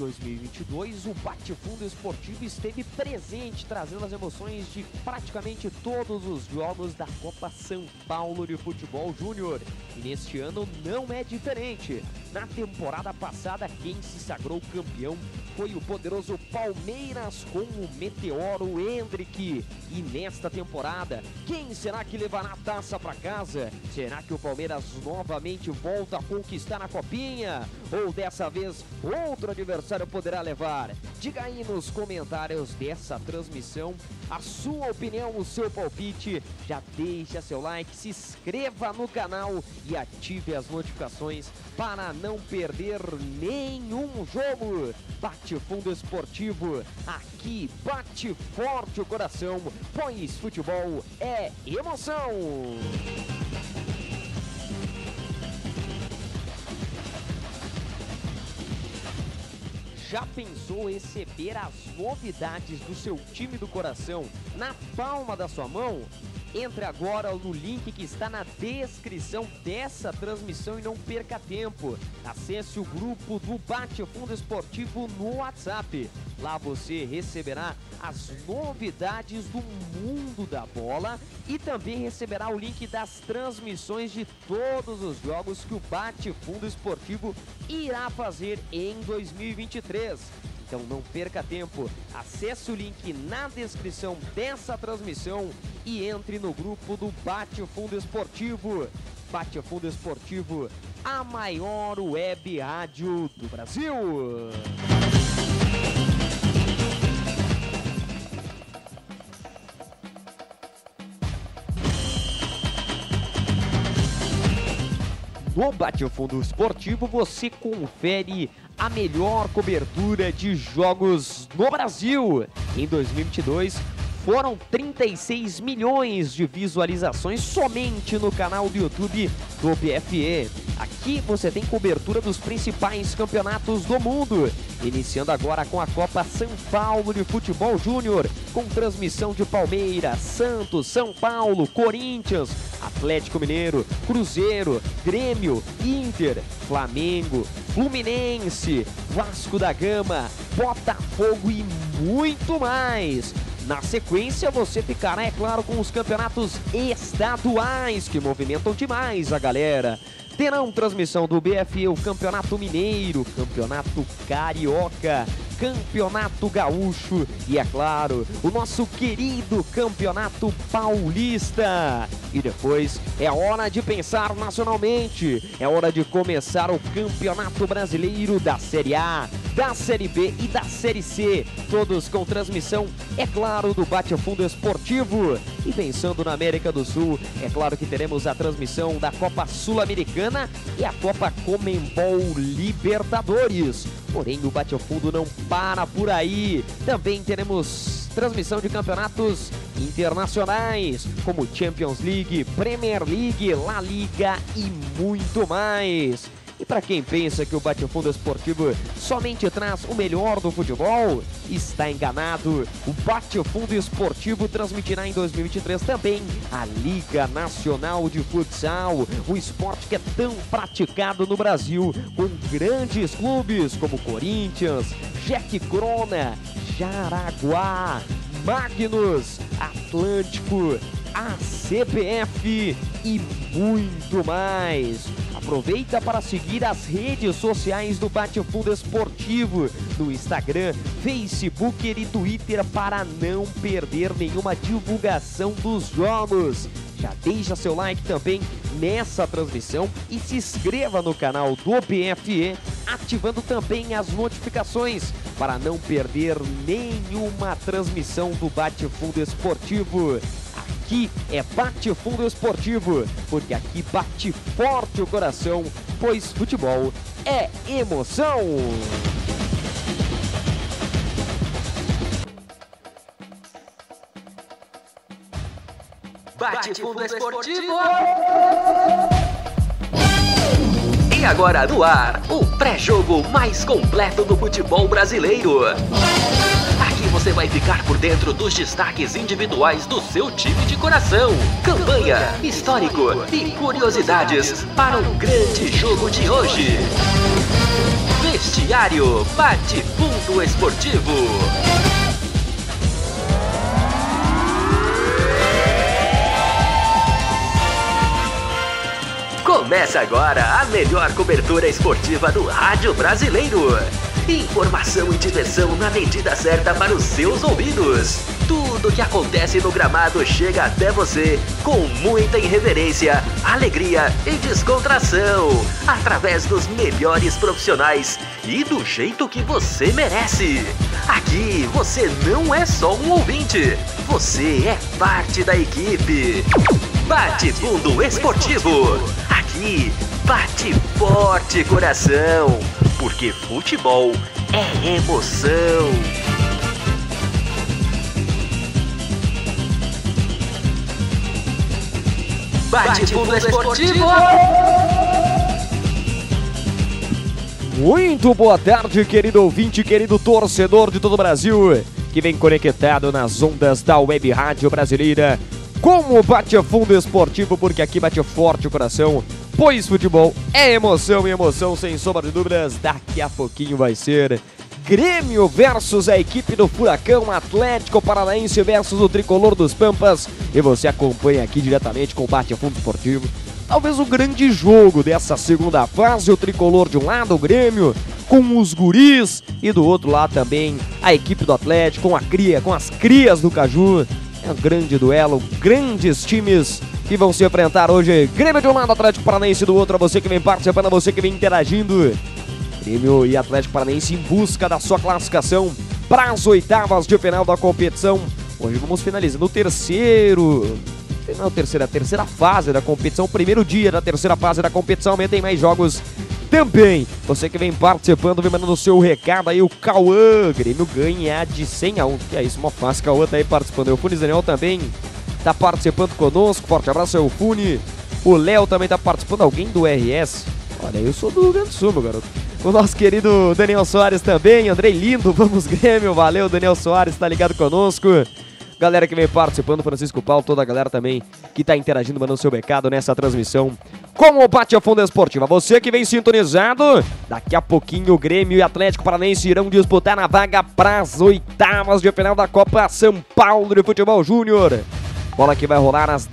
2022, o Bate-Fundo Esportivo esteve presente, trazendo as emoções de praticamente todos os jogos da Copa São Paulo de Futebol Júnior. E neste ano não é diferente. Na temporada passada, quem se sagrou campeão foi o poderoso Palmeiras com o Meteoro Hendrick. E nesta temporada, quem será que levará a taça para casa? Será que o Palmeiras novamente volta a conquistar a Copinha? Ou dessa vez outro adversário poderá levar? Diga aí nos comentários dessa transmissão a sua opinião, o seu palpite. Já deixa seu like, se inscreva no canal e ative as notificações para não perder nenhum jogo. Bate-Fundo Esportivo, aqui bate forte o coração, pois futebol é emoção. Já pensou receber as novidades do seu time do coração na palma da sua mão? Entre agora no link que está na descrição dessa transmissão e não perca tempo. Acesse o grupo do Bate-Fundo Esportivo no WhatsApp. Lá você receberá as novidades do mundo da bola e também receberá o link das transmissões de todos os jogos que o Bate-Fundo Esportivo irá fazer em 2023. Então não perca tempo, acesse o link na descrição dessa transmissão e entre no grupo do Bate-Fundo Esportivo. Bate-Fundo Esportivo, a maior web rádio do Brasil. No Bate-Fundo Esportivo você confere a melhor cobertura de jogos no Brasil. Em 2022 foram 36 milhões de visualizações somente no canal do YouTube do BFE. Aqui você tem cobertura dos principais campeonatos do mundo, iniciando agora com a Copa São Paulo de Futebol Júnior, com transmissão de Palmeiras, Santos, São Paulo, Corinthians, Atlético Mineiro, Cruzeiro, Grêmio, Inter, Flamengo, Fluminense, Vasco da Gama, Botafogo e muito mais. Na sequência, você ficará, é claro, com os campeonatos estaduais que movimentam demais a galera. Terão transmissão do BFE, o Campeonato Mineiro, Campeonato Carioca, Campeonato Gaúcho e, é claro, o nosso querido Campeonato Paulista. E depois é hora de pensar nacionalmente, é hora de começar o Campeonato Brasileiro da Série A, da Série B e da Série C, todos com transmissão, é claro, do Bate-Fundo Esportivo. E pensando na América do Sul, é claro que teremos a transmissão da Copa Sul-Americana e a Copa Conmebol Libertadores. Porém, o Bate-Fundo não para por aí. Também teremos transmissão de campeonatos internacionais, como Champions League, Premier League, La Liga e muito mais. E para quem pensa que o Bate-Fundo Esportivo somente traz o melhor do futebol, está enganado. O Bate-Fundo Esportivo transmitirá em 2023 também a Liga Nacional de Futsal, um esporte que é tão praticado no Brasil, com grandes clubes como Corinthians, Jack Crona, Jaraguá, Magnus, Atlântico, a CBF e muito mais. Aproveita para seguir as redes sociais do Bate-Fundo Esportivo no Instagram, Facebook e Twitter para não perder nenhuma divulgação dos jogos. Já deixa seu like também nessa transmissão e se inscreva no canal do BFE, ativando também as notificações para não perder nenhuma transmissão do Bate-Fundo Esportivo. Aqui é Bate-Fundo Esportivo, porque aqui bate forte o coração, pois futebol é emoção. Bate-Fundo Esportivo. E agora no ar, o pré-jogo mais completo do futebol brasileiro. Aqui você vai ficar por dentro dos destaques individuais do seu time de coração, campanha, histórico e curiosidades para o grande jogo de hoje. Vestiário Bate-Fundo Esportivo. Começa agora a melhor cobertura esportiva do rádio brasileiro. Informação e diversão na medida certa para os seus ouvidos. Tudo que acontece no gramado chega até você com muita irreverência, alegria e descontração, através dos melhores profissionais e do jeito que você merece. Aqui você não é só um ouvinte, você é parte da equipe. Bate-Fundo Esportivo. Aqui bate forte coração, porque futebol é emoção. Bate-Fundo Esportivo. Muito boa tarde, querido ouvinte, querido torcedor de todo o Brasil, que vem conectado nas ondas da Web Rádio Brasileira com o Bate-Fundo Esportivo, porque aqui bate forte o coração, pois futebol é emoção e emoção sem sombra de dúvidas. Daqui a pouquinho vai ser Grêmio versus a equipe do Furacão, Atlético Paranaense versus o Tricolor dos Pampas, e você acompanha aqui diretamente com o Bate-Fundo Esportivo. Talvez o grande jogo dessa segunda fase, o Tricolor de um lado, o Grêmio com os guris, e do outro lado também a equipe do Atlético com as crias do Caju. É um grande duelo, grandes times que vão se enfrentar hoje. Grêmio de um lado, Atlético Paranaense do outro. A você que vem participando, a você que vem interagindo. Grêmio e Atlético Paranaense em busca da sua classificação para as oitavas de final da competição. Hoje vamos finalizando a terceira fase da competição, o primeiro dia da terceira fase da competição. Amanhã tem mais jogos também. Você que vem participando, vem mandando o seu recado aí. O Cauã, Grêmio ganha de 100-1. Que é isso, uma fácil. Cauã tá aí participando. O Funes Daniel também tá participando conosco. Forte abraço ao Fune. O Léo também tá participando. Alguém do RS? Olha, eu sou do Rio Grande do Sul, meu garoto. O nosso querido Daniel Soares também. Andrei Lindo, vamos Grêmio. Valeu, Daniel Soares, tá ligado conosco. Galera que vem participando, Francisco Paulo, toda a galera também que tá interagindo, mandando seu recado nessa transmissão com o Bate-Fundo Esportivo. Você que vem sintonizado, daqui a pouquinho o Grêmio e Atlético Paranaense irão disputar na vaga para as oitavas de final da Copa São Paulo de Futebol Júnior. Bola que vai rolar às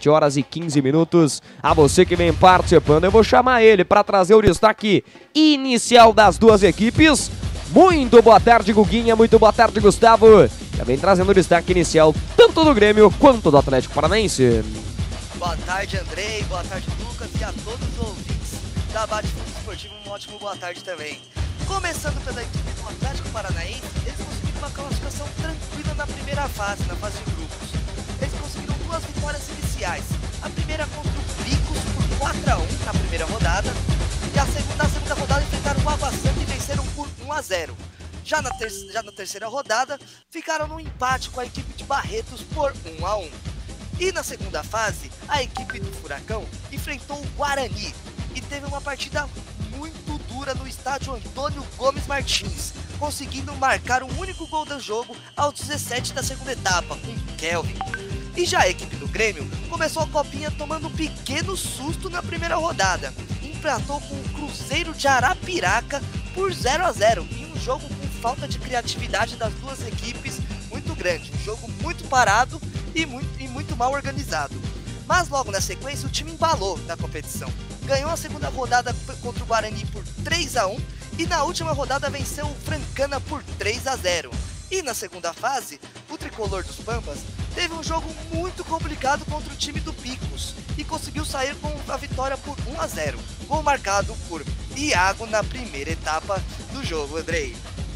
17h15. A você que vem participando, eu vou chamar ele para trazer o destaque inicial das duas equipes. Muito boa tarde, Guguinha. Muito boa tarde, Gustavo. Já vem trazendo o destaque inicial tanto do Grêmio quanto do Atlético Paranaense. Boa tarde, Andrei. Boa tarde, Lucas. E a todos os ouvintes da Bate-Fundo Esportivo, uma ótima boa tarde também. Começando pela equipe do Atlético Paranaense, eles conseguiram uma classificação tranquila na primeira fase, na fase de grupos. Eles conseguiram duas vitórias iniciais. A primeira contra o Picos por 4-1 na primeira rodada. E na segunda rodada enfrentaram o Água Santa e venceram por 1-0. Já na terceira rodada, ficaram no empate com a equipe de Barretos por 1-1. E na segunda fase, a equipe do Furacão enfrentou o Guarani e teve uma partida muito dura no estádio Antônio Gomes Martins, conseguindo marcar um único gol do jogo aos 17 da segunda etapa, com Kelvin. E já a equipe do Grêmio começou a copinha tomando um pequeno susto na primeira rodada. Empatou com o Cruzeiro de Arapiraca por 0-0, em um jogo com falta de criatividade das duas equipes muito grande. Um jogo muito parado e muito mal organizado. Mas logo na sequência o time embalou na competição. Ganhou a segunda rodada contra o Guarani por 3-1 e na última rodada venceu o Francana por 3-0. E na segunda fase, o Tricolor dos Pampas teve um jogo muito complicado contra o time do Picos e conseguiu sair com a vitória por 1-0. Gol marcado por Iago na primeira etapa do jogo, Andrei.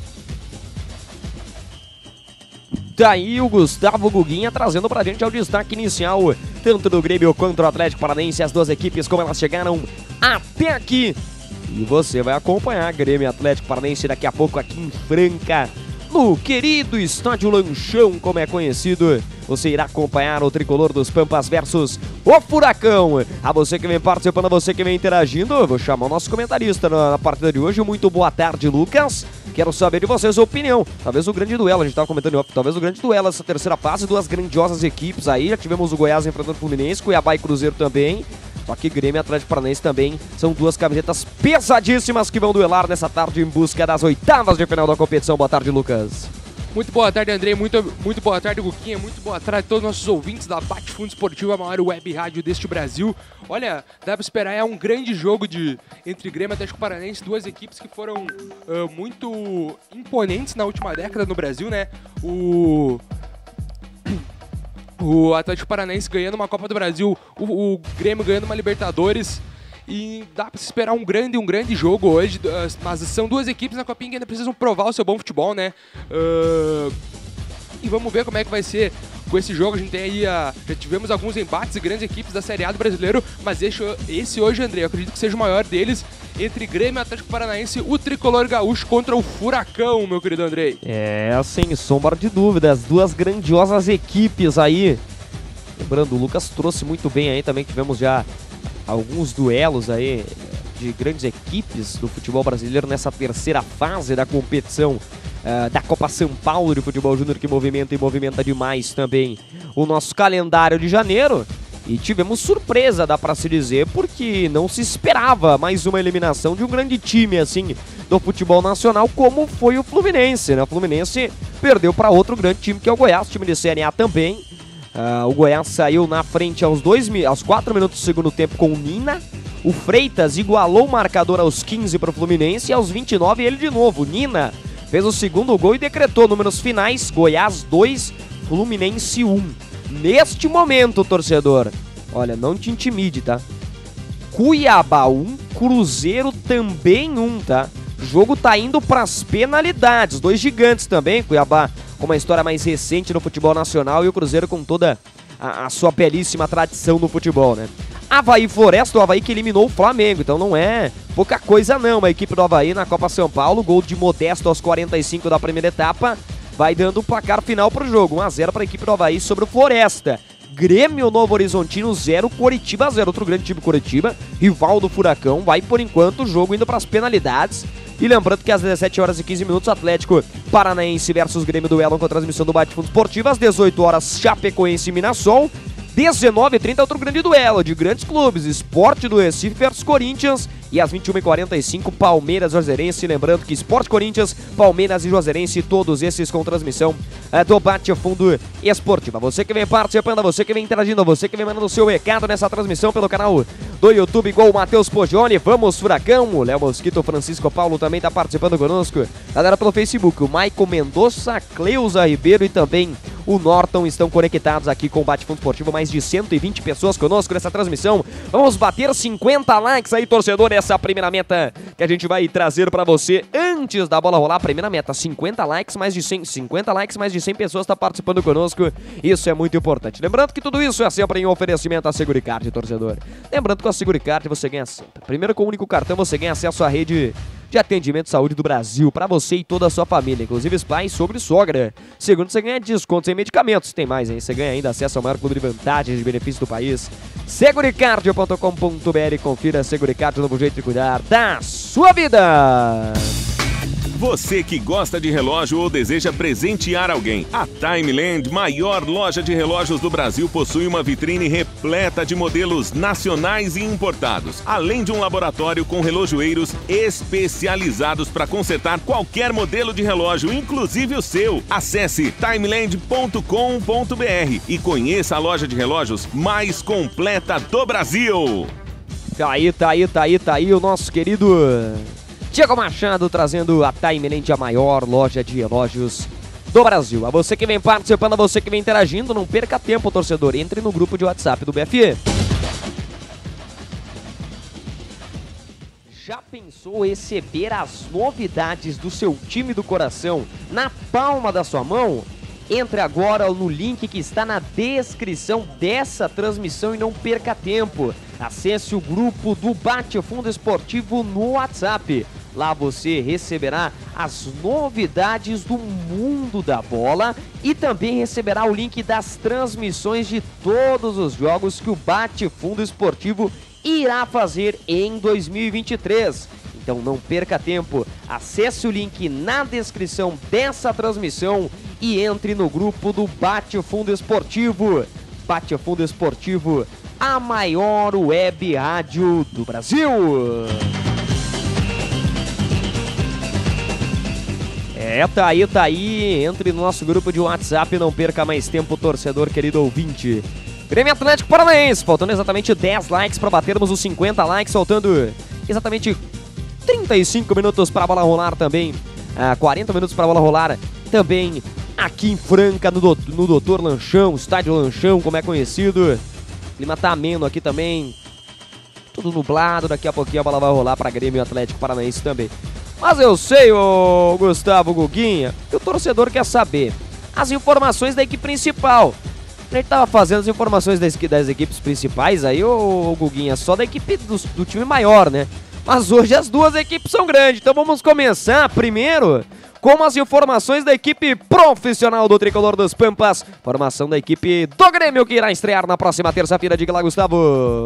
Daí o Gustavo Guguinha trazendo pra gente o destaque inicial, tanto do Grêmio quanto do Atlético Paranaense, as duas equipes como elas chegaram até aqui. E você vai acompanhar Grêmio e Atlético Paranaense daqui a pouco aqui em Franca, no querido Estádio Lanchão, como é conhecido. Você irá acompanhar o Tricolor dos Pampas versus o Furacão. A você que vem participando, a você que vem interagindo, eu vou chamar o nosso comentarista na partida de hoje. Muito boa tarde, Lucas. Quero saber de vocês a opinião. Talvez o grande duelo, a gente estava comentando em off, talvez o grande duelo dessa terceira fase, duas grandiosas equipes aí. Já tivemos o Goiás enfrentando o Fluminense, Cuiabá e Cruzeiro também. Só que Grêmio e Atlético Paranaense também são duas camisetas pesadíssimas que vão duelar nessa tarde em busca das oitavas de final da competição. Boa tarde, Lucas. Muito boa tarde, Andrei. Muito boa tarde, Guquinha. Muito boa tarde a todos os nossos ouvintes da Bate Fundo Esportivo, a maior web rádio deste Brasil. Olha, dá pra esperar um grande jogo entre Grêmio e Atlético Paranaense, duas equipes que foram muito imponentes na última década no Brasil, né? O Atlético Paranaense ganhando uma Copa do Brasil, o Grêmio ganhando uma Libertadores. E dá pra se esperar um grande jogo hoje, mas são duas equipes na Copinha que ainda precisam provar o seu bom futebol, né? E vamos ver como é que vai ser com esse jogo. A gente tem aí, já tivemos alguns embates e grandes equipes da Série A do Brasileiro, mas esse hoje, André, eu acredito que seja o maior deles, entre Grêmio e Atlético Paranaense, o Tricolor Gaúcho contra o Furacão, meu querido Andrei. Sem sombra de dúvidas, duas grandiosas equipes aí. Lembrando, o Lucas trouxe muito bem aí também, tivemos já alguns duelos aí de grandes equipes do futebol brasileiro nessa terceira fase da competição da Copa São Paulo de Futebol Júnior, que movimenta demais também o nosso calendário de janeiro. E tivemos surpresa, dá pra se dizer, porque não se esperava mais uma eliminação de um grande time assim do futebol nacional, como foi o Fluminense, né? O Fluminense perdeu para outro grande time, que é o Goiás, time de Série A também. O Goiás saiu na frente aos 4 minutos do segundo tempo com o Nina. O Freitas igualou o marcador aos 15 para o Fluminense e aos 29 ele de novo. Nina fez o segundo gol e decretou números finais: Goiás 2, Fluminense 1. Neste momento, torcedor, olha, não te intimide, tá? Cuiabá 1, Cruzeiro também 1, tá? O jogo tá indo pras penalidades. Dois gigantes também, Cuiabá com uma história mais recente no futebol nacional e o Cruzeiro com toda a sua belíssima tradição no futebol, né? Avaí Floresta, o Avaí que eliminou o Flamengo, então não é pouca coisa não. A equipe do Avaí na Copa São Paulo, gol de Modesto aos 45 da primeira etapa, vai dando o placar final pro jogo, 1-0 para a equipe do Avaí sobre o Floresta. Grêmio Novo Horizontino 0, Coritiba 0, outro grande time Coritiba, rival do Furacão, vai por enquanto o jogo indo para as penalidades. E lembrando que às 17 horas e 15 minutos, Atlético Paranaense versus Grêmio duelam com a transmissão do Bate Fundo Esportivo. Às 18 horas, Chapecoense e Mirassol. 19h30, outro grande duelo de grandes clubes, Sport do Recife versus Corinthians. E às 21h45, Palmeiras e Juazeirense. Lembrando que Sport, Corinthians, Palmeiras e Juazeirense, todos esses com transmissão do Bate Fundo Esportivo. Você que vem participando, você que vem interagindo, você que vem mandando o seu recado nessa transmissão pelo canal do YouTube, igual o Matheus Poggioli. Vamos, Furacão! O Léo Mosquito, Francisco Paulo também está participando conosco. Galera pelo Facebook, o Maicon Mendonça, Cleusa Ribeiro e também o Norton estão conectados aqui com o Bate Fundo Esportivo. Mais de 120 pessoas conosco nessa transmissão. Vamos bater 50 likes aí, torcedor. Essa é a primeira meta que a gente vai trazer pra você antes da bola rolar. Primeira meta, 50 likes, mais de 100 pessoas estão participando conosco. Isso é muito importante. Lembrando que tudo isso é sempre em oferecimento à Seguricard, torcedor. Lembrando que com a Seguricard você ganha sempre. Primeiro, com o único cartão você ganha acesso à rede de atendimento de saúde do Brasil para você e toda a sua família, inclusive os pais, sobre sogra. Segundo, você ganha descontos em medicamentos. Tem mais, hein? Você ganha ainda acesso ao maior clube de vantagens e benefícios do país. Seguricardio.com.br. Confira a Seguricard, o novo jeito de cuidar da sua vida. Você que gosta de relógio ou deseja presentear alguém, a Timeland, maior loja de relógios do Brasil, possui uma vitrine repleta de modelos nacionais e importados, além de um laboratório com relojoeiros especializados para consertar qualquer modelo de relógio, inclusive o seu. Acesse timeland.com.br e conheça a loja de relógios mais completa do Brasil. Tá aí o nosso querido Tiago Machado trazendo a Timeland, a maior loja de relógios do Brasil. A você que vem participando, a você que vem interagindo, não perca tempo, torcedor. Entre no grupo de WhatsApp do BFE. Já pensou receber as novidades do seu time do coração na palma da sua mão? Entre agora no link que está na descrição dessa transmissão e não perca tempo. Acesse o grupo do Bate Fundo Esportivo no WhatsApp. Lá você receberá as novidades do mundo da bola e também receberá o link das transmissões de todos os jogos que o Bate Fundo Esportivo irá fazer em 2023. Então não perca tempo, acesse o link na descrição dessa transmissão e entre no grupo do Bate Fundo Esportivo. Bate Fundo Esportivo a maior web rádio do Brasil. Tá aí, entre no nosso grupo de WhatsApp, não perca mais tempo, torcedor querido ouvinte. Grêmio Atlético Paranaense, faltando exatamente 10 likes para batermos os 50 likes, faltando exatamente 35 minutos para a bola rolar também, 40 minutos para a bola rolar também aqui em Franca, no Doutor Lanchão, Estádio Lanchão, como é conhecido. O clima tá ameno aqui também, tudo nublado, daqui a pouquinho a bola vai rolar para Grêmio Atlético Paranaense também. Mas eu sei, ô Gustavo Guguinha, que o torcedor quer saber as informações da equipe principal. A gente tava fazendo as informações das equipes principais aí, ô Guguinha, só da equipe do time maior, né? Mas hoje as duas equipes são grandes, então vamos começar primeiro com as informações da equipe profissional do Tricolor dos Pampas. Formação da equipe do Grêmio que irá estrear na próxima terça-feira. Diga lá, Gustavo.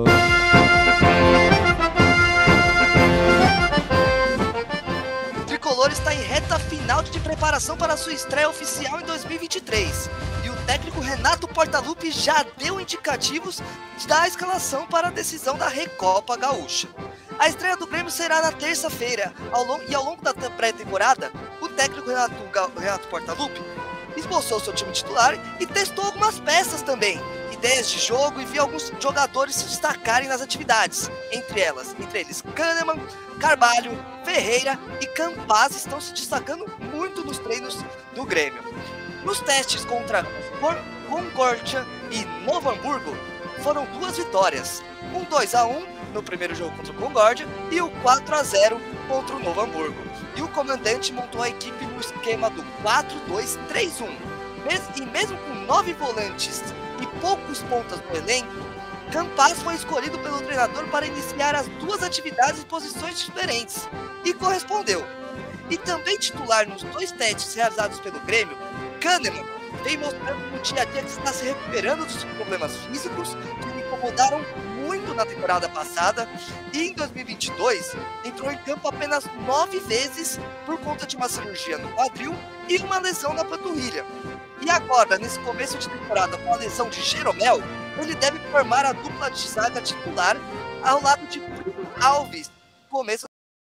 Está em reta final de preparação para sua estreia oficial em 2023 e o técnico Renato Portaluppi já deu indicativos da escalação para a decisão da Recopa Gaúcha. A estreia do Grêmio será na terça-feira e ao longo da pré-temporada, o técnico Renato Portaluppi esboçou seu time titular e testou algumas peças também, ideias de jogo, e viu alguns jogadores se destacarem nas atividades. Entre eles Kahneman, Carvalho, Ferreira e Campaz estão se destacando muito nos treinos do Grêmio. Nos testes contra Concórdia e Novo Hamburgo foram 2 vitórias, um 2-1 no primeiro jogo contra o Concórdia e o 4-0 contra o Novo Hamburgo. E o comandante montou a equipe no esquema do 4-2-3-1. E mesmo com 9 volantes e poucos pontas no elenco, Campaz foi escolhido pelo treinador para iniciar as 2 atividades em posições diferentes e correspondeu. E também titular nos 2 testes realizados pelo Grêmio, Kahneman vem mostrando no dia a dia que está se recuperando dos problemas físicos que o incomodaram muito na temporada passada, e em 2022 entrou em campo apenas 9 vezes por conta de uma cirurgia no quadril e uma lesão na panturrilha. E agora, nesse começo de temporada com a lesão de Jeromel, ele deve formar a dupla de zaga titular ao lado de Bruno Alves. Começo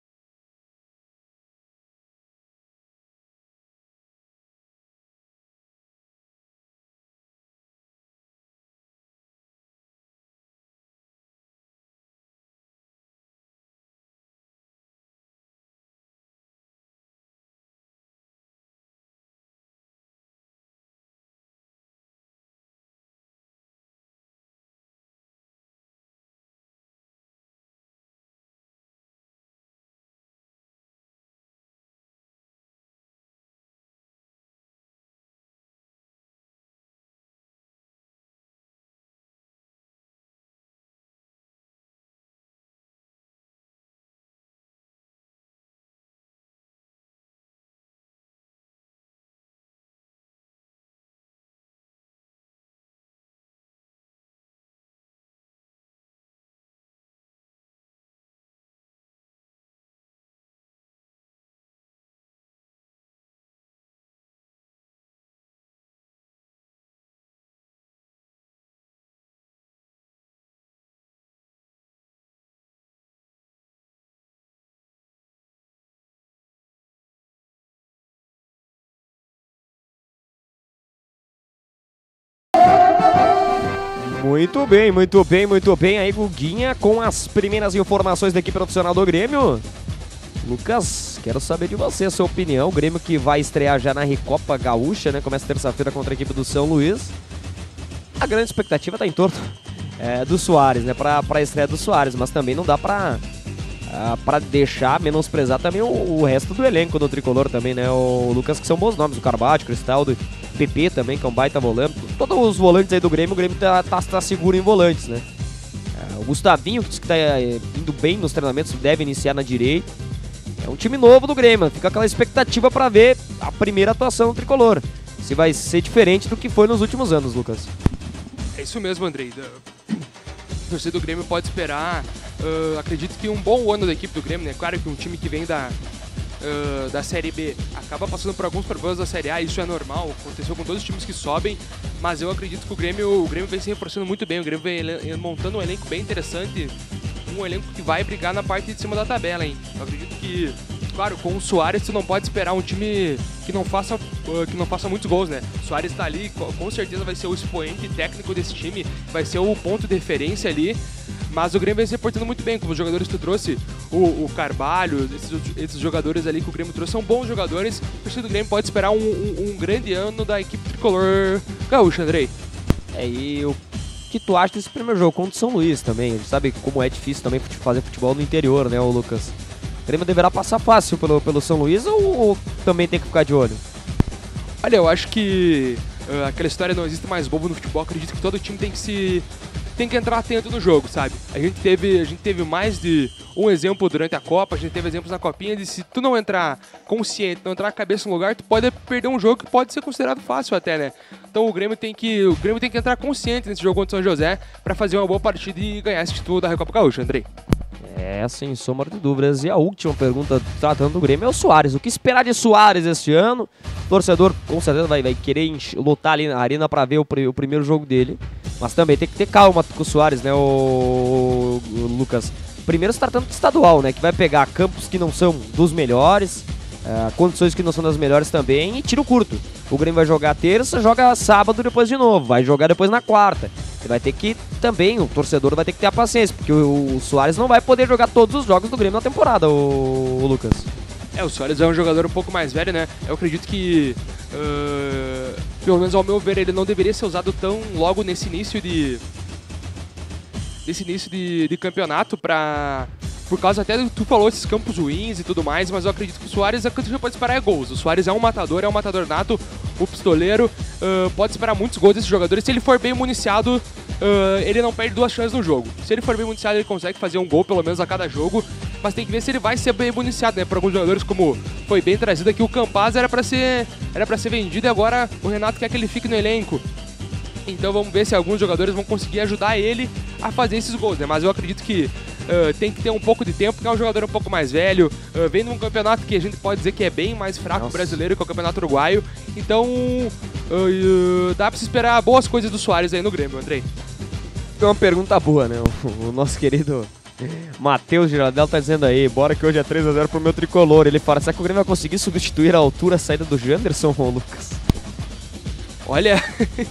Muito bem. Aí, Guguinha, com as primeiras informações da equipe profissional do Grêmio. Lucas, quero saber de você, a sua opinião. O Grêmio que vai estrear já na Recopa Gaúcha, né? Começa terça-feira contra a equipe do São Luís. A grande expectativa está em torno do Soares, né? Para a estreia do Soares, mas também não dá para menosprezar também o resto do elenco do Tricolor também, né? O Lucas, que são bons nomes, o Carvalho, o Cristaldo, PP também, que é um baita volante. Todos os volantes aí do Grêmio, o Grêmio tá seguro em volantes, né? O Gustavinho, que tá indo bem nos treinamentos, deve iniciar na direita. É um time novo do Grêmio, fica aquela expectativa para ver a primeira atuação do Tricolor. Se vai ser diferente do que foi nos últimos anos, Lucas. É isso mesmo, Andrei. O torcedor do Grêmio pode esperar, acredito que um bom ano da equipe do Grêmio, né? Claro que um time que vem da da Série B acaba passando por alguns problemas da Série A, isso é normal, aconteceu com todos os times que sobem, mas eu acredito que o Grêmio vem se reforçando muito bem, o Grêmio vem montando um elenco bem interessante, um elenco que vai brigar na parte de cima da tabela, hein? Eu acredito que, claro, com o Soares tu não pode esperar um time que não faça muitos gols, né? O Soares tá ali, com certeza vai ser o expoente técnico desse time, vai ser o ponto de referência ali, mas o Grêmio vem se portando muito bem, como os jogadores que tu trouxe, o Carvalho, esses jogadores ali que o Grêmio trouxe são bons jogadores, o torcedor do Grêmio pode esperar um grande ano da equipe tricolor gaúcha, Andrei. E o que tu acha desse primeiro jogo contra o São Luís também? A gente sabe como é difícil também fazer futebol no interior, né, Lucas? O Grêmio deverá passar fácil pelo São Luís ou também tem que ficar de olho? Olha, eu acho que aquela história não existe mais bobo no futebol, acredito que todo time tem que entrar atento no jogo, sabe? A gente teve mais de um exemplo durante a Copa, a gente teve exemplos na Copinha de se tu não entrar consciente, não entrar a cabeça no lugar, tu pode perder um jogo que pode ser considerado fácil até, né? Então o Grêmio tem que entrar consciente nesse jogo contra o São José pra fazer uma boa partida e ganhar esse título da Recopa Gaúcha, Andrei. Sem sombra de dúvidas. E a última pergunta tratando do Grêmio é o Soares. O que esperar de Soares este ano? O torcedor com certeza vai querer lotar ali na arena para ver o primeiro jogo dele. Mas também tem que ter calma com o Soares, né, o Lucas? Primeiro se tratando de estadual, né, que vai pegar campos que não são dos melhores, condições que não são das melhores também e tiro curto. O Grêmio vai jogar terça, joga sábado depois de novo, vai jogar depois na quarta. Ele vai ter que também, o torcedor vai ter que ter a paciência, porque o Soares não vai poder jogar todos os jogos do Grêmio na temporada, o Lucas. O Soares é um jogador um pouco mais velho, né? Eu acredito que, pelo menos ao meu ver, ele não deveria ser usado tão logo nesse início de campeonato por causa até do que tu falou, esses campos ruins e tudo mais, mas eu acredito que o Soares, a coisa que pode esperar é gols. O Soares é um matador nato, o pistoleiro, pode esperar muitos gols desses jogadores. Se ele for bem municiado, ele não perde 2 chances no jogo. Se ele for bem municiado, ele consegue fazer um gol pelo menos a cada jogo, mas tem que ver se ele vai ser bem municiado, né? Por alguns jogadores, como foi bem trazido aqui, o Campaz era pra ser vendido e agora o Renato quer que ele fique no elenco. Então vamos ver se alguns jogadores vão conseguir ajudar ele a fazer esses gols, né? Mas eu acredito que tem que ter um pouco de tempo, porque é um jogador um pouco mais velho, vem num campeonato que a gente pode dizer que é bem mais fraco brasileiro que o campeonato uruguaio. Então dá pra se esperar boas coisas do Soares aí no Grêmio, Andrei. É uma pergunta boa, né? O nosso querido Matheus Girardello tá dizendo aí, bora que hoje é 3-0 pro meu tricolor. Ele fala, será que o Grêmio vai conseguir substituir a altura a saída do Janderson, ô Lucas? Olha...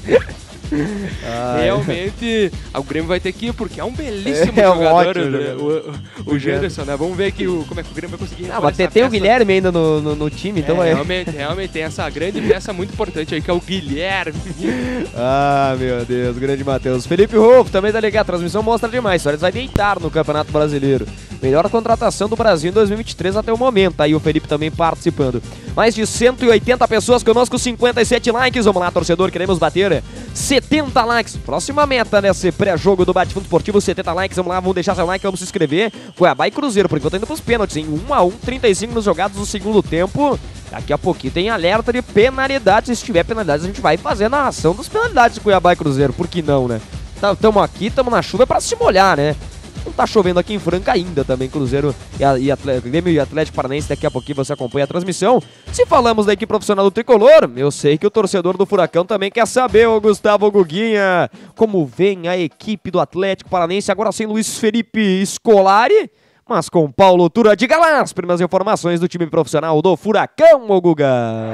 Realmente o Grêmio vai ter que ir, porque é um belíssimo jogador, o Janderson, né? Vamos ver aqui como é que o Grêmio vai conseguir. Mas tem o Guilherme ainda no time, então realmente tem essa grande peça muito importante aí, que é o Guilherme. Meu Deus, grande Matheus. Felipe Rolf também tá ligado, a transmissão mostra demais. Soares vai deitar no Campeonato Brasileiro. Melhor contratação do Brasil em 2023 até o momento. Aí o Felipe também participando. Mais de 180 pessoas conosco, 57 likes. Vamos lá, torcedor, queremos bater 70 likes. Próxima meta nesse pré-jogo do Bate Fundo Esportivo, 70 likes. Vamos lá, vamos deixar seu like, vamos se inscrever. Cuiabá e Cruzeiro, por enquanto indo pros pênaltis, em 1-1, 35 nos jogados no segundo tempo. Daqui a pouquinho tem alerta de penalidades. Se tiver penalidades, a gente vai fazer a narração das penalidades de Cuiabá e Cruzeiro. Por que não, né? Tamo aqui, tamo na chuva, é pra se molhar, né? Não tá chovendo aqui em Franca ainda também, Cruzeiro Grêmio e Atlético Paranaense. Daqui a pouquinho você acompanha a transmissão. Se falamos da equipe profissional do Tricolor, eu sei que o torcedor do Furacão também quer saber, ô Gustavo Guguinha, como vem a equipe do Atlético Paranaense, agora sem Luiz Felipe Scolari, mas com Paulo Tura. Diga lá as primeiras informações do time profissional do Furacão, ô Guga.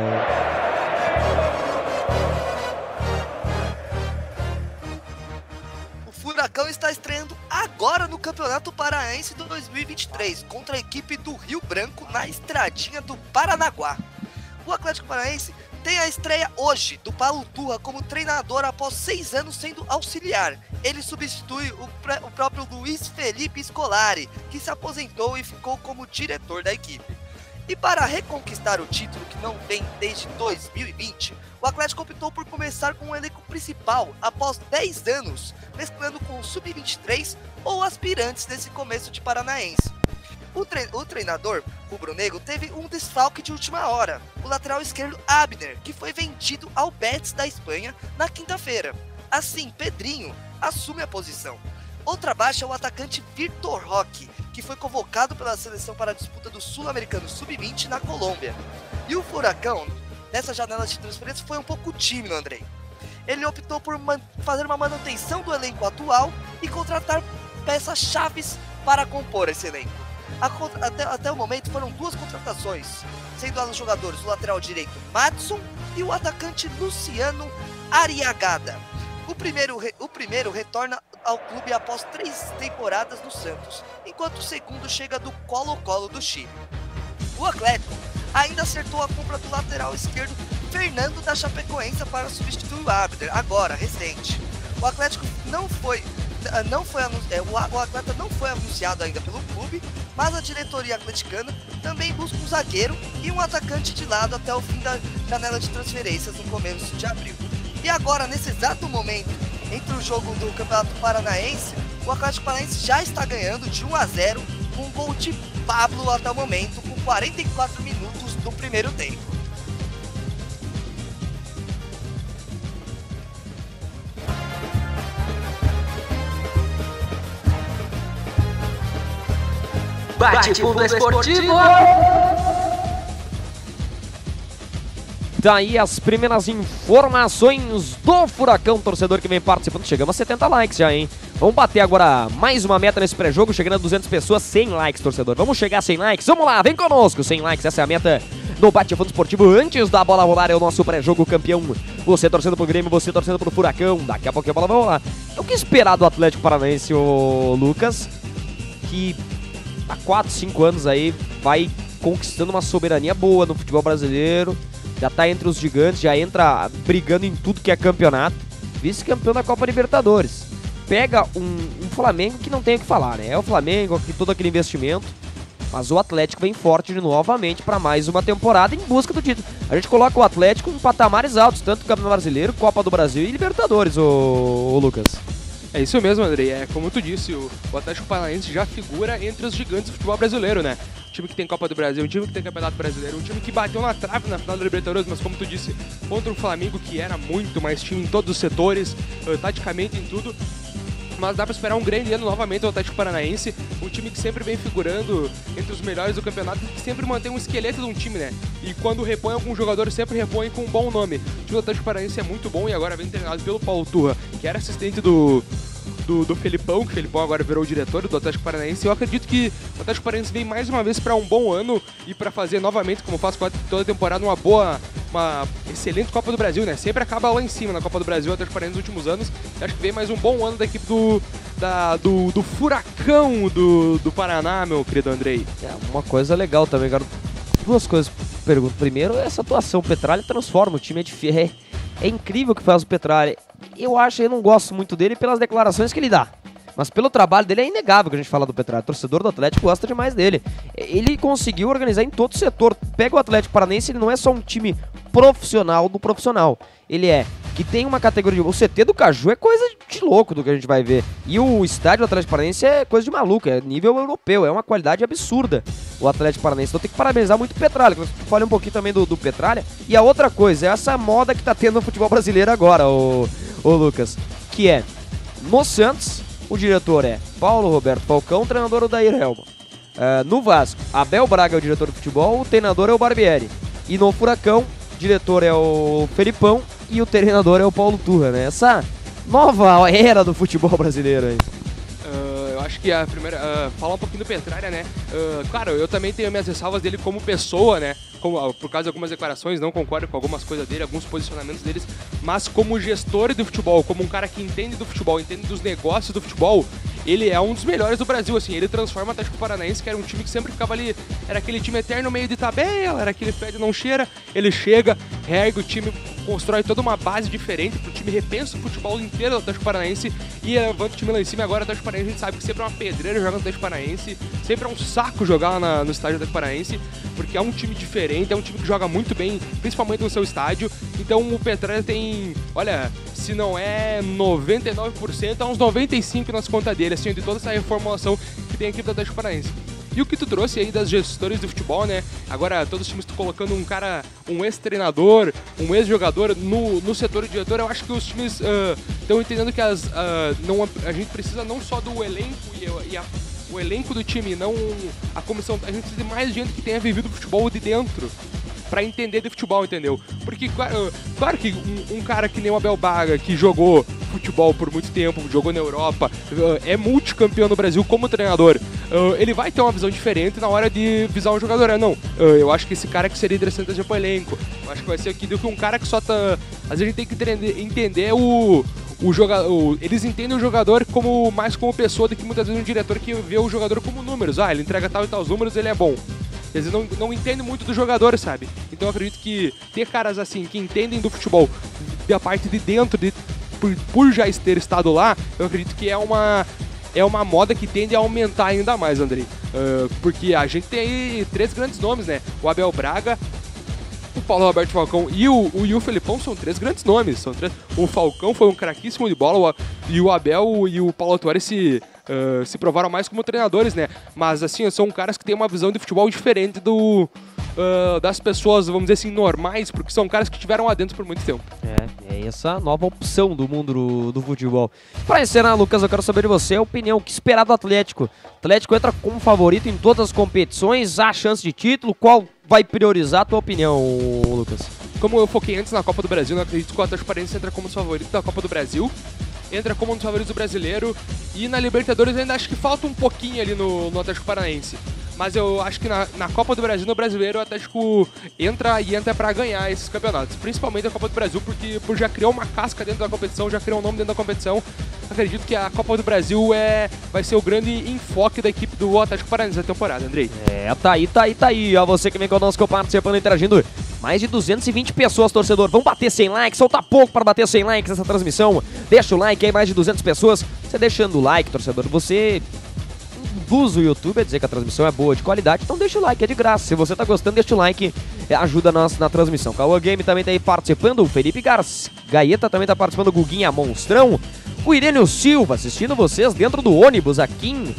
O Furacão está estreando agora no Campeonato Paraense de 2023 contra a equipe do Rio Branco na Estradinha do Paranaguá. O Atlético Paranaense tem a estreia hoje do Paulo Turra como treinador após 6 anos sendo auxiliar. Ele substitui o próprio Luiz Felipe Scolari, que se aposentou e ficou como diretor da equipe. E para reconquistar o título que não vem desde 2020, o Atlético optou por começar com o elenco principal após 10 anos, mesclando com o Sub-23 ou aspirantes nesse começo de Paranaense. O treinador rubro-negro teve um desfalque de última hora, o lateral esquerdo Abner, que foi vendido ao Betis da Espanha na quinta-feira. Assim, Pedrinho assume a posição. Outra baixa é o atacante Vitor Roque, que foi convocado pela seleção para a disputa do Sul-Americano Sub-20 na Colômbia. E o Furacão, nessa janela de transferência, foi um pouco tímido, Andrei. Ele optou por fazer uma manutenção do elenco atual e contratar peças-chaves para compor esse elenco. Até o momento foram 2 contratações, sendo os jogadores o lateral direito Madson e o atacante Luciano Ariagada. O primeiro retorna ao clube após 3 temporadas no Santos, enquanto o segundo chega do Colo-Colo do Chile. O Atlético ainda acertou a compra do lateral esquerdo Fernando da Chapecoense para substituir o Abder, agora recente. O Atlético o atleta não foi anunciado ainda pelo clube, mas a diretoria atleticana também busca um zagueiro e um atacante de lado até o fim da janela de transferências no começo de abril. E agora, nesse exato momento, entre o jogo do Campeonato Paranaense, o Atlético Paranaense já está ganhando de 1-0 com um gol de Pablo até o momento, com 44 minutos do primeiro tempo. Bate Fundo Esportivo! Daí as primeiras informações do Furacão, torcedor que vem participando. Chegamos a 70 likes já, hein? Vamos bater agora mais uma meta nesse pré-jogo, chegando a 200 pessoas, 100 likes, torcedor. Vamos chegar a 100 likes? Vamos lá, vem conosco, 100 likes, essa é a meta no Bate Fundo Esportivo. Antes da bola rolar, é o nosso pré-jogo campeão. Você torcendo pro Grêmio, você torcendo pro Furacão. Daqui a pouquinho a bola vai rolar. O que esperar do Atlético Paranaense, ô Lucas? Que há 4, 5 anos aí vai conquistando uma soberania boa no futebol brasileiro. Já tá entre os gigantes, já entra brigando em tudo que é campeonato. Vice-campeão da Copa Libertadores. Pega um Flamengo que não tem o que falar, né? É o Flamengo, todo aquele investimento. Mas o Atlético vem forte novamente para mais uma temporada em busca do título. A gente coloca o Atlético em patamares altos, tanto Campeonato Brasileiro, Copa do Brasil e Libertadores, ô Lucas. É isso mesmo, Andrei. É como tu disse, o Atlético Paranaense já figura entre os gigantes do futebol brasileiro, né? Um time que tem Copa do Brasil, um time que tem Campeonato Brasileiro, um time que bateu na trave na final da Libertadores, mas como tu disse, contra o Flamengo, que era muito mais time em todos os setores, taticamente em tudo. Mas dá pra esperar um grande ano novamente do Atlético Paranaense, um time que sempre vem figurando entre os melhores do campeonato e que sempre mantém um esqueleto de um time, né? E quando repõe algum jogador, sempre repõe com um bom nome. O time do Atlético Paranaense é muito bom e agora vem treinado pelo Paulo Turra, que era assistente do Felipão, que o Felipão agora virou o diretor do Atlético Paranaense. Eu acredito que o Atlético Paranaense vem mais uma vez para um bom ano e para fazer novamente, como faz toda a temporada, uma excelente Copa do Brasil, né? Sempre acaba lá em cima na Copa do Brasil, o Atlético Paranaense nos últimos anos. Eu acho que vem mais um bom ano da equipe do Furacão do Paraná, meu querido Andrei. É uma coisa legal também, cara. 2 coisas pergunto. Primeiro, essa atuação, o Petralha transforma o time, é incrível o que faz o Petralha. Eu não gosto muito dele pelas declarações que ele dá. Mas pelo trabalho dele é inegável que a gente fala do Petralha. O torcedor do Atlético gosta demais dele. Ele conseguiu organizar em todo o setor. Pega o Atlético Paranaense, ele não é só um time profissional do profissional. Ele que tem uma categoria. O CT do Caju é coisa de louco do que a gente vai ver. E o estádio do Atlético Paranaense é coisa de maluco, é nível europeu, é uma qualidade absurda o Atlético Paranaense. Então tem que parabenizar muito o Petralha, que eu falei um pouquinho também do Petralha. E a outra coisa, é essa moda que tá tendo no futebol brasileiro agora, ô Lucas, que é no Santos, o diretor é Paulo Roberto Falcão, o treinador é o Dair Helman. No Vasco, Abel Braga é o diretor do futebol, o treinador é o Barbieri. E no Furacão, o diretor é o Felipão e o treinador é o Paulo Turra, né? Essa nova era do futebol brasileiro aí. Eu acho que a primeira... falar um pouquinho do Petralha, né? Claro, eu também tenho minhas ressalvas dele como pessoa, né? Por causa de algumas declarações, não concordo com algumas coisas dele, alguns posicionamentos deles, mas como gestor do futebol, como um cara que entende do futebol, entende dos negócios do futebol, ele é um dos melhores do Brasil, assim. Ele transforma o Atlético Paranaense, que era um time que sempre ficava ali, era aquele time eterno no meio de tabela, era aquele fede não cheira, ele chega, ergue o time, constrói toda uma base diferente pro time, repensa o futebol inteiro do Atlético Paranaense e levanta o time lá em cima. Agora o Atlético Paranaense, a gente sabe que sempre é uma pedreira jogar no Atlético Paranaense, sempre é um saco jogar no estádio do Atlético Paranaense, porque é um time diferente, é um time que joga muito bem, principalmente no seu estádio. Então o Petralha tem, olha, se não é 99%, é uns 95% nas contas dele, assim, de toda essa reformulação que tem aqui do Atlético Paranaense. E o que tu trouxe aí das gestores do futebol, né? Agora todos os times estão colocando um cara, um ex-treinador, um ex-jogador no setor de diretor. Eu acho que os times estão entendendo que a gente precisa não só do elenco e o elenco do time, não a comissão. A gente precisa de mais gente que tenha vivido o futebol de dentro pra entender de futebol, entendeu? Porque, claro que um cara que nem o Abel Braga, que jogou futebol por muito tempo, jogou na Europa, é multicampeão no Brasil como treinador, ele vai ter uma visão diferente na hora de visar um jogador. Não, eu acho que esse cara que seria interessante trazer pro elenco. Eu acho que vai ser aqui do que um cara que só tá... Às vezes a gente tem que entender o jogador, eles entendem o jogador mais como pessoa do que muitas vezes um diretor que vê o jogador como números. Ele entrega tal e tal números, ele é bom. Às vezes não entendem muito do jogador, sabe? Então eu acredito que ter caras assim, que entendem do futebol da parte de dentro, por já ter estado lá, eu acredito que é uma moda que tende a aumentar ainda mais, Andrei. Porque a gente tem aí 3 grandes nomes, né? O Abel Braga, o Paulo Roberto Falcão e o Felipão são 3 grandes nomes. O Falcão foi um craquíssimo de bola, e o Abel e o Paulo Autuori se provaram mais como treinadores, né? Mas assim, são caras que têm uma visão de futebol diferente das pessoas, vamos dizer assim, normais, porque são caras que tiveram lá dentro por muito tempo. É essa nova opção do mundo do futebol. Pra encerrar, Lucas, eu quero saber de você a opinião, o que esperar do Atlético? O Atlético entra como favorito em todas as competições, há chance de título, qual vai priorizar a tua opinião, Lucas? Como eu foquei antes na Copa do Brasil, eu acredito que o Atlético Paranaense entra como favorito da Copa do Brasil, entra como um dos favoritos do Brasileiro, e na Libertadores eu ainda acho que falta um pouquinho ali no Atlético Paranaense. Mas eu acho que na Copa do Brasil, no Brasileiro, o Atlético entra pra ganhar esses campeonatos. Principalmente a Copa do Brasil, porque por já criou uma casca dentro da competição, já criou um nome dentro da competição. Acredito que a Copa do Brasil vai ser o grande enfoque da equipe do Atlético Paranaense da temporada, Andrei. Tá aí. Ó, você que vem conosco participando, interagindo. Mais de 220 pessoas, torcedor. Vamos bater 100 likes. Falta pouco para bater 100 likes nessa transmissão. Deixa o like aí, mais de 200 pessoas. Você deixando o like, torcedor, você induz o YouTube a dizer que a transmissão é boa, de qualidade. Então deixa o like, é de graça. Se você tá gostando, deixa o like. Ajuda nós na transmissão. Cauã Game também tá aí participando. O Felipe Gaeta também tá participando. O Guguinha Monstrão. O Irênio Silva assistindo vocês dentro do ônibus aqui em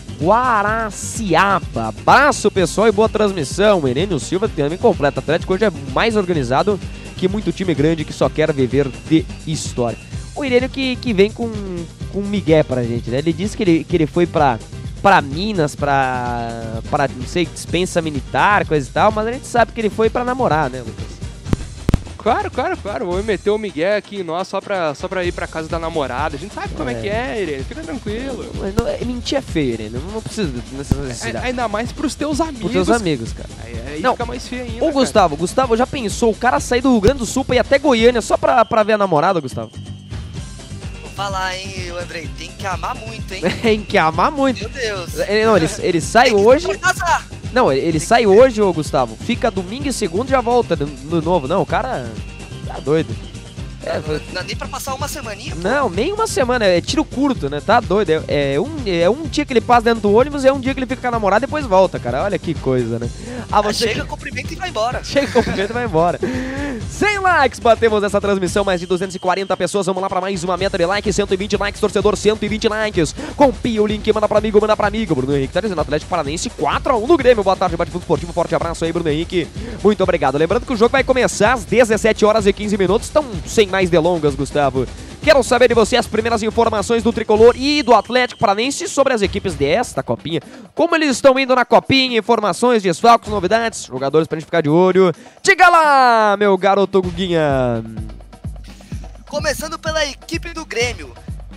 Guaraciaba. Abraço, pessoal, e boa transmissão. O Irênio Silva também completa. O Atlético hoje é mais organizado que muito time grande que só quer viver de história. O Irênio que vem com migué pra gente, né? Ele disse que ele foi pra Minas, pra não sei, dispensa militar, coisa e tal, mas a gente sabe que ele foi pra namorar, né, Lucas? Claro. Vou meter o Miguel aqui em nós só pra ir pra casa da namorada. A gente sabe como é que é, Irene. Fica tranquilo. Mentir é feio, Irene. Não precisa dessa necessidade. Ainda mais pros teus amigos. Pros teus amigos, cara. Aí não, fica mais feio ainda. Ô, Gustavo, já pensou o cara sair do Rio Grande do Sul pra ir até Goiânia só pra ver a namorada, Gustavo? Vou falar, hein, Andrei. Tem que amar muito, hein? Tem que amar muito. Meu Deus. Ele sai hoje... Casar. Não, ele sai hoje, ô Gustavo, fica domingo e segunda e já volta no novo. Não, o cara tá doido. Não dá nem pra passar uma semaninha? Pô. Não, nem uma semana, é tiro curto, né? Tá doido. É um dia que ele passa dentro do ônibus e é um dia que ele fica com a namorada e depois volta, cara. Olha que coisa, né? Chega, cumprimenta e vai embora. Chega, cumprimenta e vai embora. 100 likes, batemos essa transmissão, mais de 240 pessoas. Vamos lá pra mais uma meta de likes, 120 likes, torcedor, 120 likes. Copia o link, manda pra amigo. Bruno Henrique tá dizendo, Atlético Paranaense 4-1 no Grêmio. Boa tarde, Bate-Fundo Esportivo. Forte abraço aí, Bruno Henrique. Muito obrigado. Lembrando que o jogo vai começar às 17 horas e 15 minutos. Então, sem mais delongas, Gustavo, quero saber de você as primeiras informações do Tricolor e do Atlético Paranaense sobre as equipes desta Copinha. Como eles estão indo na Copinha, informações, desfalques, novidades, jogadores pra gente ficar de olho. Diga lá, meu garoto Guguinha. Começando pela equipe do Grêmio.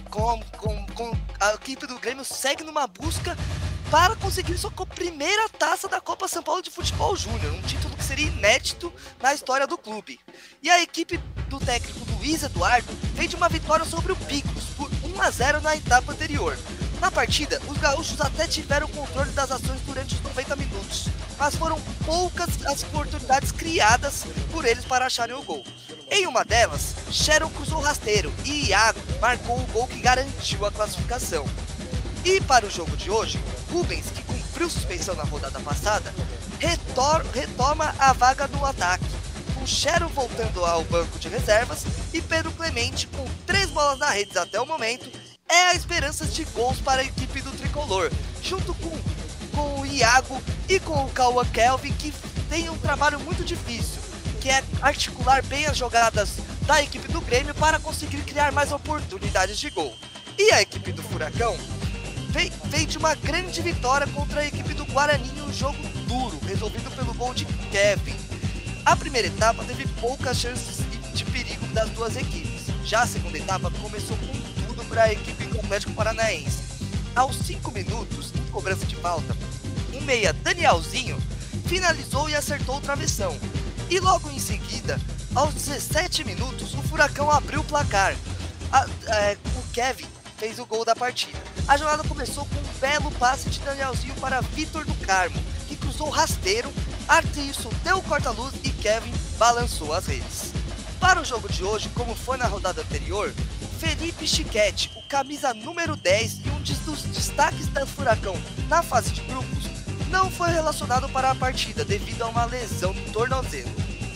A equipe do Grêmio segue numa busca para conseguir sua primeira taça da Copa São Paulo de Futebol Júnior, um título que seria inédito na história do clube. E a equipe do técnico Luiz Eduardo vem de uma vitória sobre o Picos por 1-0 na etapa anterior. Na partida, os gaúchos até tiveram controle das ações durante os 90 minutos, mas foram poucas as oportunidades criadas por eles para acharem o gol. Em uma delas, Sharon cruzou rasteiro e Iago marcou o gol que garantiu a classificação. E para o jogo de hoje, Rubens, que cumpriu suspensão na rodada passada, retoma a vaga no ataque, com Sharon voltando ao banco de reservas e Pedro Clemente, com 3 bolas na rede até o momento, é a esperança de gols para a equipe do Tricolor, junto com o Iago e com o Cauã Kelvin, que tem um trabalho muito difícil, que é articular bem as jogadas da equipe do Grêmio para conseguir criar mais oportunidades de gol. E a equipe do Furacão veio de uma grande vitória contra a equipe do Guarani em um jogo duro, resolvido pelo gol de Kevin. A primeira etapa teve poucas chances de perigo das duas equipes. Já a segunda etapa começou com tudo para a equipe do Atlético Paranaense. Aos 5 minutos, em cobrança de falta, o meia Danielzinho finalizou e acertou o travessão. E logo em seguida, aos 17 minutos, o Furacão abriu o placar. O Kevin fez o gol da partida. A jogada começou com um belo passe de Danielzinho para Vitor do Carmo, que cruzou rasteiro, Arthur deu o corta-luz e Kevin balançou as redes. Para o jogo de hoje, como foi na rodada anterior, Felipe Chiquete, o camisa número 10 e um dos destaques da Furacão na fase de grupos, não foi relacionado para a partida devido a uma lesão no tornozelo.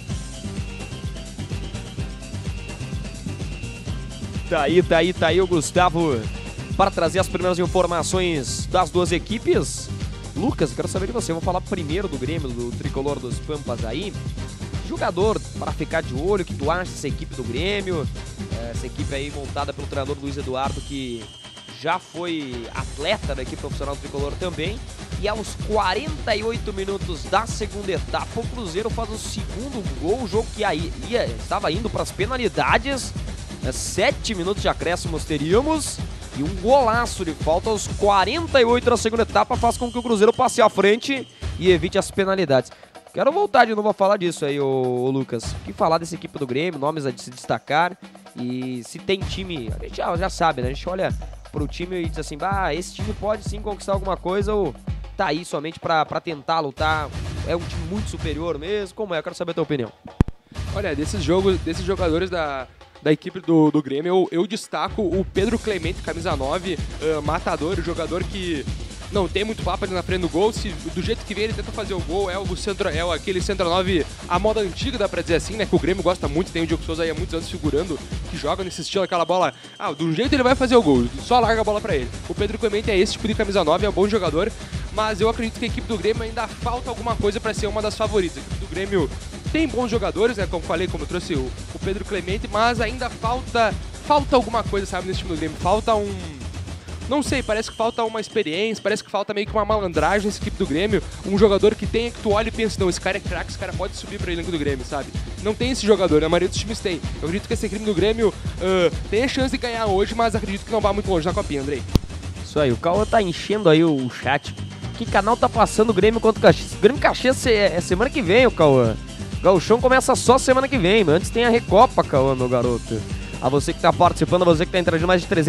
Tá aí o Gustavo para trazer as primeiras informações das duas equipes. Lucas, quero saber de você, vou falar primeiro do Grêmio, do Tricolor dos Pampas aí. Jogador para ficar de olho, que tu acha dessa equipe do Grêmio? Essa equipe aí montada pelo treinador Luiz Eduardo, que já foi atleta da equipe profissional do Tricolor também. E aos 48 minutos da segunda etapa, o Cruzeiro faz o segundo gol, o jogo que estava indo para as penalidades. 7 minutos de acréscimos teríamos. E um golaço de falta aos 48 da segunda etapa faz com que o Cruzeiro passe à frente e evite as penalidades. Quero voltar de novo a falar disso aí, ô Lucas. O que falar dessa equipe do Grêmio, nomes a se destacar. E se tem time, a gente já sabe, né? A gente olha pro time e diz assim, esse time pode sim conquistar alguma coisa ou tá aí somente pra tentar lutar. É um time muito superior mesmo. Como é? Eu quero saber a tua opinião. Olha, desses jogadores da equipe do Grêmio, eu destaco o Pedro Clemente, camisa 9, matador, jogador que não tem muito papo ali na frente do gol. Do jeito que vem ele tenta fazer o gol, aquele centro 9 a moda antiga, dá pra dizer assim, né, que o Grêmio gosta muito, tem o Diego Souza aí há muitos anos figurando, que joga nesse estilo, aquela bola, do jeito ele vai fazer o gol, só larga a bola pra ele. O Pedro Clemente é esse tipo de camisa 9, é um bom jogador, mas eu acredito que a equipe do Grêmio ainda falta alguma coisa pra ser uma das favoritas. A equipe do Grêmio tem bons jogadores, né, como falei, como eu trouxe o Pedro Clemente, mas ainda falta alguma coisa, sabe, nesse time do Grêmio. Falta não sei, parece que falta uma experiência, parece que falta meio que uma malandragem nessa equipe do Grêmio, um jogador que tenha, que tu olha e pensa, não, esse cara é craque, esse cara pode subir para o elenco do Grêmio, sabe? Não tem esse jogador, a maioria dos times tem. Eu acredito que essa equipe do Grêmio tem a chance de ganhar hoje, mas acredito que não vai muito longe na Copinha, Andrei. Isso aí, o Cauã tá enchendo aí o chat. Que canal tá passando o Grêmio contra o Caxias? O Grêmio Caxias é semana que vem, o Cauã. O Gauchão começa só semana que vem, mas antes tem a Recopa, Cauã, meu garoto. A você que tá participando, a você que tá interagindo, mais de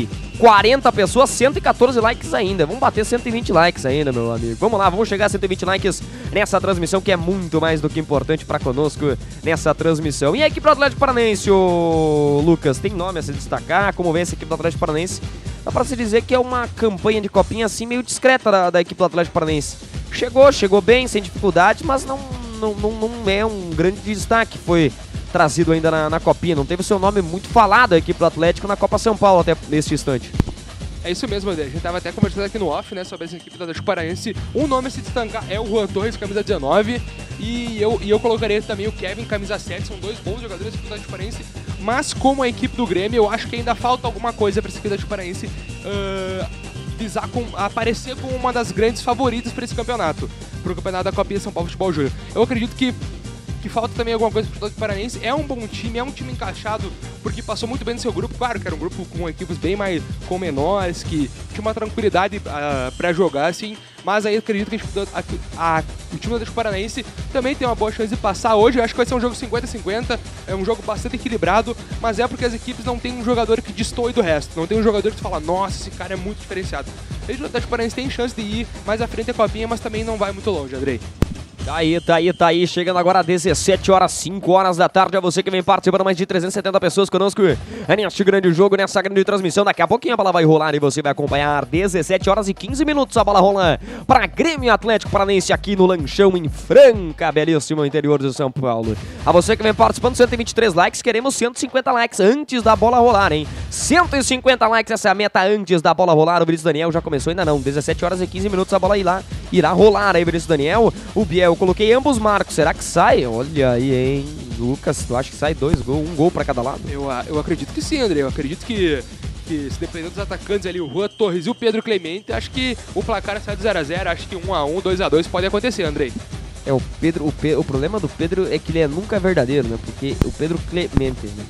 340 pessoas, 114 likes ainda. Vamos bater 120 likes ainda, meu amigo. Vamos lá, vamos chegar a 120 likes nessa transmissão, que é muito mais do que importante pra conosco nessa transmissão. E a equipe do Atlético Paranaense, ô Lucas, tem nome a se destacar? Como vem essa equipe do Atlético Paranaense? Dá pra se dizer que é uma campanha de copinha assim meio discreta da equipe do Atlético Paranaense. Chegou bem, sem dificuldade, mas não é um grande destaque. Foi trazido ainda na Copinha, não teve o seu nome muito falado a equipe do Atlético na Copa São Paulo até neste instante. É isso mesmo, André. A gente tava até conversando aqui no off, né, sobre essa equipe do Atlético Paranaense. Um nome a se destacar é o Juan Torres, camisa 19, e eu colocaria também o Kevin, camisa 7, são dois bons jogadores da equipe do Atlético Paranaense, mas como a equipe do Grêmio, eu acho que ainda falta alguma coisa para essa equipe do Atlético Paranaense visar aparecer como uma das grandes favoritas para esse campeonato, para o campeonato da Copinha São Paulo Futebol Júnior. Eu acredito que falta também alguma coisa para o Atlético Paranaense. É um bom time, é um time encaixado, porque passou muito bem no seu grupo. Claro que era um grupo com equipes bem mais com menores, que tinha uma tranquilidade para jogar, assim. Mas aí eu acredito que o time do Atlético Paranaense também tem uma boa chance de passar hoje. Eu acho que vai ser um jogo 50-50, é um jogo bastante equilibrado, mas é porque as equipes não tem um jogador que destoe do resto. Não tem um jogador que tu fala, nossa, esse cara é muito diferenciado. O Atlético Paranaense tem chance de ir mais à frente da Copinha, mas também não vai muito longe, Andrei. Tá aí, chegando agora às 17 horas, 5 horas da tarde, a você que vem participando, mais de 370 pessoas conosco neste grande jogo, nessa grande transmissão. Daqui a pouquinho a bola vai rolar e você vai acompanhar 17 horas e 15 minutos, a bola rola para Grêmio Atlético Paranaense aqui no Lanchão, em Franca, belíssimo interior de São Paulo. A você que vem participando, 123 likes, queremos 150 likes antes da bola rolar, hein? 150 likes, essa é a meta antes da bola rolar. O Vinícius Daniel já começou, ainda não, 17 horas e 15 minutos, a bola irá rolar aí, Vinícius Daniel. O Biel, coloquei ambos marcos, será que sai? Olha aí, hein, Lucas, tu acha que sai um gol pra cada lado? Eu acredito que sim, André, eu acredito que que se dependendo dos atacantes ali, o Juan Torres e o Pedro Clemente, acho que o placar sai do 0x0, acho que 1x1, 2x2 pode acontecer, Andrei. O problema do Pedro é que ele nunca é verdadeiro, né? Porque o Pedro Clemente, né?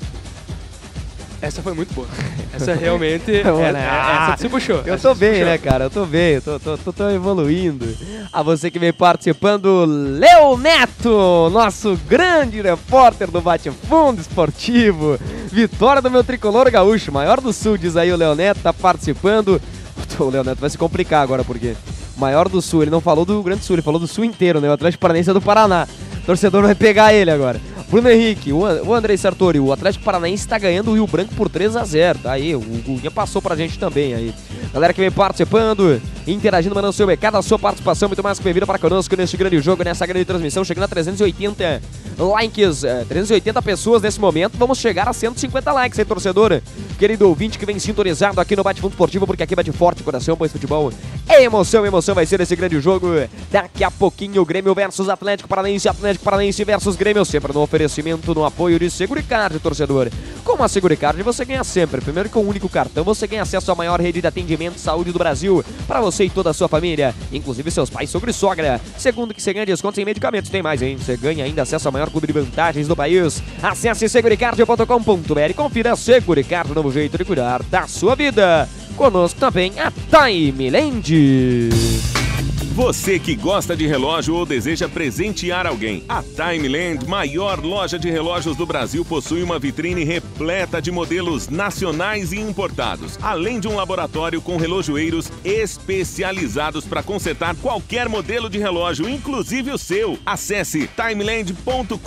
Essa foi muito boa. Essa realmente, essa se puxou. Eu tô bem, né, cara? Eu tô bem, tô evoluindo. A você que vem participando, Leo Neto, nosso grande repórter do Bate-Fundo Esportivo. Vitória do meu tricolor gaúcho, maior do Sul, diz aí o Leo Neto, tá participando. O Leo Neto vai se complicar agora, porque maior do Sul, ele não falou do Rio Grande do Sul, ele falou do Sul inteiro, né? O Atlético Paranaense é do Paraná. O torcedor vai pegar ele agora. Bruno Henrique, o Andrei Sartori, o Atlético Paranaense está ganhando o Rio Branco por 3x0, tá aí, o Guguinha passou pra gente também aí. Galera que vem participando, interagindo, mandando seu recado, a sua participação, muito mais que bem-vinda para conosco neste grande jogo, nessa grande transmissão, chegando a 380 likes, 380 pessoas nesse momento, vamos chegar a 150 likes, hein, torcedor? Querido ouvinte que vem sintonizado aqui no Bate-Fundo Esportivo, porque aqui bate forte coração, pois futebol é emoção, emoção vai ser esse grande jogo. Daqui a pouquinho, Grêmio versus Atlético Paranaense versus Grêmio, sempre no oferecimento, no apoio de Seguricard, torcedor. Com a Seguricard você ganha sempre. Primeiro, com um único cartão você ganha acesso à maior rede de atendimento de saúde do Brasil, para você e toda a sua família, inclusive seus pais, sogro e sogra. Segundo, que você ganha descontos em medicamentos, tem mais, hein? Você ganha ainda acesso ao maior clube de vantagens do país. Acesse seguricard.com.br e confira a Seguricard, novo jeito de cuidar da sua vida. Conosco também a Timeland. Você que gosta de relógio ou deseja presentear alguém, a Timeland, maior loja de relógios do Brasil, possui uma vitrine repleta de modelos nacionais e importados, além de um laboratório com relojoeiros especializados para consertar qualquer modelo de relógio, inclusive o seu. Acesse timeland.com.br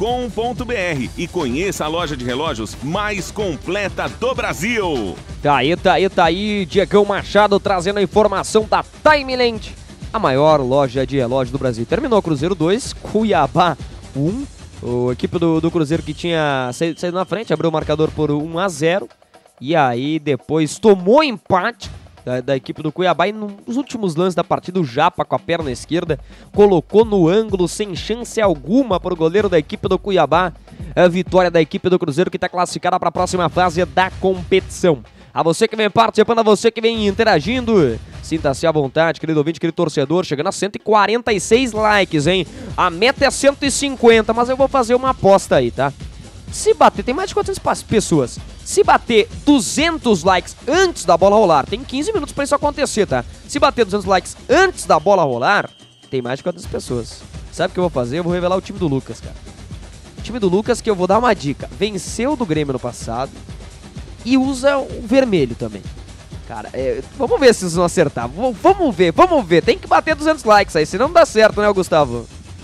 e conheça a loja de relógios mais completa do Brasil. Tá aí, Diegão Machado trazendo a informação da Timeland, a maior loja de relógio do Brasil. Terminou Cruzeiro 2, Cuiabá 1. A equipe do Cruzeiro que tinha saído na frente, abriu o marcador por 1x0. E aí depois tomou empate da equipe do Cuiabá. E nos últimos lances da partida, o Japa com a perna esquerda colocou no ângulo sem chance alguma para o goleiro da equipe do Cuiabá. A vitória da equipe do Cruzeiro que está classificada para a próxima fase da competição. A você que vem participando, a você que vem interagindo, sinta-se à vontade, querido ouvinte, querido torcedor, chegando a 146 likes, hein? A meta é 150, mas eu vou fazer uma aposta aí, tá? Se bater, tem mais de 400 pessoas, se bater 200 likes antes da bola rolar, tem 15 minutos pra isso acontecer, tá? Se bater 200 likes antes da bola rolar, tem mais de 400 pessoas. Sabe o que eu vou fazer? Eu vou revelar o time do Lucas, cara. O time do Lucas, que eu vou dar uma dica, venceu do Grêmio no passado e usa o vermelho também. Cara, vamos ver se vocês vão acertar. Vamos ver. Tem que bater 200 likes aí, senão não dá certo, né, Gustavo?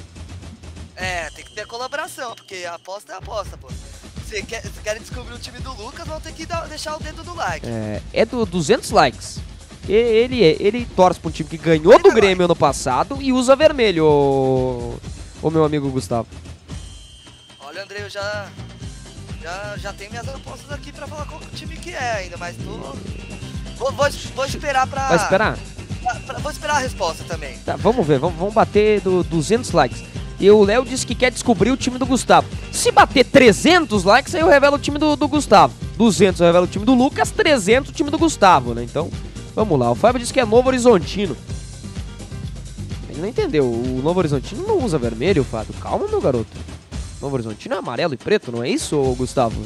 Tem que ter colaboração, porque a aposta é a aposta, pô. Se querem descobrir o time do Lucas, vão ter que deixar o dedo do like. É do 200 likes. Ele torce pra um time que ganhou do Grêmio ano passado e usa vermelho, o meu amigo Gustavo. Olha, André, eu já tenho minhas apostas aqui pra falar qual time que é ainda, mas vou esperar pra... Vai esperar? Vou esperar a resposta também. Tá, vamos ver, vamos bater 200 likes. E o Léo disse que quer descobrir o time do Gustavo. Se bater 300 likes, aí eu revelo o time do Gustavo. 200 eu revelo o time do Lucas, 300 o time do Gustavo, né? Então, vamos lá. O Fábio disse que é Novo Horizontino. Ele não entendeu. O Novo Horizontino não usa vermelho, Fábio. Calma, meu garoto. Novo Horizontino é amarelo e preto, não é isso, Gustavo?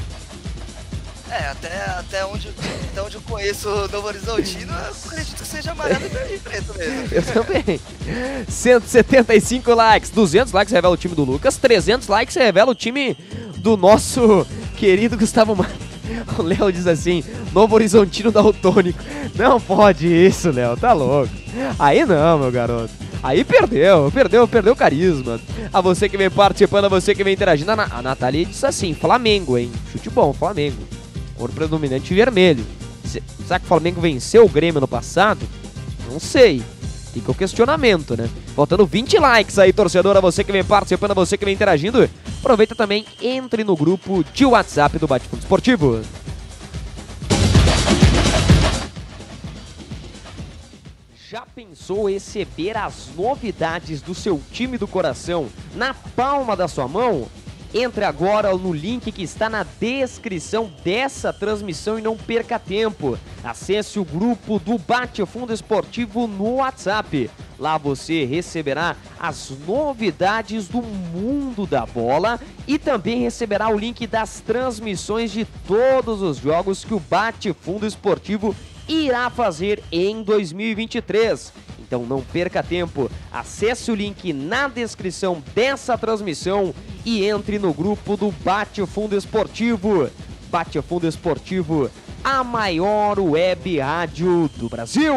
Até onde eu conheço o Novo Horizontino, eu acredito que seja amarelo e preto mesmo. Eu também. 175 likes, 200 likes revela o time do Lucas, 300 likes revela o time do nosso querido Gustavo Marques. O Léo diz assim, Novo Horizontino daltônico. Não pode isso, Léo, tá louco. Aí não, meu garoto. Aí perdeu o carisma. A você que vem participando, a você que vem interagindo. A Nathalie disse assim, Flamengo, hein? Chute bom, Flamengo. Cor predominante vermelho. Será que o Flamengo venceu o Grêmio no passado? Não sei. Fica o questionamento, né? Faltando 20 likes aí, torcedor. A você que vem participando, a você que vem interagindo. Aproveita também, entre no grupo de WhatsApp do Bate-Fundo Esportivo. Já pensou receber as novidades do seu time do coração na palma da sua mão? Entre agora no link que está na descrição dessa transmissão e não perca tempo. Acesse o grupo do Bate Fundo Esportivo no WhatsApp. Lá você receberá as novidades do mundo da bola e também receberá o link das transmissões de todos os jogos que o Bate Fundo Esportivo irá fazer em 2023. Então não perca tempo, acesse o link na descrição dessa transmissão e entre no grupo do Bate Fundo Esportivo. Bate Fundo Esportivo, a maior web rádio do Brasil.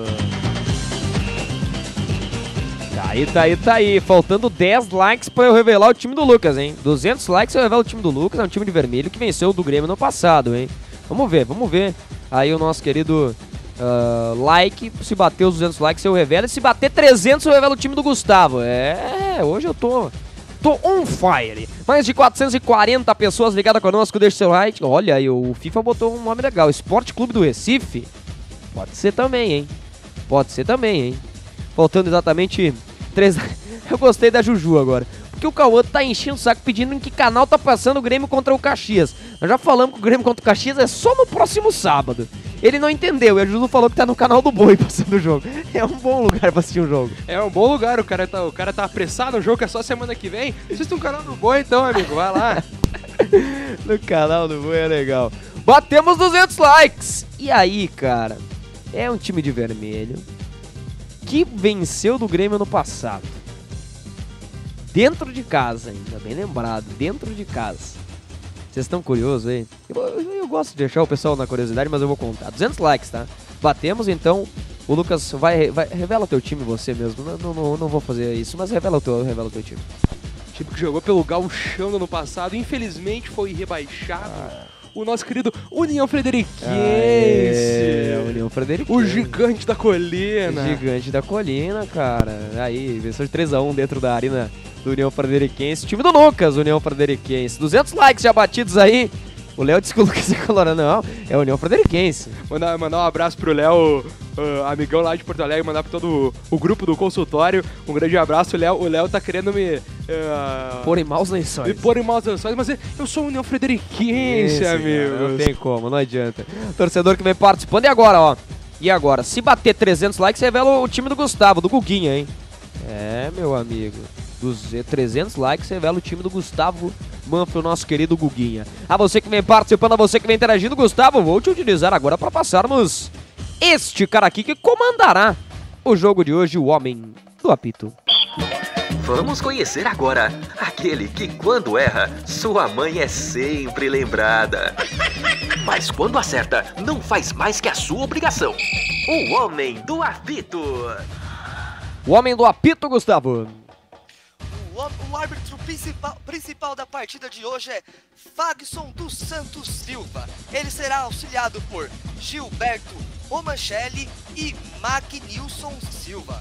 Tá aí. Faltando 10 likes para eu revelar o time do Lucas, hein? 200 likes eu revelo o time do Lucas, é um time de vermelho que venceu o do Grêmio no passado, hein? Vamos ver. Aí o nosso querido like, se bater os 200 likes eu revelo, e se bater 300 eu revelo o time do Gustavo. Hoje eu tô on fire. Mais de 440 pessoas ligadas conosco, deixa seu like. Olha aí, o FIFA botou um nome legal, Esporte Clube do Recife. Pode ser também, hein? Faltando exatamente 3... Eu gostei da Juju agora, porque o Cauã tá enchendo o saco pedindo em que canal tá passando o Grêmio contra o Caxias. Nós já falamos que o Grêmio contra o Caxias é só no próximo sábado. Ele não entendeu, e a Juju falou que tá no canal do Boi passando o jogo. É um bom lugar pra assistir um jogo. É um bom lugar, o cara tá apressado, o jogo é só semana que vem. Assista um canal do Boi então, amigo, vai lá. No canal do Boi é legal. Batemos 200 likes! E aí, cara, é um time de vermelho que venceu do Grêmio no passado. Dentro de casa ainda, bem lembrado, dentro de casa. Vocês estão curiosos aí? Eu gosto de deixar o pessoal na curiosidade, mas eu vou contar. 200 likes, tá? Batemos, então, o Lucas vai revela o teu time você mesmo. Não vou fazer isso, mas revela o teu time. O time que jogou pelo Gauchão no ano passado, infelizmente foi rebaixado. O nosso querido União Frederiquense. União Frederiquense. O gigante da colina. Gigante da colina, cara. Aí, venceu de 3-1 dentro da arena do União Frederiquense. Time do Lucas, União Frederiquense. 200 likes já batidos aí. O Léo disse que o Lucas é colorado. Não, é a União Frederiquense. Mandar um abraço pro Léo, amigão lá de Porto Alegre, mandar pra todo o grupo do consultório. Um grande abraço, Léo. O Léo tá querendo me... pôr em maus lençóis. Me pôr em maus lençóis, mas eu sou União Frederiquense, amigo. Não tem como, não adianta. Torcedor que vem participando. E agora, ó? E agora? Se bater 300 likes, revela o time do Gustavo, do Guguinha, hein? É, meu amigo. Dos 300 likes, revela o time do Gustavo Manfro, nosso querido Guguinha. A você que vem participando, a você que vem interagindo, Gustavo, vou te utilizar agora para passarmos este cara aqui que comandará o jogo de hoje, o homem do apito. Vamos conhecer agora aquele que, quando erra, sua mãe é sempre lembrada. Mas quando acerta, não faz mais que a sua obrigação. O homem do apito. O homem do apito, Gustavo. O árbitro principal da partida de hoje é Fagson dos Santos Silva. Ele será auxiliado por Gilberto Romanchelli e Magnilson Silva.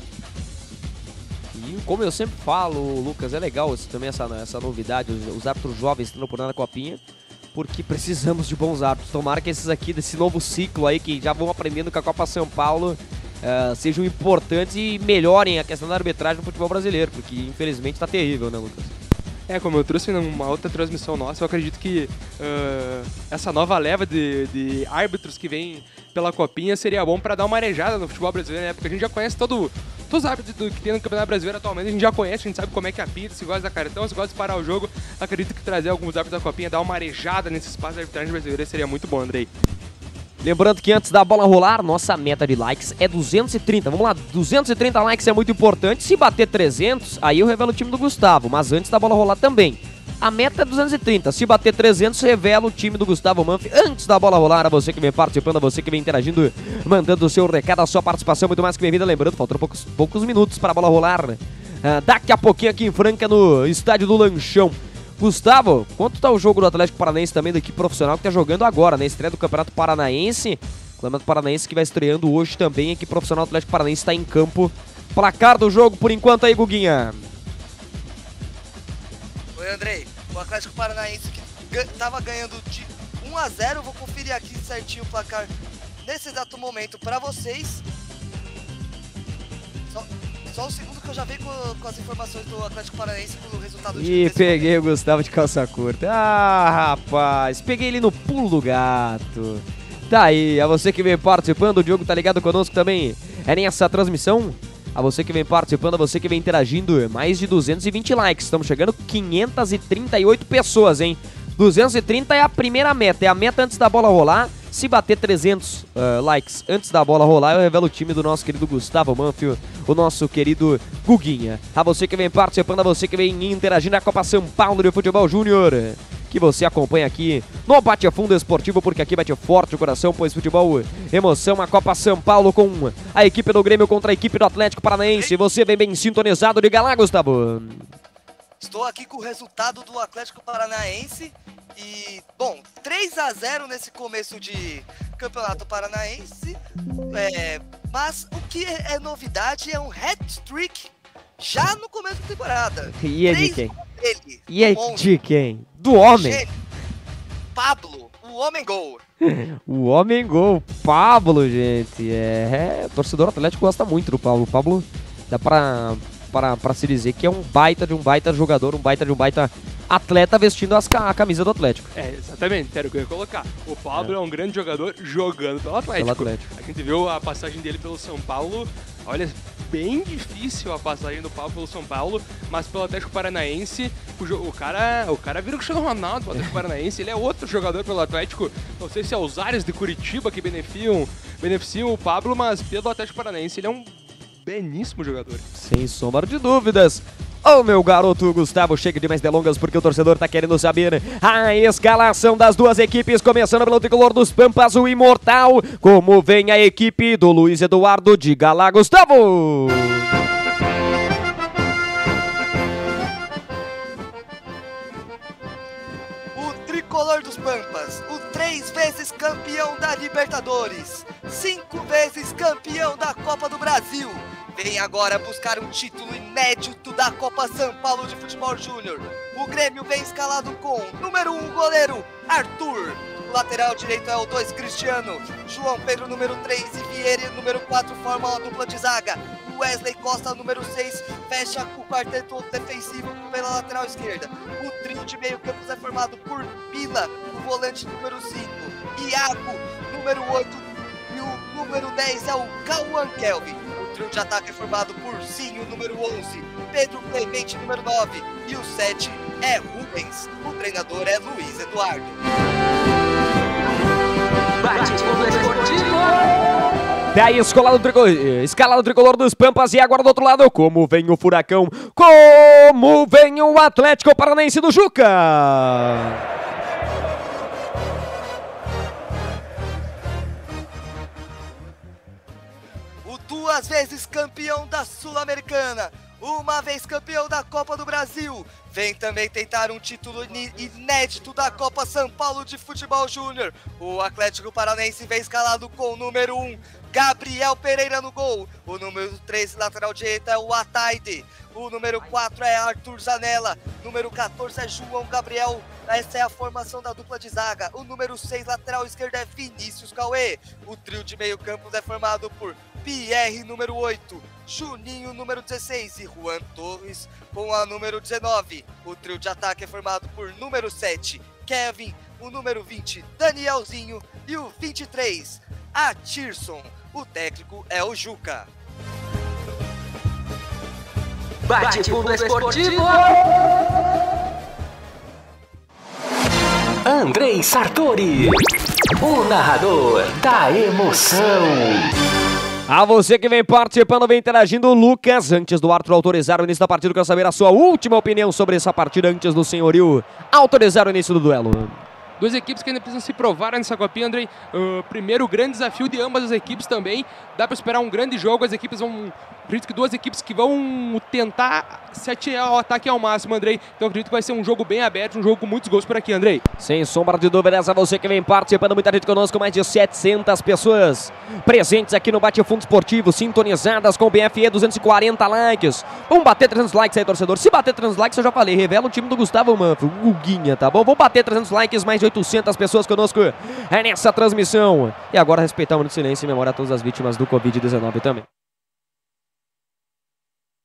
E como eu sempre falo, Lucas, é legal também essa novidade, os árbitros jovens estão por na copinha, porque precisamos de bons árbitros. Tomara que esses aqui, desse novo ciclo aí, que já vão aprendendo com a Copa São Paulo, sejam importantes e melhorem a questão da arbitragem no futebol brasileiro, porque infelizmente tá terrível, né, Lucas? Como eu trouxe numa outra transmissão nossa, eu acredito que essa nova leva de árbitros que vem pela Copinha seria bom para dar uma arejada no futebol brasileiro, né? Porque a gente já conhece todos os árbitros que tem no Campeonato Brasileiro atualmente, a gente já conhece, a gente sabe como é que apita, se gosta da cartão, se gosta de parar o jogo. Acredito que trazer alguns árbitros da Copinha, dar uma arejada nesse espaço da arbitragem brasileira seria muito bom, Andrei. Lembrando que antes da bola rolar, nossa meta de likes é 230. Vamos lá, 230 likes é muito importante. Se bater 300, aí eu revelo o time do Gustavo, mas antes da bola rolar também. A meta é 230. Se bater 300, revela o time do Gustavo Manfri antes da bola rolar. A você que vem participando, a você que vem interagindo, mandando o seu recado, a sua participação muito mais que bem-vinda. Lembrando, faltam poucos minutos para a bola rolar. Daqui a pouquinho aqui em Franca, no estádio do Lanchão. Gustavo, quanto tá o jogo do Atlético Paranaense também, da equipe profissional que tá jogando agora, né? Estreia do Campeonato Paranaense. O Campeonato Paranaense que vai estreando hoje também. A equipe profissional do Atlético Paranaense está em campo. Placar do jogo por enquanto aí, Guguinha. Oi, Andrei. O Atlético Paranaense que tava ganhando de 1-0. Vou conferir aqui certinho o placar nesse exato momento para vocês. só um segundo que eu já venho com as informações do Atlético Paranaense com o resultado Ih, peguei o Gustavo de calça curta. Ah, rapaz, peguei ele no pulo do gato. Tá aí, a você que vem participando, o Diogo tá ligado conosco também. É nessa transmissão? A você que vem participando, a você que vem interagindo, mais de 220 likes. Estamos chegando com 538 pessoas, hein? 230 é a primeira meta, é a meta antes da bola rolar. Se bater 300 likes antes da bola rolar, eu revelo o time do nosso querido Gustavo Manfio, o nosso querido Guguinha. A você que vem participando, a você que vem interagindo na Copa São Paulo de Futebol Júnior, que você acompanha aqui no Bate Fundo Esportivo, porque aqui bate forte o coração, pois futebol, emoção, a Copa São Paulo com a equipe do Grêmio contra a equipe do Atlético Paranaense. Você vem bem sintonizado, diga lá, Gustavo. Estou aqui com o resultado do Atlético Paranaense e, bom, 3-0 nesse começo de Campeonato Paranaense, mas o que é novidade é um hat-trick já no começo da temporada. E é de quem? Dele, E é de quem? Do homem. Gênio, Pablo, o homem gol. O homem gol, Pablo, gente. O torcedor atlético gosta muito do Pablo. O Pablo dá pra se dizer que é um baita jogador, um baita atleta vestindo a camisa do Atlético. Exatamente, era o que eu ia colocar. O Pablo é um grande jogador jogando pelo Atlético. A gente viu a passagem dele pelo São Paulo, olha, bem difícil a passagem do Pablo pelo São Paulo, mas pelo Atlético Paranaense, o cara vira o Cristiano Ronaldo pelo Atlético Paranaense, ele é outro jogador pelo Atlético, não sei se é os Ares de Curitiba que beneficiam o Pablo, mas pelo Atlético Paranaense ele é um beníssimo jogador. Sem sombra de dúvidas. Ô, meu garoto Gustavo, chega de mais delongas porque o torcedor tá querendo saber a escalação das duas equipes, começando pelo tricolor dos Pampas, o Imortal. Como vem a equipe do Luiz Eduardo? Diga lá, Gustavo! O tricolor dos Pampas, o 3 vezes campeão da Libertadores, 5 vezes campeão da Copa do Brasil, vem agora buscar um título inédito da Copa São Paulo de Futebol Júnior. O Grêmio vem escalado com número 1 goleiro, Arthur. O lateral direito é o 2 Cristiano. João Pedro, número 3 e Vieira, número 4, formam a dupla de zaga. O Wesley Costa, número 6, fecha o quarteto defensivo pela lateral esquerda. O trio de meio campo é formado por Bila, o volante número 5, Iago, número 8, e o número 10 é o Cauã Kelvin. O trio de ataque é formado por Zinho, número 11, Pedro Clemente, número 9, e o 7 é Rubens. O treinador é Luiz Eduardo. Bate Fundo Esportivo. Daí escalado tricolor dos Pampas, e agora do outro lado, como vem o Furacão, como vem o Atlético Paranaense do Juca. Duas vezes campeão da Sul-Americana, uma vez campeão da Copa do Brasil, vem também tentar um título inédito da Copa São Paulo de Futebol Júnior. O Atlético Paranaense vem escalado com o número 1, Gabriel Pereira no gol. O número 13, lateral direito, é o Ataide. O número 4 é Arthur Zanella. Número 14 é João Gabriel. Essa é a formação da dupla de zaga. O número 6, lateral esquerdo, é Vinícius Cauê. O trio de meio campo é formado por Pierre, número 8, Juninho, número 16 e Juan Torres com a número 19. O trio de ataque é formado por número 7, Kevin, o número 20, Danielzinho e o 23, Atirson. O técnico é o Juca. Bate Fundo Esportivo. Andrei Sartori, o narrador da emoção. A você que vem participando, vem interagindo, Lucas. Antes do árbitro autorizar o início da partida, quero saber a sua última opinião sobre essa partida antes do senhorio autorizar o início do duelo. Duas equipes que ainda precisam se provar nessa copinha, Andrei. Primeiro, o grande desafio de ambas as equipes também. Dá para esperar um grande jogo. As equipes vão... Acredito que duas equipes que vão tentar se atirar ao ataque ao máximo, Andrei. Então acredito que vai ser um jogo bem aberto, um jogo com muitos gols por aqui, Andrei. Sem sombra de dúvidas, a você que vem participando, muita gente conosco, mais de 700 pessoas presentes aqui no Bate Fundo Esportivo, sintonizadas com o BFE, 240 likes. Vamos bater 300 likes aí, torcedor. Se bater 300 likes, eu já falei, revela o time do Gustavo Manfio, o Guguinha, tá bom? Vamos bater 300 likes, mais de 800 pessoas conosco nessa transmissão. E agora respeitar o minuto de silêncio em memória a todas as vítimas do Covid-19 também.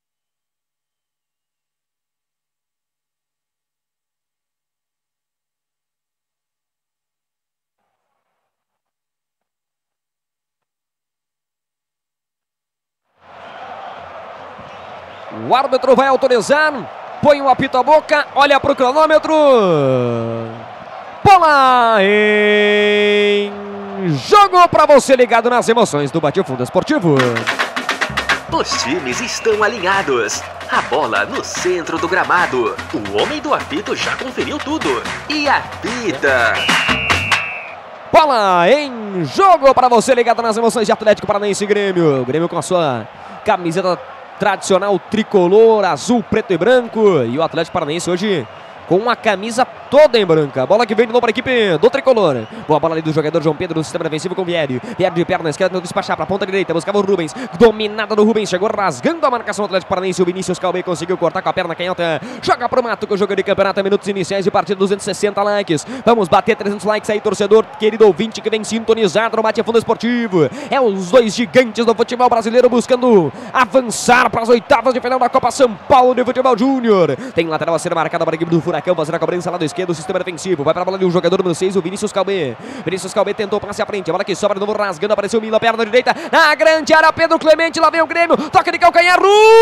O árbitro vai autorizar. Põe o apito à boca. Olha para o cronômetro. Bola em jogo para você ligado nas emoções do Bate-Fundo Esportivo. Os times estão alinhados. A bola no centro do gramado. O homem do apito já conferiu tudo. E apita. Bola em jogo para você ligado nas emoções de Atlético Paranaense e Grêmio. O Grêmio com a sua camiseta tradicional tricolor, azul, preto e branco. E o Atlético Paranaense hoje com uma camisa toda em branca. Bola que vem de novo para a equipe do tricolor. Boa bola ali do jogador João Pedro no sistema defensivo com o Vieri. Vieri de perna esquerda, tentou despachar para a ponta direita. Buscava o Rubens. Dominada do Rubens. Chegou rasgando a marcação do Atlético Paranaense. O Vinícius Calbe conseguiu cortar com a perna canhota. Joga pro mato com o jogo de campeonato. Minutos iniciais de partida, 260 likes. Vamos bater 300 likes aí, torcedor, querido ouvinte que vem sintonizado no Bate-Fundo Esportivo. É os dois gigantes do futebol brasileiro buscando avançar para as oitavas de final da Copa São Paulo de Futebol Júnior. Tem lateral a ser marcada para a equipe do Furacão, fazendo a cobrança lá do esquerdo, o sistema defensivo. Vai para a bola ali o jogador número 6, o Vinícius Calbe. Vinícius Calbe tentou passe à frente. A bola que sobra de novo rasgando. Apareceu o Mila, perna direita. Na grande área, Pedro Clemente. Lá vem o Grêmio. Toque de calcanhar.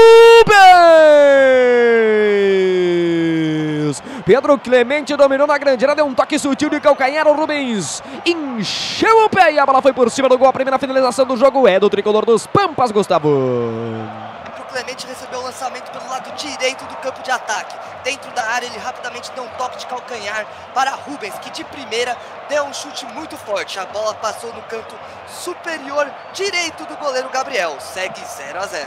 Rubens! Pedro Clemente dominou na grande área. Deu um toque sutil de calcanhar. O Rubens encheu o pé e a bola foi por cima do gol. A primeira finalização do jogo é do tricolor dos Pampas, Gustavo. Clemente recebeu o lançamento pelo lado direito do campo de ataque. Dentro da área, ele rapidamente deu um toque de calcanhar para Rubens, que de primeira deu um chute muito forte. A bola passou no canto superior direito do goleiro Gabriel. Segue 0-0.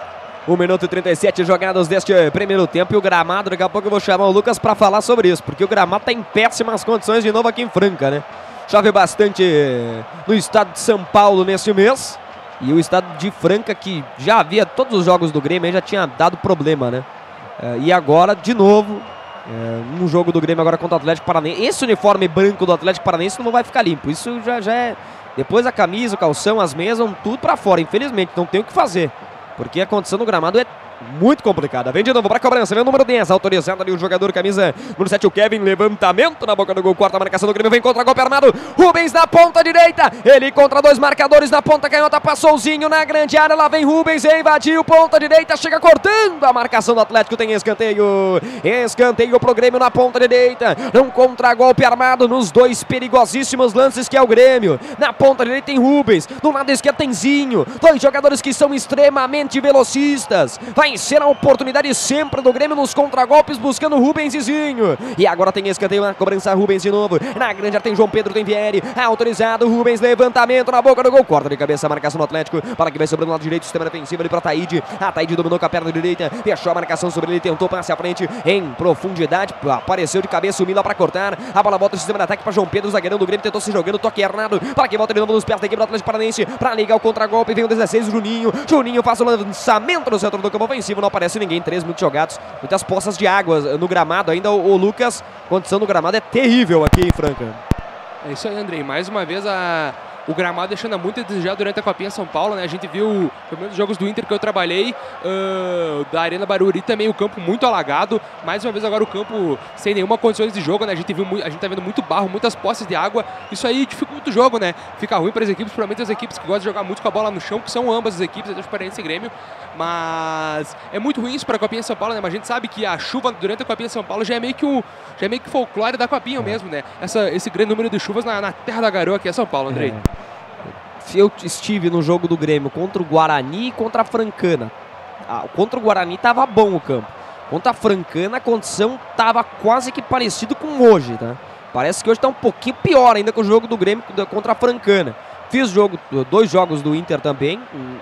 1 minuto e 37 jogadas deste primeiro tempo. E o gramado, daqui a pouco eu vou chamar o Lucas para falar sobre isso, porque o gramado está em péssimas condições de novo aqui em Franca, né? Chove bastante no estado de São Paulo neste mês. E o estado de Franca, que já havia todos os jogos do Grêmio, já tinha dado problema, né? E agora, de novo, um jogo do Grêmio agora contra o Atlético Paranaense. Esse uniforme branco do Atlético Paranaense não vai ficar limpo. Isso já é... Depois a camisa, o calção, as meias, vão tudo pra fora. Infelizmente, não tem o que fazer. Porque a condição do gramado é muito complicada. Vem de novo para a cobrança. Vem o número 10. Autorizado ali o jogador, camisa número 7, o Kevin. Levantamento na boca do gol. Quarta marcação do Grêmio. Vem contra golpe armado. Rubens na ponta direita. Ele contra dois marcadores na ponta canhota. Passouzinho na grande área. Lá vem Rubens. Invadiu ponta direita. Chega cortando a marcação do Atlético. Tem escanteio. Escanteio pro Grêmio na ponta direita. Um contra-golpe armado nos dois perigosíssimos lances que é o Grêmio. Na ponta direita tem Rubens. Do lado esquerdo tem Zinho. Dois jogadores que são extremamente velocistas. Vai ser a oportunidade sempre do Grêmio nos contragolpes, buscando Rubens e Zinho. E agora tem escanteio na cobrança, Rubens de novo. Na grande área tem João Pedro, tem Vieri. Autorizado, Rubens, levantamento na boca do gol. Corta de cabeça a marcação do Atlético. Para que vai sobrando no lado direito, sistema defensivo ali para Taíde. A Taíde dominou com a perna direita. Fechou a marcação sobre ele, tentou passe à frente em profundidade. Apareceu de cabeça o Mila para cortar. A bola volta no sistema de ataque para João Pedro, zagueirão do Grêmio. Tentou se jogando, toque errado. Para que volta de novo nos pés da equipe do Atlético Paranaense. Para ligar o contragolpe, vem o 16, o Juninho. Juninho faz o lançamento no centro do campo ofensivo. Não aparece ninguém, 3 minutos jogados, muitas poças de água no gramado ainda. O Lucas, a condição do gramado é terrível aqui em Franca. É isso aí, Andrei, mais uma vez o gramado deixando muito a desejar durante a Copinha São Paulo, né? A gente viu, pelo menos, os jogos do Inter que eu trabalhei, da Arena Barueri também, o campo muito alagado. Mais uma vez agora o campo sem nenhuma condições de jogo, né? A gente tá vendo muito barro, muitas poças de água. Isso aí dificulta o jogo, né? Fica ruim para as equipes, principalmente as equipes que gostam de jogar muito com a bola no chão, que são ambas as equipes, Atlético Paranaense e Grêmio. Mas é muito ruim isso para a Copinha São Paulo, né? Mas a gente sabe que a chuva durante a Copinha São Paulo já é meio que folclore da Copinha mesmo, né? Esse grande número de chuvas na terra da garoa que é São Paulo, Andrei. Eu estive no jogo do Grêmio contra o Guarani e contra a Francana. Contra o Guarani estava bom o campo. Contra a Francana a condição estava quase que parecido com hoje, tá? Parece que hoje está um pouquinho pior ainda que o jogo do Grêmio contra a Francana. Fiz dois jogos do Inter também.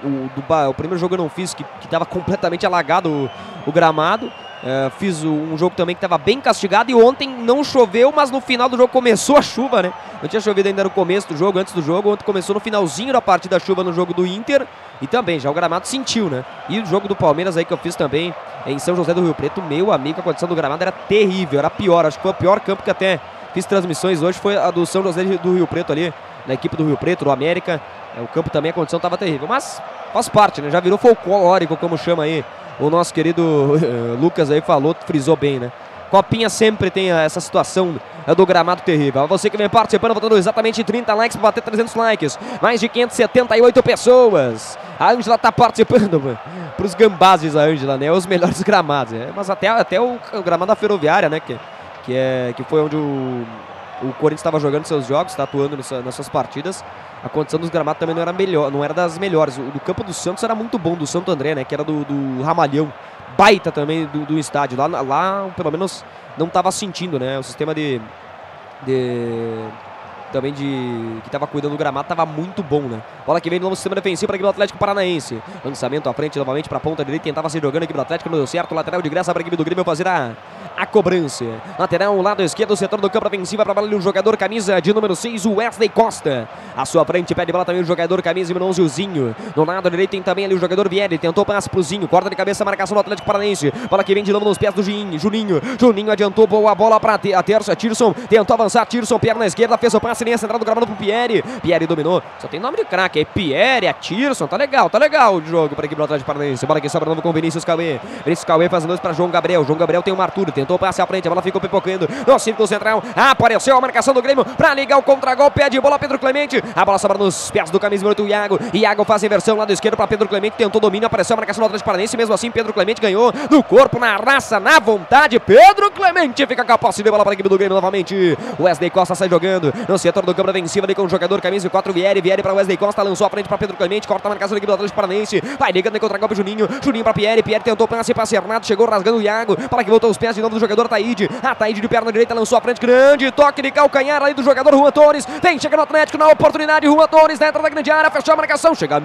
O primeiro jogo eu não fiz, que estava completamente alagado o gramado. Fiz um jogo também que estava bem castigado. E ontem não choveu, mas no final do jogo começou a chuva, né? Não tinha chovido ainda no começo do jogo, antes do jogo. Ontem começou no finalzinho da partida a chuva no jogo do Inter. E também já o gramado sentiu, né? E o jogo do Palmeiras aí que eu fiz também em São José do Rio Preto, meu amigo, a condição do gramado era terrível, era pior. Acho que foi o pior campo que até fiz transmissões hoje, foi a do São José do Rio Preto ali, na equipe do Rio Preto, do América. O campo também, a condição estava terrível, mas faz parte, né? Já virou folclórico, como chama aí o nosso querido Lucas aí, falou, frisou bem, né? Copinha sempre tem essa situação do gramado terrível. Você que vem participando, botando exatamente 30 likes para bater 300 likes. Mais de 578 pessoas A Ângela tá participando pros gambás, diz a Ângela, né? Os melhores gramados. Mas até o gramado da Ferroviária, né? Que foi onde o Corinthians estava jogando seus jogos, está atuando nessas partidas. A condição dos gramados também não era das melhores. O do campo do Santos era muito bom, do Santo André, né? Que era do Ramalhão. Baita também do estádio. Lá, pelo menos, não estava sentindo, né? O sistema também que estava cuidando do gramado estava muito bom, né? Bola que vem no novo sistema defensivo para a equipe do Atlético Paranaense. Lançamento à frente novamente para a ponta direita. Tentava se jogando a equipe do Atlético, não deu certo. Lateral de graça para a equipe do Grêmio fazer a cobrança. Lateral, lado esquerdo, setor do campo ofensiva para bola ali o jogador camisa de número 6, o Wesley Costa. À sua frente, pede bola também o jogador camisa número 11, o Zinho. No lado direito tem também ali o jogador Vieri. Tentou passe pro Zinho. Corta de cabeça a marcação do Atlético Paranaense. Bola que vem de novo nos pés do Juninho. Juninho adiantou, boa bola para a terça. Tirson tentou avançar. Tirson, perna esquerda, fez o passe, linha central do gramado pro Pierre. Pierre dominou. Só tem nome de craque. É Pierre, é Tirson. Tá legal o jogo para a equipe do Atlético Paranaense. Bola que sobra novo com Vinícius Cauê. Vinícius Cauê fazendo isso para João Gabriel. João Gabriel tem o Arthur. Tentou passe à frente. A bola ficou pipocando no círculo central. Apareceu a marcação do Grêmio para ligar o contra-golpe. Pé de bola, Pedro Clemente. A bola sobra nos pés do camisa 8, o Iago. Iago faz a inversão lado esquerdo para Pedro Clemente. Tentou domínio, apareceu a marcação do Atlético Paranaense. Mesmo assim, Pedro Clemente ganhou no corpo, na raça, na vontade. Pedro Clemente fica capaz de bola para a equipe do Grêmio novamente. Wesley Costa sai jogando no setor do campo defensivo ali com o jogador camisa 4, Vieri para Wesley Costa. Lançou a frente para Pedro Clemente. Corta a marcação da equipe do Atlético Paranaense. Vai ligando em contra-golpe Juninho. Juninho para Pierre. Pierre tentou passe Renato. Chegou rasgando o Iago. Para que voltou os pés de novo do jogador Taíde. A Taíde de perna direita lançou a frente. Grande toque de calcanhar aí do jogador Juan Torres. Vem, chega no Atlético na oportunidade. Juan Torres dentro da grande área. Fechou a marcação. Chega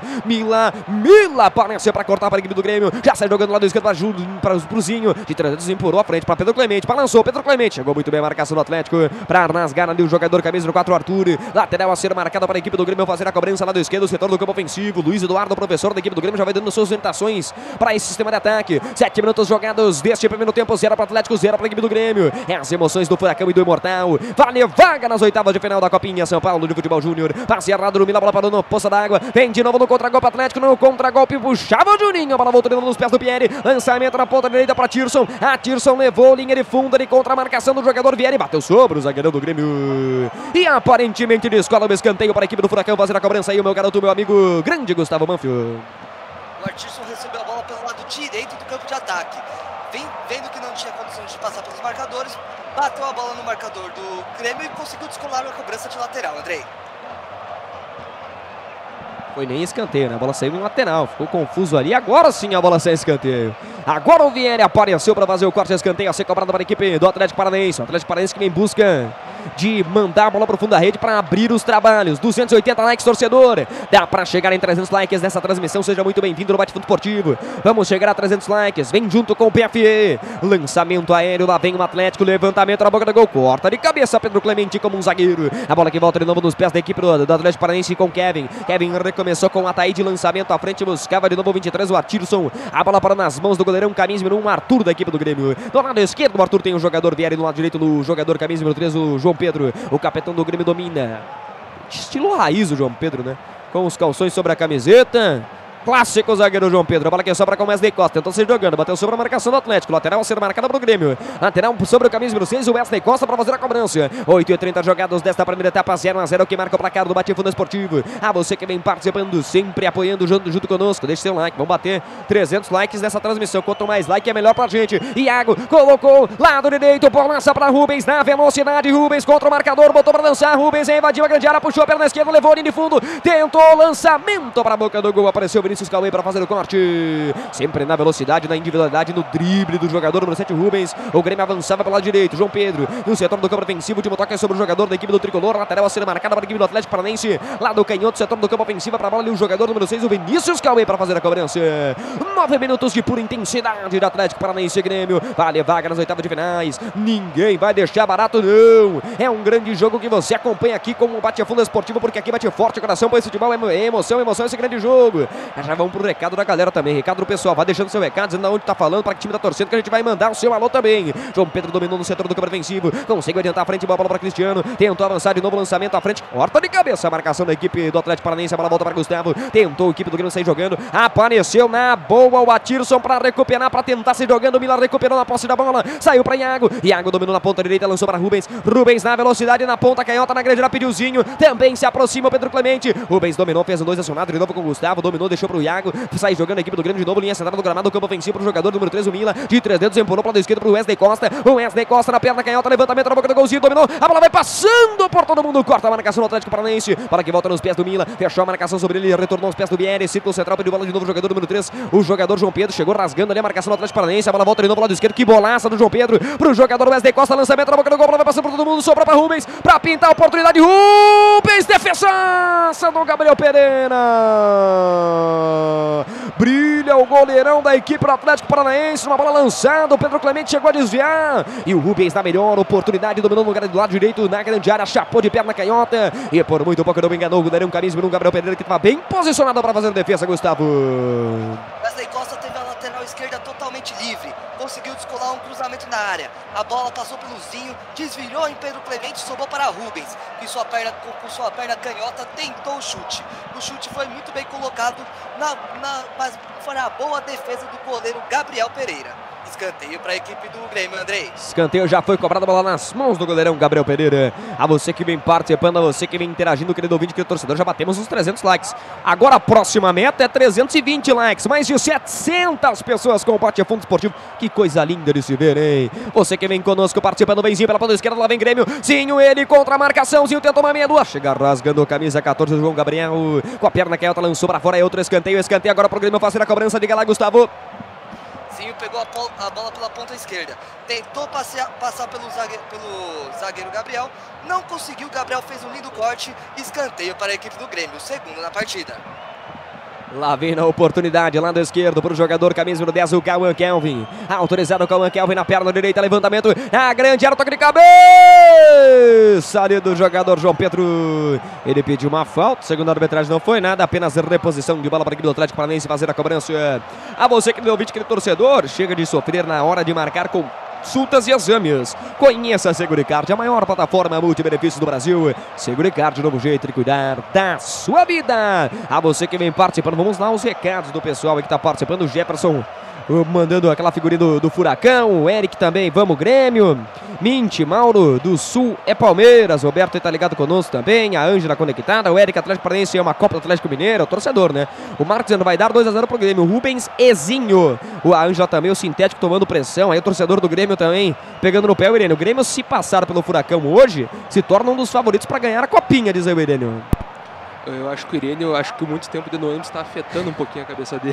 Mila apareceu para cortar para a equipe do Grêmio. Já sai jogando lá do esquerdo para o Zinho. De 300 empurrou a frente para Pedro Clemente. Balançou Pedro Clemente. Chegou muito bem a marcação do Atlético para rasgar ali o jogador camisa no 4, Arthur. Lateral a ser marcada para a equipe do Grêmio fazer a cobrança lá do esquerdo. Setor do campo ofensivo. Luiz Eduardo, professor da equipe do Grêmio, já vai dando suas orientações para esse sistema de ataque. 7 minutos jogados deste primeiro tempo. 0 para o Atlético, 0 para a equipe do Grêmio. É as emoções do Furacão e do Imortal. Vale vaga nas oitavas de final da Copinha São Paulo de Futebol Júnior. Passe errado no Mila, bola parou no Poça d'Água. Vem de novo no contra-golpe Atlético. No contra-golpe puxava o Juninho. A bola voltou de novo nos pés do Pierre. Lançamento na ponta direita para Tirson. A Tirson levou linha de fundo ali contra a marcação do jogador Vieri. Bateu sobre o zagueirão do Grêmio. E aparentemente descola o escanteio para a equipe do Furacão fazer a cobrança aí. O meu garoto, meu amigo grande Gustavo Manfio. O Artirson recebeu a bola pelo lado direito do campo de ataque. Vendo que não tinha condições de passar pelos marcadores, bateu a bola no marcador do Grêmio e conseguiu descolar uma cobrança de lateral, Andrei. Foi nem escanteio, né? A bola saiu no lateral, ficou confuso ali. Agora sim a bola sai escanteio. Agora o Vieri apareceu para fazer o corte de escanteio a ser cobrado para a equipe do Atlético Paranaense. O Atlético Paranaense que vem em busca de mandar a bola para o fundo da rede para abrir os trabalhos. 280 likes, torcedor. Dá para chegar em 300 likes nessa transmissão. Seja muito bem-vindo no Bate-Fundo Esportivo. Vamos chegar a 300 likes. Vem junto com o PFE. Lançamento aéreo, lá vem o Atlético. Levantamento na boca do gol. Corta de cabeça Pedro Clemente como um zagueiro. A bola que volta de novo nos pés da equipe do Atlético Paranaense com Kevin. Kevin recomeçou com a Taíde. Lançamento à frente. Buscava de novo o 23, o Artirson. A bola para nas mãos do goleirão camisa número 1, Arthur da equipe do Grêmio. Do lado esquerdo, o Arthur tem o jogador Vieri. No lado direito, o jogador camisa número 3, o João Pedro. O capitão do Grêmio domina. Estilo raiz o João Pedro, né? Com os calções sobre a camiseta. Clássico zagueiro João Pedro. A bola que sobra com o Wesley Costa. Tentou se jogando. Bateu sobre a marcação do Atlético. Lateral a ser marcada para o Grêmio. Lateral sobre o camisa número 6. O Wesley Costa para fazer a cobrança. 8h30 jogados desta primeira etapa. 0-0. Que marca o placar do Bate-Fundo Esportivo. A você que vem participando, sempre apoiando junto conosco. Deixe seu like. Vamos bater 300 likes nessa transmissão. Quanto mais like é melhor pra gente. Iago colocou lado direito. Bolança para Rubens na velocidade. Rubens contra o marcador. Botou para dançar. Rubens invadiu a grande área. Puxou a perna esquerda. Levou a linha de fundo. Tentou lançamento para a boca do gol. Apareceu Vinícius Cauê para fazer o corte. Sempre na velocidade, na individualidade, no drible do jogador número 7, Rubens. O Grêmio avançava pelo lado direito. João Pedro no setor do campo ofensivo. Último toque sobre o jogador da equipe do Tricolor. Lateral a ser marcada para a equipe do Atlético Paranaense. Lá do canhoto, setor do campo ofensivo para a bola ali o jogador número 6, o Vinícius Cauê para fazer a cobrança. 9 minutos de pura intensidade do Atlético Paranaense e Grêmio. Vale vaga nas oitavas de finais. Ninguém vai deixar barato, não. É um grande jogo que você acompanha aqui como Bate-Fundo Esportivo, porque aqui bate forte o coração para esse futebol. É emoção esse grande jogo. Já vamos pro recado da galera também. Recado do pessoal, vai deixando seu recado, dizendo onde tá falando, para que time tá torcendo, que a gente vai mandar o seu alô também. João Pedro dominou no setor do campo defensivo, consegue adiantar a frente, bola para Cristiano, tentou avançar de novo, lançamento à frente, corta de cabeça, a marcação da equipe do Atlético Paranaense, a bola volta para Gustavo, tentou a equipe do Grêmio sair jogando, apareceu na boa o Atirson para recuperar, para tentar se jogando, o Miller recuperou na posse da bola, saiu para Iago dominou na ponta direita, lançou para Rubens na velocidade, na ponta, canhota na grande, rapidinho, também se aproxima o Pedro Clemente, Rubens dominou, fez um 2 acionado, de novo com o Gustavo, dominou, deixou para o Iago, sai jogando a equipe do Grêmio de novo, linha central do gramado, campo ofensivo para o jogador número 3, o Mila, de 3 dedos, empurrou para o lado esquerdo para o Wesley Costa na perna canhota, levantamento na boca do golzinho, dominou, a bola vai passando por todo mundo, corta a marcação do Atlético Paranaense, para que volta nos pés do Mila, fechou a marcação sobre ele, retornou aos pés do Bieri, círculo central, pediu bola de novo, jogador número 3, o jogador João Pedro, chegou rasgando ali a marcação do Atlético Paranaense, a bola volta de novo pro lado esquerdo, que bolaça do João Pedro, pro jogador Wesley Costa, lançamento na boca do gol, a bola vai passando por todo mundo, sobra para Rubens, para pintar a oportunidade, Rubens, defesaça do Gabriel Pereira, brilha o goleirão da equipe do Atlético Paranaense, uma bola lançada, o Pedro Clemente chegou a desviar, e o Rubens na melhor oportunidade, dominou no lugar do lado direito, na grande área, chapou de perna canhota, e por muito pouco não enganou o goleirão camisa no Gabriel Pereira, que estava bem posicionado para fazer a defesa, Gustavo. Wesley Costa teve a lateral esquerda totalmente livre, conseguiu descolar um cruzamento na área, a bola passou pelo Zinho, desviou em Pedro Clemente, sobrou para Rubens, que com sua perna canhota tentou o chute foi muito bem colocado, mas foi a boa defesa do goleiro Gabriel Pereira. Escanteio para a equipe do Grêmio, Andrei. Escanteio já foi cobrado, a bola nas mãos do goleirão Gabriel Pereira. A você que vem participando, a você que vem interagindo, querido ouvinte, querido torcedor, já batemos os 300 likes. Agora a próxima meta é 320 likes. Mais de 700 pessoas com o Bate Fundo Esportivo. Que coisa linda de se ver, hein? Você que vem conosco participando, benzinho pela ponta esquerda, lá vem Grêmio. Zinho, ele contra a marcação. Zinho tentou uma meia-lua. Chega rasgando a camisa 14 do João Gabriel. Com a perna canhota, lançou para fora. É outro escanteio. Escanteio agora para o Grêmio fazer a cobrança. Diga lá, Gustavo. Zinho pegou a bola pela ponta esquerda, tentou passar pelo zagueiro Gabriel, não conseguiu, Gabriel fez um lindo corte, escanteio para a equipe do Grêmio, o segundo na partida. Lá vem na oportunidade, lado esquerdo para o jogador, camisa número 10, o Cauã Kelvin. Autorizado o Cauã Kelvin na perna direita, levantamento, a grande área, toque de cabeça ali do jogador João Pedro. Ele pediu uma falta, segundo a arbitragem não foi nada, apenas reposição de bola para a equipe do Atlético Paranaense fazer a cobrança. A você que me ouvinte, aquele torcedor, chega de sofrer na hora de marcar com consultas e exames. Conheça a Seguricard, a maior plataforma multibenefícios do Brasil. Seguricard, novo jeito de cuidar da sua vida. A você que vem participando, vamos lá os recados do pessoal que está participando. O Jefferson mandando aquela figurinha do Furacão, o Eric também, vamos Grêmio. Mint, Mauro do Sul é Palmeiras, Roberto está ligado conosco também, a Ângela conectada, o Eric Atlético Paranaense é uma Copa do Atlético Mineiro, o torcedor, né? O Marcos vai dar 2-0 pro Grêmio, o Rubens Ezinho, a Ângela também, o sintético tomando pressão, aí o torcedor do Grêmio também pegando no pé, o Irene. O Grêmio, se passar pelo Furacão hoje, se torna um dos favoritos para ganhar a Copinha, diz o Irene. Eu acho que o Irene, muito tempo de noite está afetando um pouquinho a cabeça dele.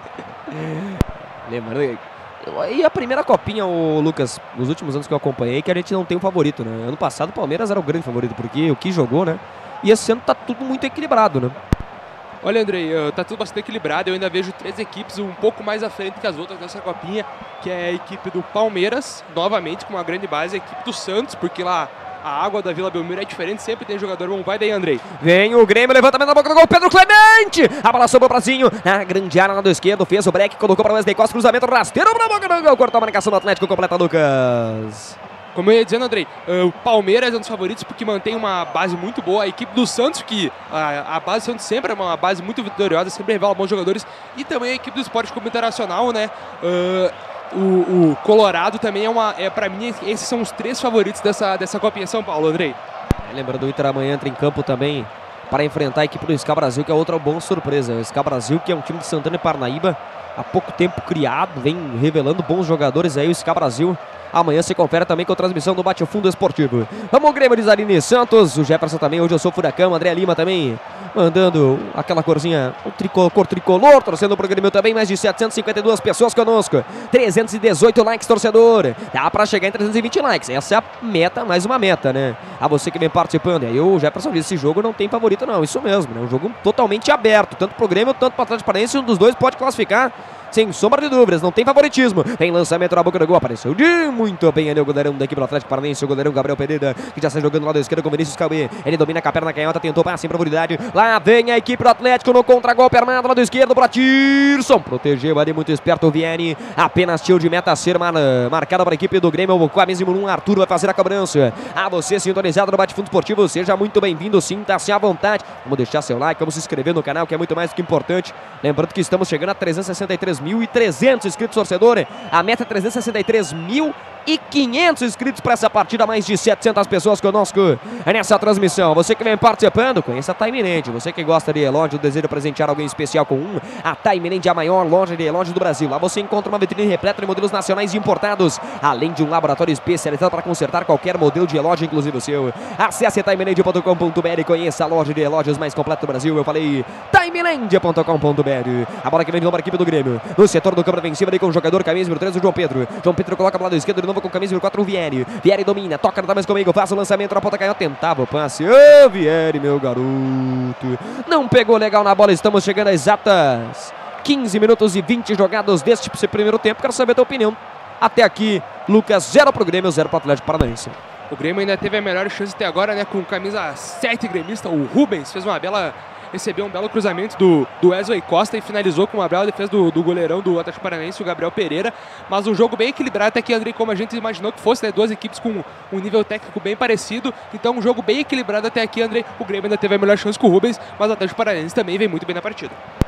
Lembrando, e a primeira copinha, o Lucas, nos últimos anos que eu acompanhei, que a gente não tem um favorito, né? Ano passado o Palmeiras era o grande favorito, porque o que jogou, né? E esse ano tá tudo muito equilibrado, né? Olha, Andrei, tá tudo bastante equilibrado. Eu ainda vejo 3 equipes um pouco mais à frente que as outras dessa copinha, que é a equipe do Palmeiras, novamente com uma grande base, a equipe do Santos, porque lá a água da Vila Belmiro é diferente, sempre tem jogador bom. Vai daí, Andrei. Vem o Grêmio, levantamento na boca do gol, Pedro Clemente! A bola sobrou pra Zinho, na grande área, lado esquerdo, fez o break, colocou para o Wesley Costa, cruzamento rasteiro pra boca do gol, cortou a marcação do Atlético, completa Lucas. Como eu ia dizendo, Andrei, o Palmeiras é um dos favoritos porque mantém uma base muito boa. A equipe do Santos, que a base do Santos sempre é uma base muito vitoriosa, sempre revela bons jogadores. E também a equipe do Esporte Clube Internacional, né? O Colorado também para mim, esses são os 3 favoritos dessa Copinha São Paulo, Andrei. Lembrando, o Inter amanhã entra em campo também para enfrentar a equipe do SK Brasil, que é outra boa surpresa. O SK Brasil, que é um time de Santana e Parnaíba, há pouco tempo criado, vem revelando bons jogadores aí, o SK Brasil. Amanhã se confere também com a transmissão do Bate Fundo Esportivo. Vamos, Grêmio, diz Aline Santos. O Jefferson também, hoje eu sou Furacão. André Lima também, mandando aquela corzinha, cor tricolor, torcendo pro Grêmio também. Mais de 752 pessoas conosco. 318 likes, torcedor. Dá pra chegar em 320 likes. Essa é a meta, mais uma meta, né? A você que vem participando. Aí o Jefferson disse, esse jogo não tem favorito não. Isso mesmo, né? Um jogo totalmente aberto. Tanto pro Grêmio, tanto pro Atlético Paranaense. Um dos dois pode classificar sem sombra de dúvidas, não tem favoritismo. Tem lançamento na boca do gol, apareceu de muito bem ali o goleirão da equipe do Atlético Paranaense, o goleirão Gabriel Pereira, que já está jogando do lado esquerdo com o Vinícius Cauê. Ele domina com a perna canhota, tentou passe em profundidade. Lá vem a equipe do Atlético no contra-golpe armado, lado esquerdo para Tirson. Protegeu ali, muito esperto o Vieri. Apenas tiro de meta a ser marcada para a equipe do Grêmio. O camisa número 1, Arthur, vai fazer a cobrança. A você sintonizado no Bate Fundo Esportivo, seja muito bem-vindo, sinta-se à vontade. Vamos deixar seu like, vamos se inscrever no canal, que é muito mais do que importante. Lembrando que estamos chegando a 363.300 inscritos, torcedor. A meta é 363.500 inscritos para essa partida, mais de 700 pessoas conosco nessa transmissão. Você que vem participando, conheça a Time Land. Você que gosta de relógio, deseja presentear alguém especial com a Time Land é a maior loja de relógio do Brasil. Lá você encontra uma vitrine repleta de modelos nacionais e importados, além de um laboratório especializado para consertar qualquer modelo de relógio, inclusive o seu. Acesse timeland.com.br e conheça a loja de relógios mais completa do Brasil. Eu falei timeland.com.br. A bola que vem de novo para a equipe do Grêmio. No setor do campo defensivo ali com o jogador camisa número 3, o João Pedro. João Pedro coloca para o lado esquerdo de novo com camisa número 4, o Vieri. Vieri domina, toca no mais comigo, faz o lançamento na ponta canhota, tentava o passe. Ô, Vieri, meu garoto. Não pegou legal na bola, estamos chegando a exatas 15 minutos e 20 jogados deste primeiro tempo. Quero saber a tua opinião. Até aqui, Lucas, 0 para o Grêmio, 0 para o Atlético Paranaense. O Grêmio ainda teve a melhor chance até agora, né? Com camisa 7 gremista, o Rubens fez uma bela... Recebeu um belo cruzamento do Wesley Costa e finalizou com uma bela defesa do goleirão do Atlético Paranaense, o Gabriel Pereira. Mas um jogo bem equilibrado até aqui, Andrei, como a gente imaginou que fosse, né? Duas equipes com um nível técnico bem parecido. Então um jogo bem equilibrado até aqui, Andrei. O Grêmio ainda teve a melhor chance com o Rubens, mas o Atlético Paranaense também vem muito bem na partida.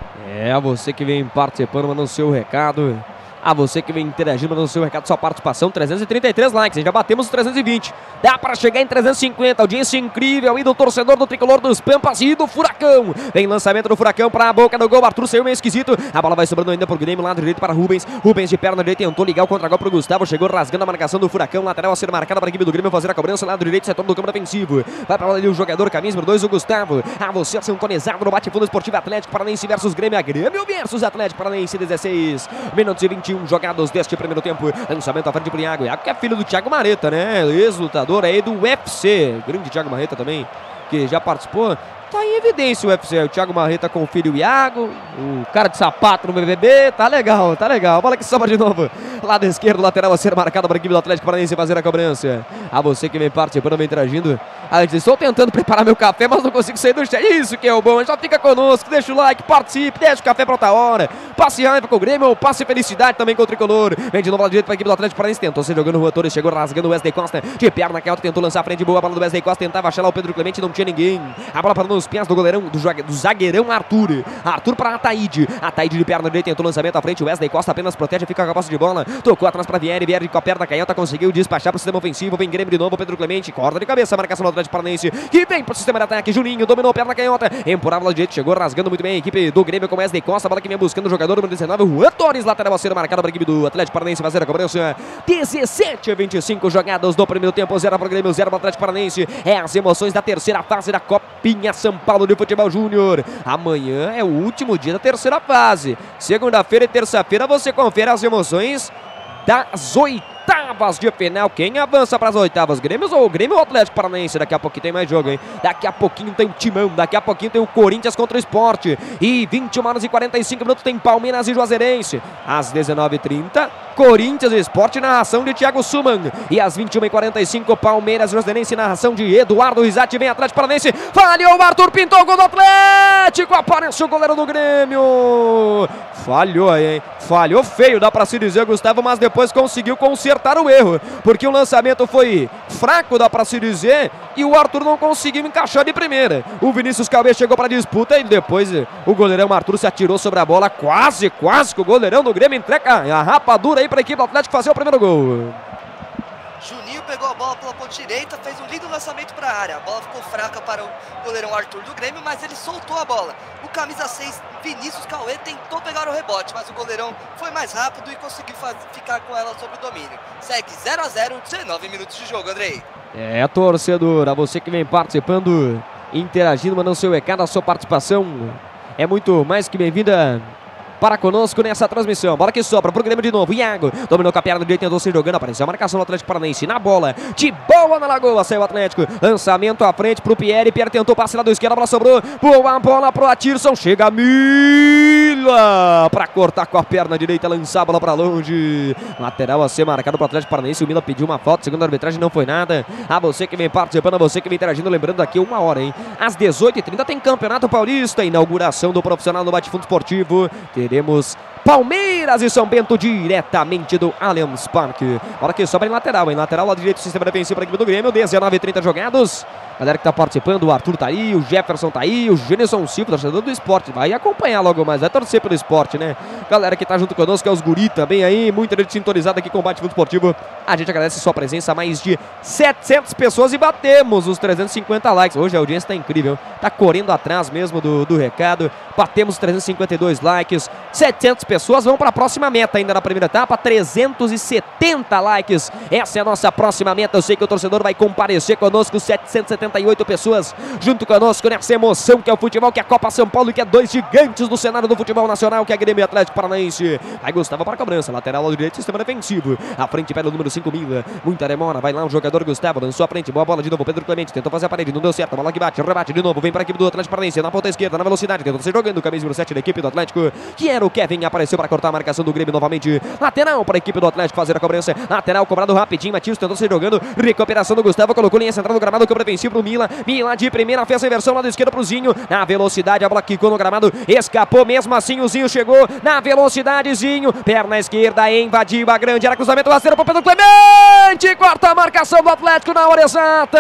É, você que vem participando, mandando seu recado. A você que vem interagindo, mandando seu recado, sua participação, 333 likes, já batemos os 320, dá para chegar em 350, audiência incrível aí do torcedor do Tricolor dos Pampas e do Furacão. Vem lançamento do Furacão para a boca do gol, Arthur saiu meio esquisito, a bola vai sobrando ainda pro Grêmio, lado direito para Rubens, Rubens de perna direita tentou ligar o contra-gol pro Gustavo, chegou rasgando a marcação do Furacão, lateral a ser marcada para a equipe do Grêmio fazer a cobrança, lado direito, setor do campo defensivo, vai para lá ali o jogador, camisa número 2, o Gustavo, a você sintonizado no Bate-Fundo Esportivo, Atlético Paranaense versus Grêmio, Grêmio versus Atlético Paranaense, 16 minutos e 21 jogados deste primeiro tempo, lançamento à frente pro Iago, que é filho do Thiago Marreta, né, ex-lutador aí do UFC, grande Thiago Marreta também, que já participou. Tá em evidência o UFC, o Thiago Marreta com o filho Iago, o cara de sapato no BBB, tá legal, tá legal. Bola que sobra de novo, lado esquerdo, lateral a ser marcado para a equipe do Atlético Paranaense fazer a cobrança. A você que vem participando, vem interagindo. Estou tentando preparar meu café, mas não consigo sair do chat. Isso que é o bom, já fica conosco, deixa o like, participe, deixa o café para outra hora. Passe raiva com o Grêmio, ou passe felicidade também com o Tricolor. Vem de novo lá direito para a equipe do Atlético Paranaense, tentou se jogando Rua Torres, chegou rasgando o Wesley Costa, de perna canhota, tentou lançar a frente, boa a bola do Wesley Costa, tentava achar lá o Pedro Clemente, não tinha ninguém. A bola parou nos pés do goleirão, do zagueirão Arthur. Arthur para Ataíde. Ataíde de perna direita, tentou lançamento à frente. Wesley Costa apenas protege, fica com a posse de bola. Tocou atrás para Vieri. Vieri com a perna canhota conseguiu despachar para o sistema ofensivo. Vem Grêmio de novo. Pedro Clemente corta de cabeça. Marcação do Atlético Paranaense que vem para o sistema de ataque. Juninho dominou a perna canhota. Empurrava lá de direito. Chegou rasgando muito bem a equipe do Grêmio com Wesley Costa. A bola que vem buscando o jogador número 19. Juan Torres, lateral a ser marcado para a equipe do Atlético Paranaense fazer a cobrança. 17-25 jogadas do primeiro tempo. 0 para o Grêmio, 0 para o Atlético Paranaense. É as emoções da terceira fase da Copinha São Paulo de Futebol Júnior. Amanhã é o último dia da terceira fase. Segunda-feira e terça-feira você confere as emoções das oitavas de final. Quem avança para as oitavas? Grêmio ou Grêmio ou Atlético Paranaense? Daqui a pouquinho tem mais jogo, hein? Daqui a pouquinho tem o Timão. Daqui a pouquinho tem o Corinthians contra o Sport. E 21 horas e 45 minutos tem Palmeiras e Juazeirense. Às 19h30, Corinthians e Sport, narração de Thiago Suman. E às 21h45, Palmeiras e Juazeirense, narração de Eduardo Rizatti. Vem Atlético Paranaense. Falhou o Arthur, pintou o gol do Atlético. Aparece o goleiro do Grêmio. Falhou aí, hein? Falhou feio, dá pra se dizer, Gustavo, mas depois conseguiu consertar o erro, porque o lançamento foi fraco, dá pra se dizer, e o Arthur não conseguiu encaixar de primeira. O Vinícius Cauê chegou pra disputa e depois o goleirão Arthur se atirou sobre a bola, quase que o goleirão do Grêmio entrega a rapadura aí pra equipe do Atlético fazer o primeiro gol. Juninho pegou a bola pela ponta direita, fez um lindo lançamento para a área. A bola ficou fraca para o goleirão Arthur do Grêmio, mas ele soltou a bola. O camisa 6, Vinícius Cauê, tentou pegar o rebote, mas o goleirão foi mais rápido e conseguiu ficar com ela sob o domínio. Segue 0-0, 19 minutos de jogo, Andrei. É, torcedor, a você que vem participando, interagindo, mandando seu recado, a sua participação é muito mais que bem-vinda. para conosco nessa transmissão. Bola que sobra pro Grêmio de novo. Iago dominou com a perna direita, tentou se jogando. Apareceu a marcação do Atlético Paranaense na bola. De boa na Lagoa, saiu o Atlético. Lançamento à frente pro Pierre. Pierre tentou passe lá do esquerdo, a bola sobrou. Boa bola pro Atirson. Chega Mila para cortar com a perna direita, lançar a bola para longe. Lateral a ser marcado pro Atlético Paranaense. O Mila pediu uma falta, segundo a arbitragem não foi nada. A você que vem participando, a você que vem interagindo, lembrando daqui 1 hora, hein? Às 18h30 tem Campeonato Paulista, inauguração do profissional no Bate Fundo Esportivo. Teremos Palmeiras e São Bento diretamente do Allianz Parque. Bola que sobra em lateral, em lateral, lado direito, sistema defensivo para a equipe do Grêmio. 19h30 jogados. Galera que tá participando, o Arthur tá aí, o Jefferson tá aí, o Genison Silva, torcedor do esporte. Vai acompanhar logo mais, vai torcer pelo esporte, né? Galera que tá junto conosco, é os guri também aí, muita gente sintonizada aqui com o Bate Fundo Esportivo. A gente agradece sua presença, mais de 700 pessoas e batemos os 350 likes. Hoje a audiência tá incrível, tá correndo atrás mesmo do recado. Batemos 352 likes, 700 pessoas, vão para a próxima meta ainda na primeira etapa, 370 likes. Essa é a nossa próxima meta, eu sei que o torcedor vai comparecer conosco, 778 pessoas junto conosco nessa emoção que é o futebol, que é a Copa São Paulo, que é dois gigantes do cenário do futebol nacional, que é Grêmio e Atlético Paranaense. Aí Gustavo para a cobrança, lateral ao direito, sistema defensivo. À frente pega o número 5, Mila. Muita demora, vai lá o jogador Gustavo, lançou a frente, boa bola de novo, Pedro Clemente, tentou fazer a parede, não deu certo, a bola que bate, rebate de novo, vem para a equipe do Atlético Paranaense, na ponta esquerda, na velocidade, tentou ser jogando, camisa número 7 da equipe do Atlético, que era o Kevin, apareceu para cortar a marcação do Grêmio novamente. Lateral para a equipe do Atlético fazer a cobrança, lateral cobrado rapidinho, Matheus tentou ser jogando, recuperação do Gustavo, colocou linha central no gramado, câmera defensivo pro Mila. Mila de primeira fez a inversão lado esquerdo pro Zinho, na velocidade a bola quicou no gramado, escapou mesmo assim, o Zinho chegou na velocidade, Zinho, perna esquerda, invadiu a grande área, cruzamento rasteiro pro Pedro Clemente, corta a marcação do Atlético na hora exata.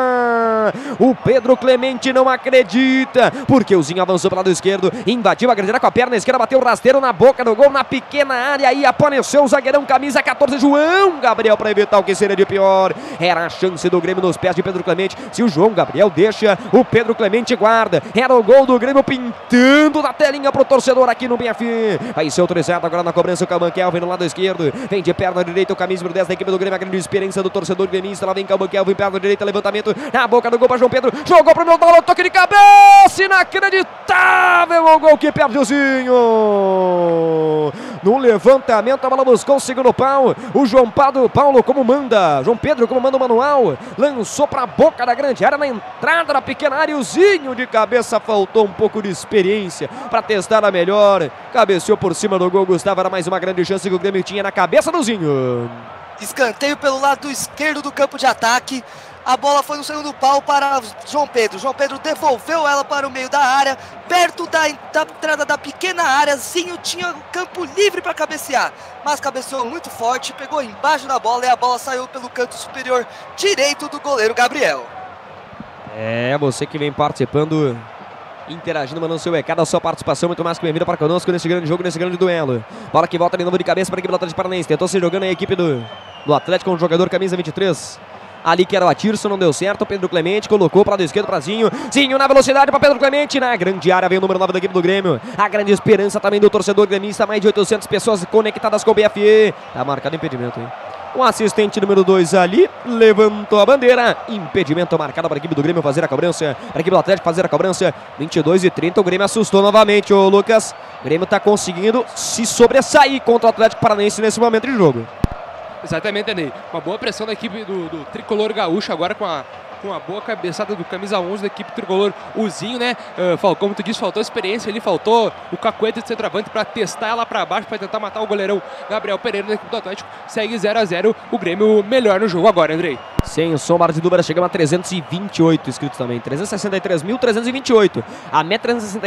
O Pedro Clemente não acredita, porque o Zinho avançou pro lado esquerdo, invadiu a grande área com a perna esquerda, bateu o rasteiro na boca do gol, na pequena área, aí apareceu o zagueirão camisa 14, João Gabriel, para evitar o que seria de pior. Era a chance do Grêmio nos pés de Pedro Clemente, se o João Gabriel deixa, o Pedro Clemente guarda. Era o gol do Grêmio pintando na telinha pro torcedor aqui no BF. Vai ser autorizado agora na cobrança o Calman Kelvin no lado esquerdo. Vem de perna direita o camisa número 10 da equipe do Grêmio. A grande experiência do torcedor gremista. Lá vem Calman Kelvin, perna direita, levantamento na boca do gol para João Pedro. Jogou pro meu dolo, toque de cabeça. Inacreditável o gol que perde o Zinho. No levantamento a bola buscou o segundo pau. O João Paulo como manda. João Pedro como manda o manual. Lançou para a boca da grande área, na entrada da pequena área, o Zinho de cabeça, faltou um pouco de experiência para testar a melhor, cabeceou por cima do gol. Gustavo, era mais uma grande chance que o Grêmio tinha na cabeça do Zinho. Escanteio pelo lado esquerdo do campo de ataque. A bola foi no segundo pau para João Pedro. João Pedro devolveu ela para o meio da área, perto da entrada da pequena área. Zinho tinha o campo livre para cabecear, mas cabeceou muito forte, pegou embaixo da bola e a bola saiu pelo canto superior direito do goleiro Gabriel. É, você que vem participando, interagindo, mandando seu recado, a sua participação muito mais que bem-vinda para conosco nesse grande jogo, nesse grande duelo. Bola que volta de novo de cabeça para a equipe do Atlético Paranaense. Tentou se jogando a equipe do Atlético com o jogador camisa 23. Ali que era o Atirson, não deu certo. Pedro Clemente colocou para o lado esquerdo para Zinho. Zinho na velocidade para Pedro Clemente. Na grande área vem o número 9 da equipe do Grêmio. A grande esperança também do torcedor gremista. Mais de 800 pessoas conectadas com o BFE. Tá marcado impedimento, hein? O assistente número 2 ali levantou a bandeira. Impedimento marcado para a equipe do Grêmio fazer a cobrança. Para a equipe do Atlético fazer a cobrança. 22h30. O Grêmio assustou novamente, ô Lucas. O Grêmio está conseguindo se sobressair contra o Atlético Paranaense nesse momento de jogo. Exatamente, Andrei. Uma boa pressão da equipe do tricolor gaúcho agora com a boa cabeçada do camisa 11 da equipe tricolor, o Zinho, né? Como tu disse, faltou experiência ali, faltou o cacuete de centroavante para testar ela para baixo, para tentar matar o goleirão Gabriel Pereira da equipe do Atlético. Segue 0-0, o Grêmio melhor no jogo agora, Andrei. Sem sombra de dúvida, chegamos a 328 inscritos também. 363.328. A meta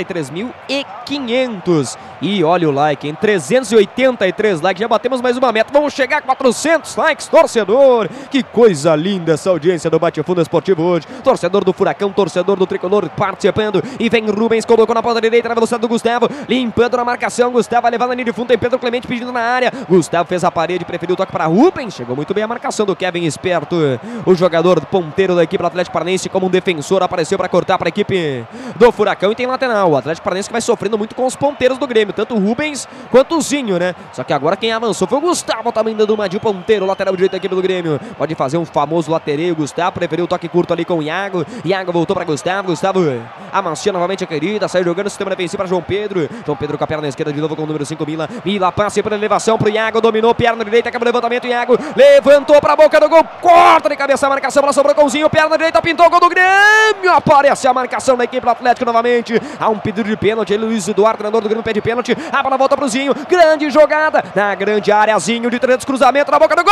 363.500. E olha o like, hein? 383 likes. Já batemos mais uma meta. Vamos chegar a 400 likes, torcedor. Que coisa linda essa audiência do Bate Fundo Esportivo hoje. Torcedor do Furacão, torcedor do Tricolor participando. E vem Rubens, colocou na ponta direita, na velocidade do Gustavo. Limpando na marcação. Gustavo vai levar na linha de fundo. Tem Pedro Clemente pedindo na área. Gustavo fez a parede, preferiu o toque para Rubens. Chegou muito bem a marcação do Kevin, esperto. O jogador ponteiro da equipe do Atlético Paranaense, como um defensor, apareceu para cortar para a equipe do Furacão. E tem lateral. O Atlético Paranaense que vai sofrendo muito com os ponteiros do Grêmio. Grêmio, tanto o Rubens quanto o Zinho, né? Só que agora quem avançou foi o Gustavo, também dando uma de ponteiro, lateral direito da equipe do Grêmio. Pode fazer um famoso latereio, o Gustavo preferiu o toque curto ali com o Iago. Iago voltou para Gustavo, Gustavo amacia novamente a querida, sai jogando o sistema defensivo para João Pedro. João Pedro com a perna esquerda de novo com o número 5, Mila. Mila passa pela elevação pro Iago, dominou, perna direita, acaba o levantamento, Iago levantou para a boca do gol, corta de cabeça a marcação, ela sobrou com o Zinho, perna direita, pintou o gol do Grêmio, aparece a marcação da equipe do Atlético novamente. Há um pedido de pênalti, ele, Luiz Eduardo, treinador do Grêmio, pede pênalti, a bola volta pro Zinho, grande jogada, na grande área, Zinho de 300, cruzamento na boca do gol!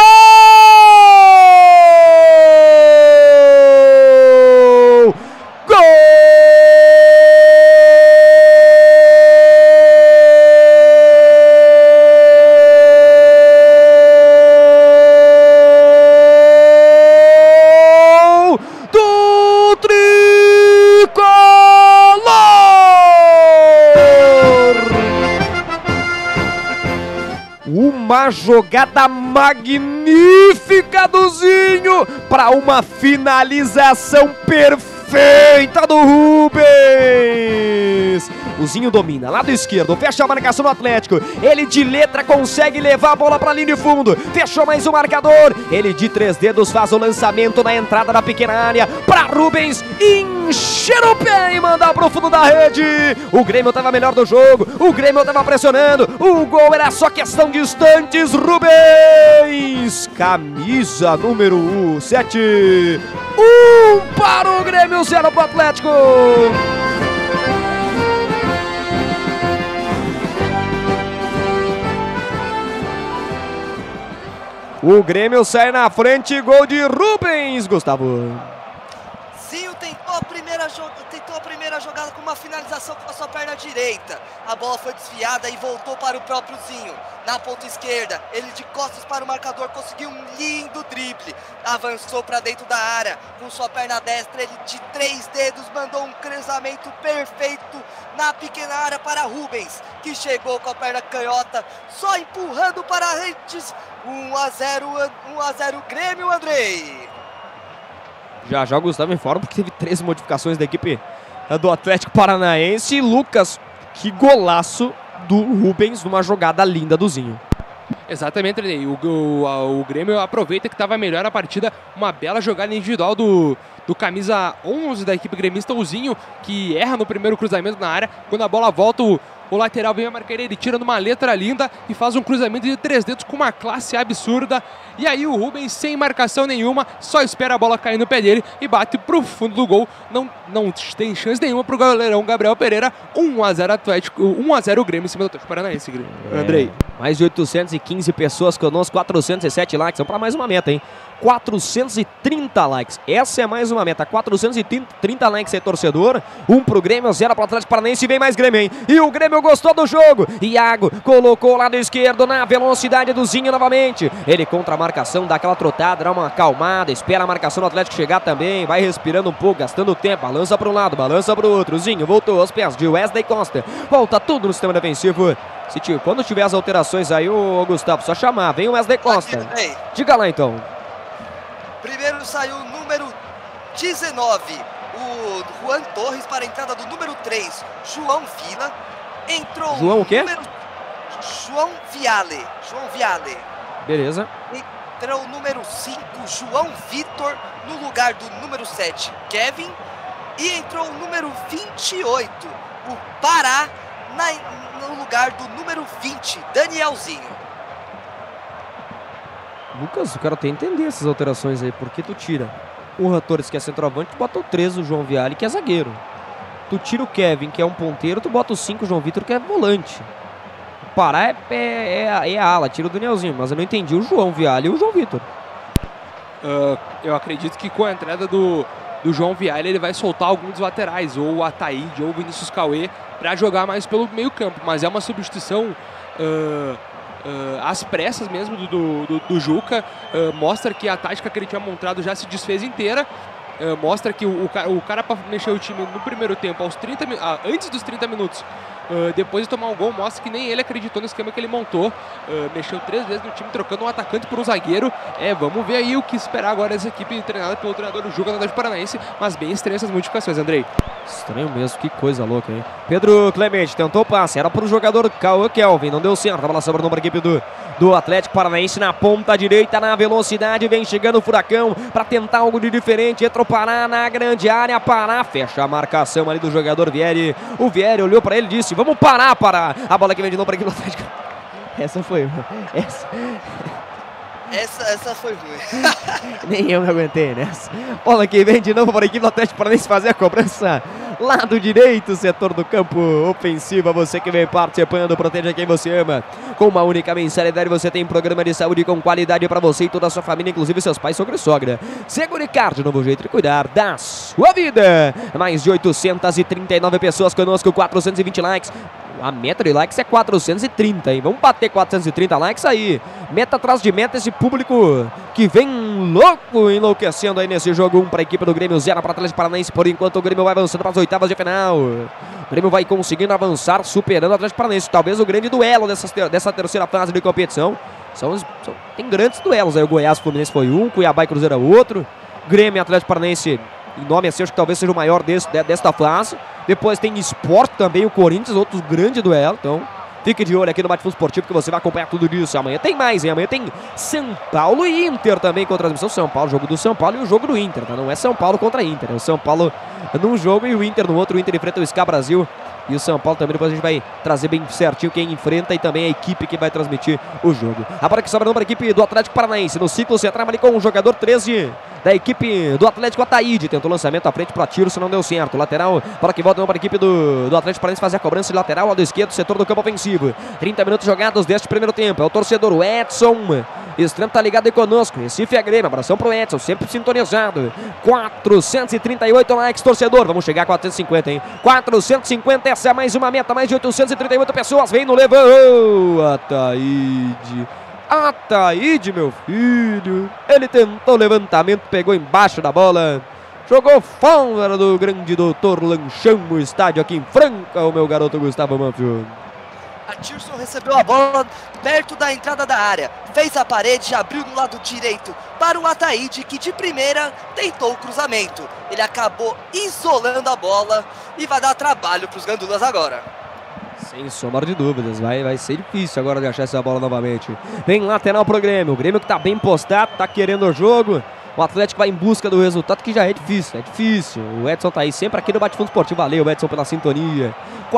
Gol! Do Tricolor! Uma jogada magnífica do Zinho para uma finalização perfeita do Rubens. O Zinho domina, lado esquerdo, fecha a marcação do Atlético. Ele de letra consegue levar a bola para a linha de fundo. Fechou mais o marcador. Ele de 3 dedos faz o lançamento na entrada da pequena área para Rubens encher o pé e mandar para o fundo da rede. O Grêmio estava melhor do jogo. O Grêmio estava pressionando. O gol era só questão de instantes. Rubens, camisa número 7. 1 para o Grêmio, 0 para o Atlético. O Grêmio sai na frente, gol de Rubens, Gustavo. Zinho tentou a primeira jogada com uma finalização com a sua perna direita. A bola foi desviada e voltou para o próprio Zinho. Na ponta esquerda, ele de costas para o marcador conseguiu um lindo drible. Avançou para dentro da área com sua perna destra. Ele de 3 dedos mandou um cruzamento perfeito na pequena área para Rubens, que chegou com a perna canhota, só empurrando para a rede. 1 a 0 Grêmio, Andrei. Já o Gustavo informa porque teve 3 modificações da equipe do Atlético Paranaense. Lucas, que golaço do Rubens numa jogada linda do Zinho. Exatamente, Andrei. O Grêmio aproveita que estava melhor a partida. Uma bela jogada individual do camisa 11 da equipe gremista, o Zinho, que erra no primeiro cruzamento na área. Quando a bola volta, o lateral vem a marcar ele, tira numa letra linda e faz um cruzamento de 3 dedos com uma classe absurda. E aí o Rubens, sem marcação nenhuma, só espera a bola cair no pé dele e bate pro fundo do gol. Não tem chance nenhuma pro goleirão Gabriel Pereira. 1 a 0 Atlético, 1 a 0 Grêmio em cima do Atlético Paranaense. Andrei. Mais de 815 pessoas conosco, 407 likes. Vamos para mais uma meta, hein? 430 likes. Essa é mais uma meta. 430 likes aí, torcedor. 1 pro Grêmio, 0 pro Atlético Paranaense. E vem mais Grêmio, hein? E o Grêmio gostou do jogo. Iago colocou o lado esquerdo na velocidade do Zinho novamente. Ele contra a marcação, dá aquela trotada, dá uma acalmada, espera a marcação do Atlético chegar também. Vai respirando um pouco, gastando tempo. Balança para um lado, balança para o outro. Zinho voltou aos pés de Wesley Costa. Volta tudo no sistema defensivo. Quando tiver as alterações aí, o Gustavo, só chamar. Vem o Wesley Costa. Diga lá então. Primeiro saiu o número 19, o Juan Torres, para a entrada do número 3, João Vila. Entrou João o quê? João Viale. Beleza. Entrou o número 5, João Vitor, no lugar do número 7, Kevin. E entrou o número 28, o Pará, no lugar do número 20, Danielzinho. Lucas, eu quero até entender essas alterações aí. Por que tu tira o Juan Torres, que é centroavante, tu bota o 13, o João Viale, que é zagueiro. Tu tira o Kevin, que é um ponteiro, tu bota o 5, o João Vitor, que é volante. O Pará é a ala, tira o Danielzinho. Mas eu não entendi o João Viale e o João Vitor. Eu acredito que com a entrada do João Viale, ele vai soltar alguns dos laterais, ou o Ataíde, ou o Vinícius Cauê, para jogar mais pelo meio campo. Mas é uma substituição às pressas mesmo do Juca. Mostra que a tática que ele tinha montado já se desfez inteira. Mostra que o cara para mexer o time no primeiro tempo, antes dos 30 minutos, depois de tomar um gol, mostra que nem ele acreditou no esquema que ele montou. Mexeu 3 vezes no time, trocando um atacante por um zagueiro. Vamos ver aí o que esperar agora dessa equipe treinada pelo treinador do Juca, Atlético Paranaense, mas bem estranho essas modificações, Andrei. Estranho mesmo, que coisa louca, hein? Pedro Clemente tentou o passe, era para o jogador Cauã Kelvin, não deu certo, a bola sobrando para a equipe do Atlético Paranaense na ponta direita, na velocidade, vem chegando o Furacão para tentar algo de diferente, entrou Pará na grande área, Pará fecha a marcação ali do jogador Vieri, o Vieri olhou para ele e disse, vamos parar, Pará, a bola que vem de novo para a equipe do Atlético. Essa foi ruim. Nem eu me aguentei nessa. Bola que vem de novo para a equipe do Atlético Paranaense fazer a cobrança. Lado direito, setor do campo ofensiva. Você que vem participando, proteja quem você ama. Com uma única mensalidade você tem programa de saúde com qualidade para você e toda a sua família, inclusive seus pais, sogra e sogra. Seguricard, novo jeito de cuidar da sua vida. Mais de 839 pessoas conosco, 420 likes. A meta de likes é 430, hein? Vamos bater 430 likes aí. Meta atrás de meta, esse público que vem louco, enlouquecendo aí nesse jogo. 1 para a equipe do Grêmio, 0 para o Atlético Paranaense. Por enquanto o Grêmio vai avançando para as oitavas de final. O Grêmio vai conseguindo avançar, superando o Atlético Paranaense. Talvez o grande duelo dessa terceira fase de competição. Tem grandes duelos aí. O Goiás Fluminense foi um, Cuiabá e Cruzeiro é outro. Grêmio e Atlético Paranaense, em nome assim, acho que talvez seja o maior desta fase. Depois tem Sport também, o Corinthians, outro grande duelo. Então, fique de olho aqui no Bate Fundo Esportivo que você vai acompanhar tudo isso. Amanhã tem mais, hein? Amanhã tem São Paulo e Inter também com a transmissão. São Paulo, jogo do São Paulo e o jogo do Inter, tá? Não é São Paulo contra Inter, é o São Paulo num jogo e o Inter no outro. O Inter enfrenta o SK Brasil e o São Paulo também. Depois a gente vai trazer bem certinho quem enfrenta e também a equipe que vai transmitir o jogo. A bola que sobra para a equipe do Atlético Paranaense. No ciclo central ali com o jogador 13 da equipe do Atlético, Ataíde. Tentou lançamento à frente para tiro, se não deu certo. Lateral, bola que volta para a equipe do Atlético Paranaense fazer a cobrança de lateral, lado esquerdo, setor do campo ofensivo. 30 minutos jogados deste primeiro tempo. É o torcedor, o Edson Estranho tá ligado aí conosco. Recife é Grêmio, abração pro Edson, sempre sintonizado. 438 likes, torcedor. Vamos chegar a 450, hein? 450, essa é mais uma meta, mais de 838 pessoas. Vem no levou, Ataíde, meu filho. Ele tentou levantamento, pegou embaixo da bola. Jogou fora do grande doutor Lanchão no estádio aqui em Franca, o meu garoto Gustavo Manfio. A Tirson recebeu a bola perto da entrada da área, fez a parede, abriu no lado direito para o Ataíde, que de primeira tentou o cruzamento. Ele acabou isolando a bola e vai dar trabalho para os gandulas agora. Sem sombra de dúvidas, vai ser difícil agora de achar essa bola novamente. Vem lateral pro Grêmio, o Grêmio que tá bem postado, tá querendo o jogo. O Atlético vai em busca do resultado, que já é difícil, O Edson tá aí sempre aqui no Bate Fundo Esportivo. Valeu, Edson, pela sintonia.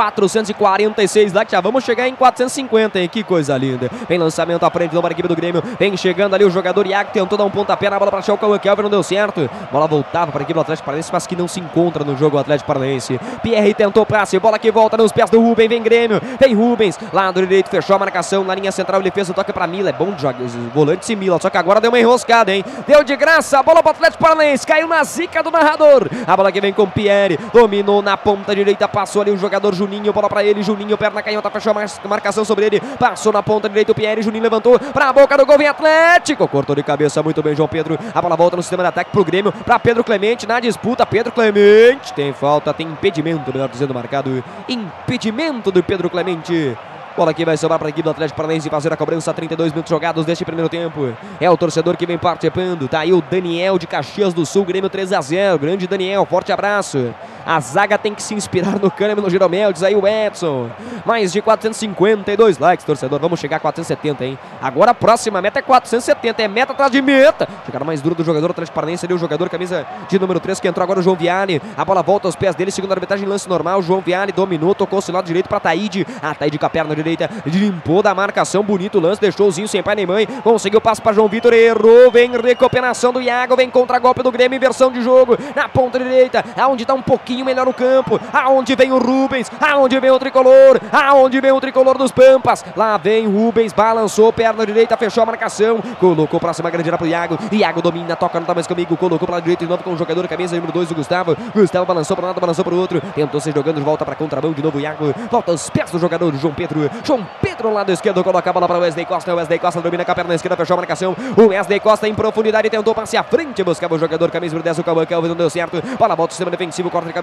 446 likes, já vamos chegar em 450, hein? Que coisa linda. Vem lançamento à frente da equipe do Grêmio. Vem chegando ali o jogador Iago, tentou dar um pontapé na bola para achar o Cauã Kelvin, não deu certo. Bola voltava para a equipe do Atlético Paranaense, mas que não se encontra no jogo Atlético Paranaense. Pierre tentou passe, bola que volta nos pés do Rubens. Vem Grêmio, vem Rubens, lado direito, fechou a marcação na linha central. Ele fez o toque para Mila. É bom de jogar, os volantes e Mila, só que agora deu uma enroscada, hein? Deu de graça, a bola para o Atlético Paranaense, caiu na zica do narrador. A bola que vem com Pierre, dominou na ponta direita, passou ali o jogador Juninho, bola para ele, Juninho, perna canhota, fechou a marcação sobre ele, passou na ponta direita o Pierre, Juninho levantou para a boca do gol, vem Atlético, cortou de cabeça muito bem João Pedro. A bola volta no sistema de ataque pro Grêmio, para Pedro Clemente na disputa. Pedro Clemente tem falta, tem impedimento, melhor dizendo, marcado impedimento do Pedro Clemente. Bola que vai sobrar para a equipe do Atlético Paranaense fazer a cobrança. 32 minutos jogados deste primeiro tempo. É o torcedor que vem participando. Tá aí o Daniel de Caxias do Sul, Grêmio 3-0. Grande Daniel, forte abraço. A zaga tem que se inspirar no Kahneman, no Jeromel. Diz aí o Edson. Mais de 452 likes, torcedor. Vamos chegar a 470, hein? Agora a próxima meta é 470. É meta atrás de meta. Chegada mais dura do jogador Atlético Paranaense ali. O jogador camisa de número 3 que entrou agora, o João Viale. A bola volta aos pés dele. Segunda arbitragem, lance normal. João Viale dominou, tocou o lado direito para Ataíde. Ataíde com a perna direita, limpou da marcação, bonito lance, deixou o Zinho sem pai nem mãe, conseguiu passo para João Vitor, errou, vem recuperação do Iago, vem contra-golpe do Grêmio, inversão de jogo, na ponta direita, aonde está um pouquinho melhor o campo, aonde vem o Rubens, aonde vem o tricolor dos Pampas, lá vem Rubens, balançou, perna direita, fechou a marcação, colocou pra cima, grande para o Iago domina, toca, não tá mais comigo, colocou para a direita de novo com o jogador, camisa número 2, o Gustavo balançou para um lado, balançou para o outro, tentou se jogando de volta para contramão, de novo o Iago, volta aos pés do jogador João Pedro, lado esquerdo, coloca a bola para o Wesley Costa, domina com a perna esquerda, fechou a marcação, o Wesley Costa em profundidade, tentou passe à frente, buscava o jogador, camisa número 10, o Cauã Kelvin, não deu certo, bola volta, sistema defensivo, corta de cabeça,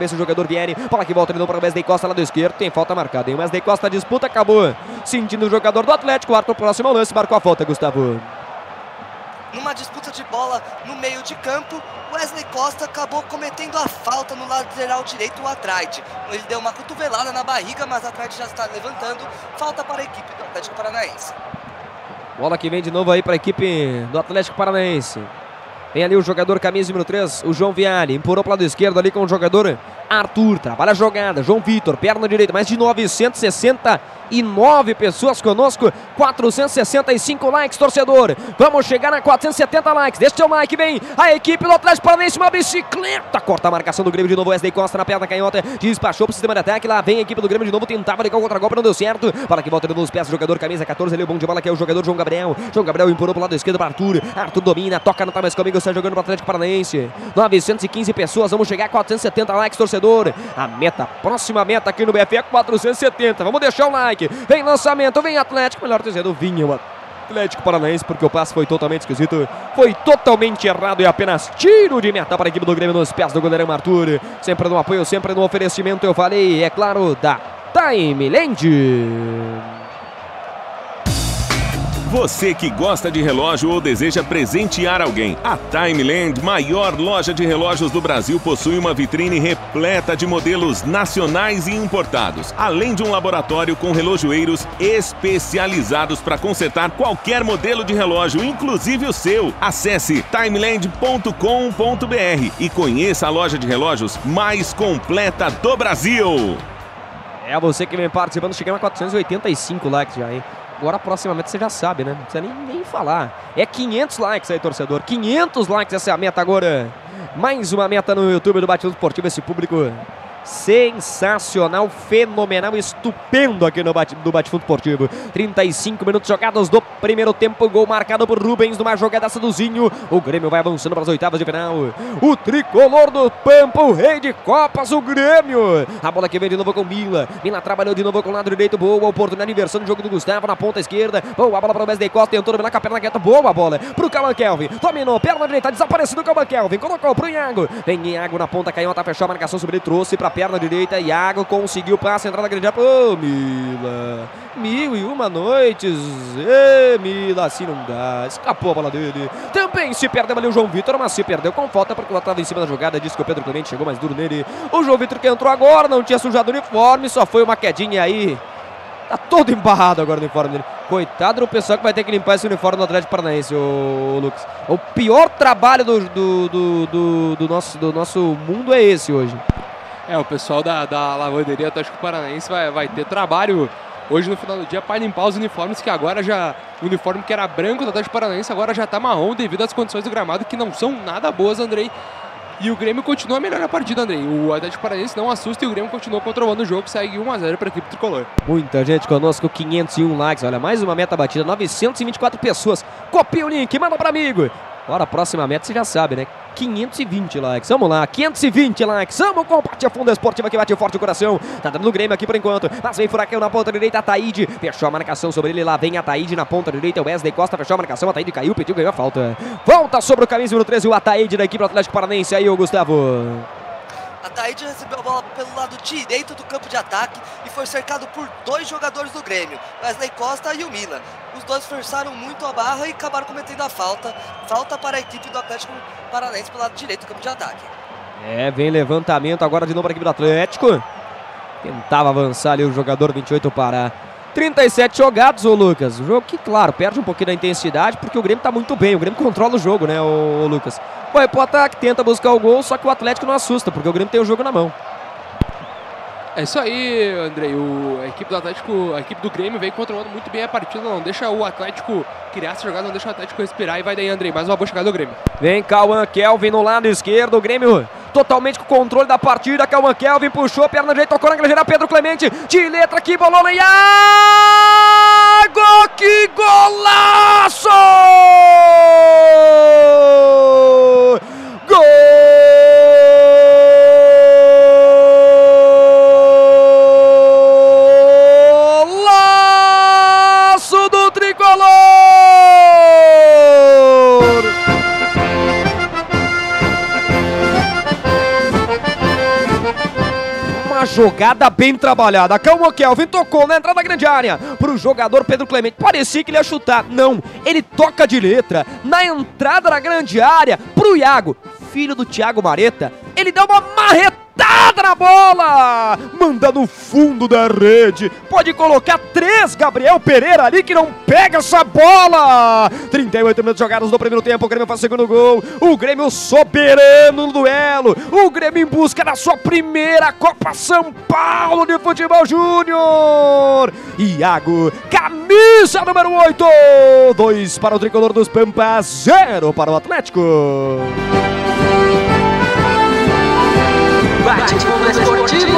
cabeça o jogador Vieri. Bola que volta de novo para o Wesley Costa, lado esquerdo. Tem falta marcada, hein? O Wesley Costa disputa, acabou sentindo o jogador do Atlético. Arthur, próximo ao lance, marcou a falta, Gustavo. Numa disputa de bola no meio de campo, Wesley Costa acabou cometendo a falta no lateral direito, o Atraide. Ele deu uma cotovelada na barriga, mas o Atraide já está levantando. Falta para a equipe do Atlético Paranaense. Bola que vem de novo aí para a equipe do Atlético Paranaense. Vem ali o jogador camisa número 3, o João Viale. Empurrou para o lado esquerdo ali com o jogador Arthur. Trabalha a jogada. João Vitor, perna direita. Mais de 969 pessoas conosco. 465 likes, torcedor. Vamos chegar a 470 likes. Deixa o seu like, vem a equipe do Atlético Paranaense. Uma bicicleta. Corta a marcação do Grêmio de novo. Wesley Costa na perna canhota. Despachou para o sistema de ataque. Lá vem a equipe do Grêmio de novo. Tentava ligar o contra-golpe, não deu certo. Para que volta de novo os pés. Jogador camisa 14 ali. O bom de bola que é o jogador João Gabriel. João Gabriel empurrou para o lado esquerdo para Arthur. Arthur domina. Toca, não tá mais comigo. Está jogando para o Atlético Paranaense. 915 pessoas. Vamos chegar a 470 likes, torcedor. A meta, próxima meta aqui no BF é 470. Vamos deixar o like. Vem lançamento, vem Atlético. Melhor dizendo, vinha o Atlético Paranaense, porque o passe foi totalmente esquisito. Foi totalmente errado e apenas tiro de meta para a equipe do Grêmio nos pés do goleirão Arthur. Sempre no apoio, sempre no oferecimento, eu falei, é claro, da Time Land. Você que gosta de relógio ou deseja presentear alguém, a Time Land, maior loja de relógios do Brasil, possui uma vitrine repleta de modelos nacionais e importados, além de um laboratório com relojoeiros especializados para consertar qualquer modelo de relógio, inclusive o seu. Acesse timeland.com.br e conheça a loja de relógios mais completa do Brasil. É você que vem participando, chegamos a 485 likes já, hein? Agora, proximamente, você já sabe, né? Não precisa nem falar. É 500 likes aí, torcedor. 500 likes, essa é a meta agora. Mais uma meta no YouTube do Bate-Fundo Esportivo. Esse público sensacional, fenomenal, estupendo aqui no Bate-Fundo Esportivo. 35 minutos jogados do primeiro tempo. Gol marcado por Rubens numa jogadaça do Zinho. O Grêmio vai avançando para as oitavas de final. O tricolor do Pampa, o rei de copas, o Grêmio. A bola que vem de novo com Mila. Mila trabalhou de novo com o lado direito. Boa oportunidade, inversão do jogo do Gustavo na ponta esquerda. Boa bola para o Wesley Costa. Tentou dominar com a perna quieta. Boa bola para o Calma Kelvin. Dominou, perna direita, desaparecendo o Calma Kelvin. Colocou para o Iago. Vem Iago na ponta canhota, fechou a marcação sobre ele. Trouxe para perna direita, Iago conseguiu passe, entrada grande. Ô, Mila, 1001 noites. Mila, assim não dá. Escapou a bola dele. Também se perdeu ali o João Vitor, mas se perdeu com falta porque o estava em cima da jogada. Disse que o Pedro Clemente chegou mais duro nele. O João Vitor que entrou agora, não tinha sujado o uniforme, só foi uma quedinha aí. Tá todo embarrado agora no uniforme dele. Coitado do pessoal que vai ter que limpar esse uniforme do Atlético Paranaense, o Lucas. O pior trabalho do nosso mundo é esse hoje. O pessoal da lavanderia Atlético Paranaense vai ter trabalho hoje no final do dia para limpar os uniformes, que agora já... O uniforme que era branco do Atlético Paranaense agora já tá marrom devido às condições do gramado que não são nada boas, Andrei. E o Grêmio continua melhor na partida, Andrei. O Atlético Paranaense não assusta e o Grêmio continua controlando o jogo, segue 1-0 para a equipe tricolor. Muita gente conosco, 501 likes. Olha, mais uma meta batida, 924 pessoas. Copia o link, manda para amigo. Agora a próxima meta você já sabe, né? 520 likes, vamos lá, 520 likes, vamos com o Bate-Fundo Esportivo que bate forte o coração, tá dando no Grêmio aqui por enquanto, mas vem Furacão na ponta direita, Ataíde, fechou a marcação sobre ele, lá vem Ataíde na ponta direita, Wesley Costa fechou a marcação, Ataíde caiu, pediu, ganhou a falta, volta sobre o camisa número 13, o Ataíde da equipe do Atlético Paranaense, aí o Gustavo. Ataíde recebeu a bola pelo lado direito do campo de ataque e foi cercado por dois jogadores do Grêmio, Wesley Costa e o Mila. Os dois forçaram muito a barra e acabaram cometendo a falta. Falta para a equipe do Atlético Paranaense pelo lado direito do campo de ataque. Vem levantamento agora de novo para a equipe do Atlético. Tentava avançar ali o jogador 28 para 37 jogados, ô Lucas. O jogo que, claro, perde um pouquinho da intensidade porque o Grêmio está muito bem. O Grêmio controla o jogo, né, ô Lucas? Vai pro ataque, tenta buscar o gol, só que o Atlético não assusta, porque o Grêmio tem o jogo na mão. É isso aí, Andrei. A equipe do Atlético, a equipe do Grêmio vem controlando muito bem a partida. Não deixa o Atlético criar essa jogada, não deixa o Atlético respirar. E vai daí, Andrei. Mais uma boa chegada do Grêmio. Vem Cauã Kelvin no lado esquerdo. O Grêmio totalmente com o controle da partida. Cauã Kelvin puxou a perna direita, tocou na granjeira. Pedro Clemente de letra que bolou no Iago. Que golaço! Gol! uma jogada bem trabalhada. Calma, Kelvin tocou na entrada da grande área pro jogador Pedro Clemente. Parecia que ele ia chutar. Não, ele toca de letra na entrada da grande área pro Iago, filho do Thiago Mareta. Ele deu uma marretada na bola, manda no fundo da rede. Pode colocar 3 Gabriel Pereira ali que não pega essa bola. 38 minutos jogados no primeiro tempo. O Grêmio faz o segundo gol. O Grêmio soberano no duelo. O Grêmio em busca da sua primeira Copa São Paulo de Futebol Júnior. Iago, camisa número 8. 2 para o tricolor dos Pampas, 0 para o Atlético. Bate-Fundo Esportivo.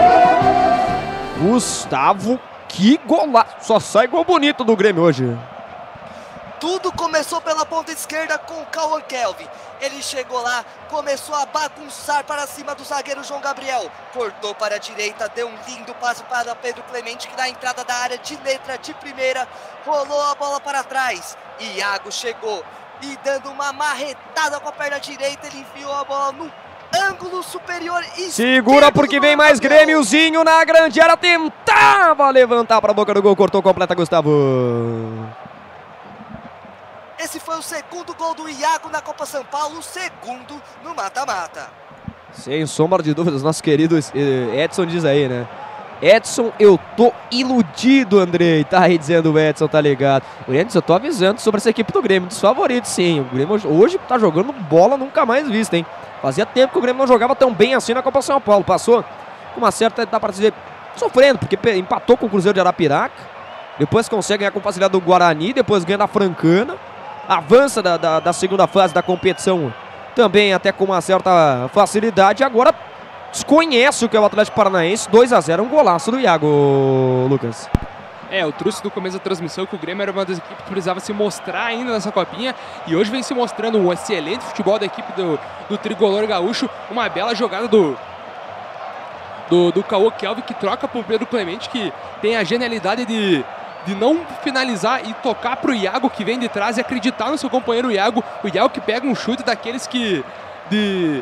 Gustavo, que golaço. Só sai gol bonito do Grêmio hoje. Tudo começou pela ponta esquerda com o Cauã Kelvin. Ele chegou lá, começou a bagunçar para cima do zagueiro João Gabriel. Cortou para a direita, deu um lindo passe para Pedro Clemente, que na entrada da área de letra de primeira, rolou a bola para trás. Iago chegou e dando uma marretada com a perna direita, ele enfiou a bola no ângulo superior esquerdo. Segura porque vem mais Grêmiozinho na grande área. Tentava levantar para a boca do gol, cortou completa Gustavo. Esse foi o segundo gol do Iago na Copa São Paulo, o segundo no mata-mata. Sem sombra de dúvidas, nosso querido Edson diz aí, né? Edson, eu tô iludido, Andrei. Tá aí dizendo o Edson, tá ligado? O Edson, eu tô avisando sobre essa equipe do Grêmio, dos favoritos, sim. O Grêmio hoje tá jogando bola nunca mais vista, hein? Fazia tempo que o Grêmio não jogava tão bem assim na Copa São Paulo. Passou com uma certa, dá pra dizer, sofrendo, porque empatou com o Cruzeiro de Arapiraca. Depois consegue ganhar com facilidade do Guarani, depois ganha da Francana. Avança da segunda fase da competição também até com uma certa facilidade. Agora desconhece o que é o Atlético Paranaense. 2-0, um golaço do Iago, Lucas. Eu trouxe no começo da transmissão que o Grêmio era uma das equipes que precisava se mostrar ainda nessa copinha. E hoje vem se mostrando um excelente futebol da equipe do tricolor gaúcho. Uma bela jogada do Cauã Kelvin, que troca para o Pedro Clemente, que tem a genialidade de não finalizar e tocar pro Iago, que vem de trás, e acreditar no seu companheiro Iago. O Iago que pega um chute daqueles que de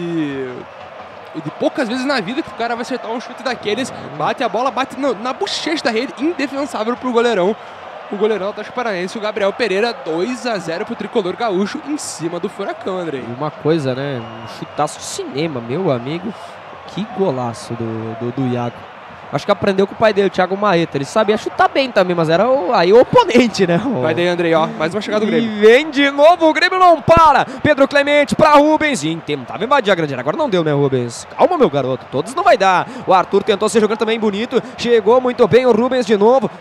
poucas vezes na vida que o cara vai acertar um chute daqueles, bate a bola, bate na bochecha da rede, indefensável pro goleirão. O goleirão do Atlético Paranaense, o Gabriel Pereira. 2-0 pro tricolor gaúcho em cima do Furacão, Andrei. Uma coisa, né? Um chutaço de cinema, meu amigo. Que golaço do Iago. Acho que aprendeu com o pai dele, o Thiago Mareta. Ele sabia chutar bem também, mas era aí o oponente, né? Vai daí, Andrei, ó. Mais uma chegada do Grêmio. E vem de novo, o Grêmio não para. Pedro Clemente pra Rubens. E tentava invadir a grande área. Agora não deu, né, Rubens? Calma, meu garoto. Todos não vai dar. O Arthur tentou ser jogando também bonito. Chegou muito bem o Rubens de novo.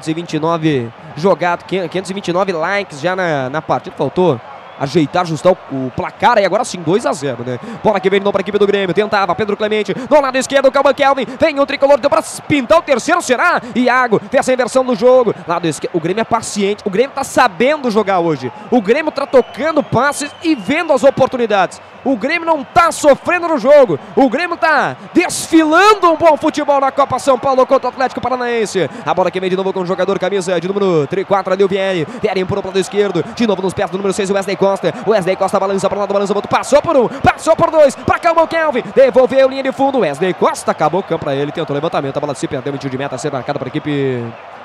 529 jogado, 529 likes já na partida. Faltou ajeitar, ajustar o placar, e agora sim, 2-0, né? Bola que vem de novo para a equipe do Grêmio, tentava Pedro Clemente, do lado esquerdo, o Cauã Kelvin, vem o tricolor, deu para pintar o terceiro, será? Iago, fez a inversão do jogo, lado esquerdo, o Grêmio é paciente, o Grêmio tá sabendo jogar hoje, o Grêmio tá tocando passes e vendo as oportunidades, o Grêmio não tá sofrendo no jogo, o Grêmio tá desfilando um bom futebol na Copa São Paulo contra o Atlético Paranaense. A bola que vem de novo com o jogador camisa de número 4 ali, o Vieri empurrou para o lado esquerdo, de novo nos pés do número 6, o Wesley Costa balança para o lado, balança o outro, passou por um, passou por dois, para Cauã Kelvin, devolveu linha de fundo, Wesley Costa acabou o campo para ele, tentou levantamento, a bola se perdeu, tiro de meta a ser marcada para a equipe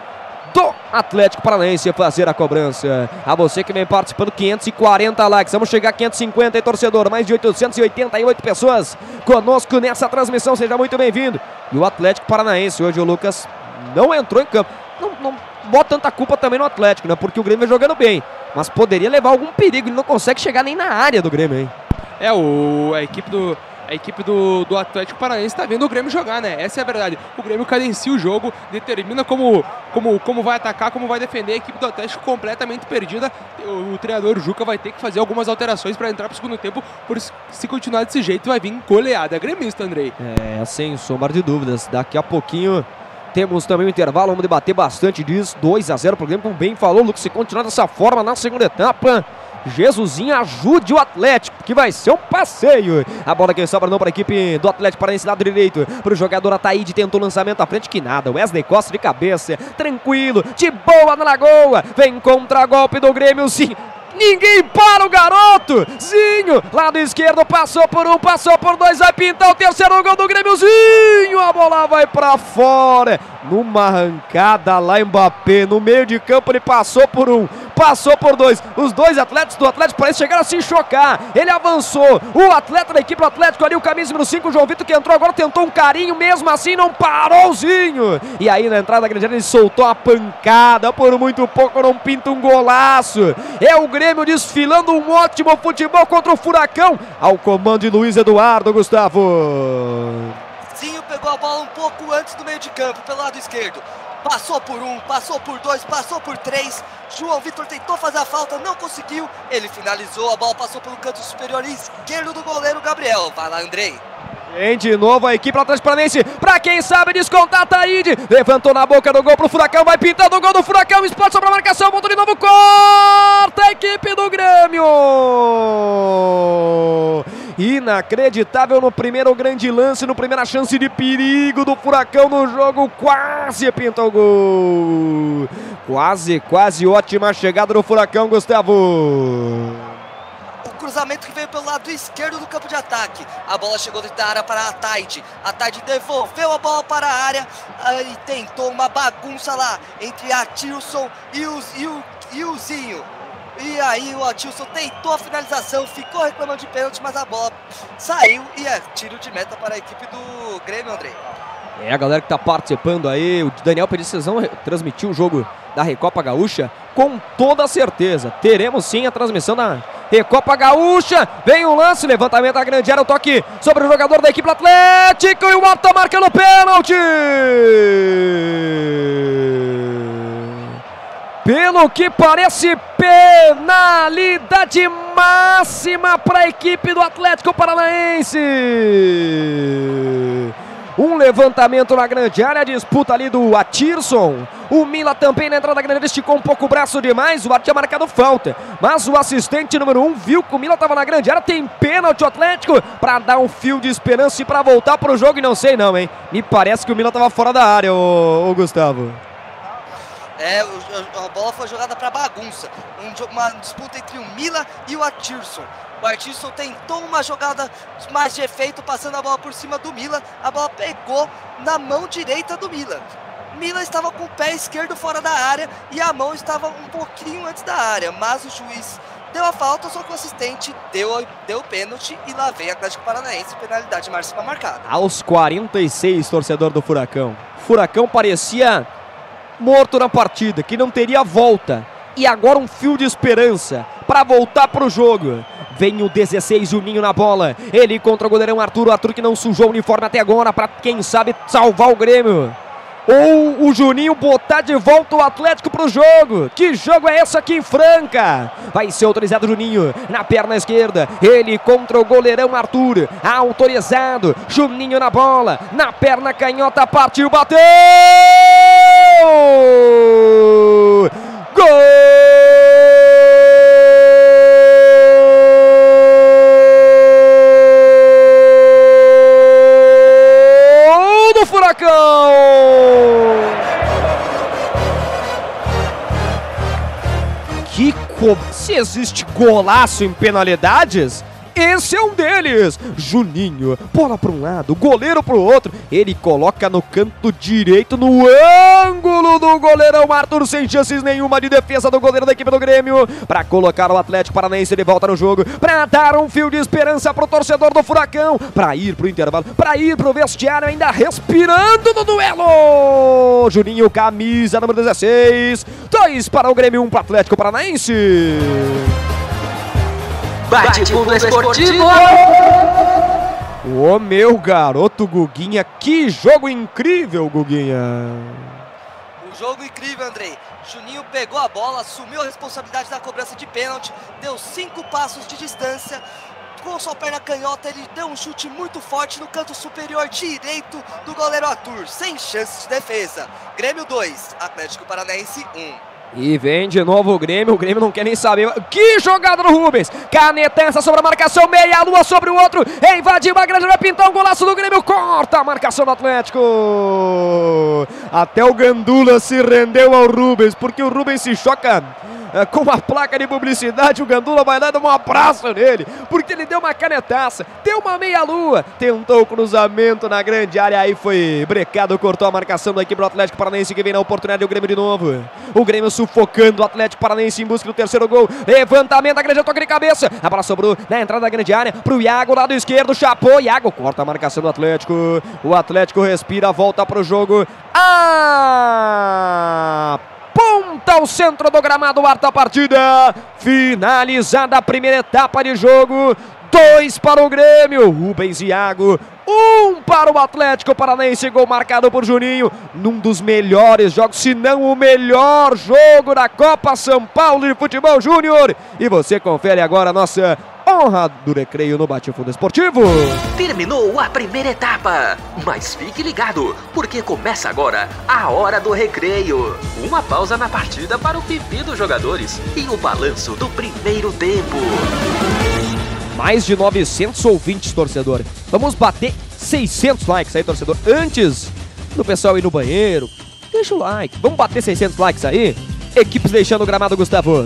do Atlético Paranaense fazer a cobrança. A você que vem participando, 540 likes, vamos chegar a 550 e torcedor, mais de 888 pessoas conosco nessa transmissão, seja muito bem-vindo. E o Atlético Paranaense hoje, o Lucas não entrou em campo, não bota tanta culpa também no Atlético, né? Porque o Grêmio vai jogando bem, mas poderia levar algum perigo, ele não consegue chegar nem na área do Grêmio, hein? A equipe do Atlético Paranaense tá vendo o Grêmio jogar, né? Essa é a verdade. O Grêmio cadencia o jogo, determina como vai atacar, como vai defender. A equipe do Atlético completamente perdida. O treinador Juca vai ter que fazer algumas alterações para entrar pro segundo tempo, por se continuar desse jeito vai vir goleada gremista, Andrei. Sem sombra de dúvidas. Daqui a pouquinho temos também o intervalo, vamos debater bastante disso. 2-0 pro Grêmio, como bem falou, Lucas, se continuar dessa forma na segunda etapa, Jesusinho ajude o Atlético, que vai ser um passeio. A bola que sobra não para a equipe do Atlético Paranaense, lado direito, para o jogador Ataíde, tentou lançamento à frente, que nada, Wesley Costa de cabeça, tranquilo, de boa na lagoa, vem contra-golpe do Grêmio, sim. Ninguém para o garoto! Zinho, lado esquerdo, passou por um, passou por dois, vai pintar o terceiro gol do Grêmiozinho! A bola vai pra fora! Numa arrancada lá, Mbappé, no meio de campo, ele passou por um, passou por dois. Os dois atletas do Atlético parecem chegar a se chocar. Ele avançou, o atleta da equipe do Atlético ali, o camisa número 5, o João Vitor, que entrou agora, tentou um carinho, mesmo assim não parou o Zinho. E aí na entrada da grande área ele soltou a pancada, por muito pouco não pinta um golaço. É o Grêmio desfilando um ótimo futebol contra o Furacão, ao comando de Luiz Eduardo, Gustavo. Zinho pegou a bola um pouco antes do meio de campo, pelo lado esquerdo. Passou por um, passou por dois, passou por três. João Vitor tentou fazer a falta, não conseguiu. Ele finalizou, a bola passou pelo canto superior esquerdo do goleiro Gabriel. Vai lá, Andrei. Vem de novo a equipe Atlético Paranaense, pra quem sabe descontar, Taíde, levantou na boca do gol pro Furacão, vai pintando o gol do Furacão, explode sobre a marcação, voltou de novo, corta a equipe do Grêmio! Inacreditável no primeiro grande lance, no primeira chance de perigo do Furacão no jogo, quase pinta o gol! Quase ótima chegada do Furacão, Gustavo! Cruzamento que veio pelo lado esquerdo do campo de ataque. A bola chegou dentro da área para a Taide. A Taide devolveu a bola para a área e tentou uma bagunça lá entre a Atilson e o Zinho. E aí o Atilson tentou a finalização, ficou reclamando de pênalti, mas a bola saiu e é tiro de meta para a equipe do Grêmio, Andrei. É, a galera que tá participando aí, o Daniel Pedicezão transmitiu o jogo da Recopa Gaúcha, com toda certeza. Teremos sim a transmissão da Recopa Gaúcha. Vem o lance, levantamento da grande área, o toque sobre o jogador da equipe do Atlético e o Marta tá marcando o pênalti. Pelo que parece, penalidade máxima para a equipe do Atlético Paranaense. Um levantamento na grande área, disputa ali do Atirson. O Mila também na entrada da grande área esticou um pouco o braço demais, o árbitro tinha marcado falta. Mas o assistente número 1 viu que o Mila estava na grande área, tem pênalti o Atlético para dar um fio de esperança e para voltar para o jogo. E não sei não, hein? Me parece que o Mila estava fora da área, ô Gustavo. É, a bola foi jogada para bagunça. Uma disputa entre o Mila e o Atirson. O Atirson tentou uma jogada mais de efeito, passando a bola por cima do Mila. A bola pegou na mão direita do Mila. Mila estava com o pé esquerdo fora da área e a mão estava um pouquinho antes da área. Mas o juiz deu a falta, só que o assistente deu o pênalti e lá vem Atlético Paranaense, penalidade máxima marcada. Aos 46, torcedor do Furacão. Furacão parecia morto na partida, que não teria volta. E agora um fio de esperança para voltar para o jogo. Vem o 16, Juninho na bola. Ele contra o goleirão Arthur. O Arthur que não sujou o uniforme até agora para, quem sabe, salvar o Grêmio. Ou o Juninho botar de volta o Atlético pro jogo. Que jogo é esse aqui em Franca? Vai ser autorizado o Juninho na perna esquerda. Ele contra o goleirão Arthur. Autorizado. Juninho na bola. Na perna canhota, partiu, bateu! Gol do Furacão! Se existe golaço em penalidades, esse é um deles. Juninho, bola para um lado, goleiro para o outro. Ele coloca no canto direito, no ângulo do goleirão Arthur, sem chances nenhuma de defesa do goleiro da equipe do Grêmio, para colocar o Atlético Paranaense de volta no jogo, para dar um fio de esperança para o torcedor do Furacão, para ir para o intervalo, para ir para o vestiário ainda respirando no duelo. Juninho, camisa número 16, 2 para o Grêmio, 1 para o Atlético Paranaense. Bate Fundo Esportivo! Ô meu garoto Guguinha, que jogo incrível, Guguinha! Um jogo incrível, Andrei. Juninho pegou a bola, assumiu a responsabilidade da cobrança de pênalti, deu 5 passos de distância. Com sua perna canhota, ele deu um chute muito forte no canto superior direito do goleiro Arthur, sem chance de defesa. Grêmio 2, Atlético Paranaense 1. E vem de novo o Grêmio não quer nem saber. Que jogada do Rubens! Canetaça sobre a marcação, meia lua sobre o outro, invadiu a grande, vai pintar um golaço do Grêmio, corta a marcação do Atlético. Até o Gandula se rendeu ao Rubens, porque o Rubens se choca com a placa de publicidade, o Gandula vai lá e dá um abraço nele, porque ele deu uma canetaça, deu uma meia-lua, tentou o cruzamento na grande área, aí foi brecado, cortou a marcação da equipe do Atlético Paranaense, que vem na oportunidade do Grêmio de novo. O Grêmio sufocando o Atlético Paranaense em busca do terceiro gol. Levantamento da grande, toque de cabeça. A bola sobrou na entrada da grande área pro Iago, lado esquerdo, chapou. Iago corta a marcação do Atlético. O Atlético respira, volta pro jogo. Ponta ao centro do gramado, quarta partida. Finalizada a primeira etapa de jogo. 2 para o Grêmio, Rubens e Iago. 1 para o Atlético Paranaense, gol marcado por Juninho, num dos melhores jogos, se não o melhor jogo da Copa São Paulo de Futebol Júnior. E você confere agora a nossa honra do recreio no Bate Fundo Esportivo. Terminou a primeira etapa, mas fique ligado, porque começa agora a hora do recreio. Uma pausa na partida para o pipi dos jogadores e o balanço do primeiro tempo. Mais de 900 ouvintes, torcedor. Vamos bater 600 likes aí, torcedor. Antes do pessoal ir no banheiro, deixa o like. Vamos bater 600 likes aí? Equipes deixando o gramado, Gustavo.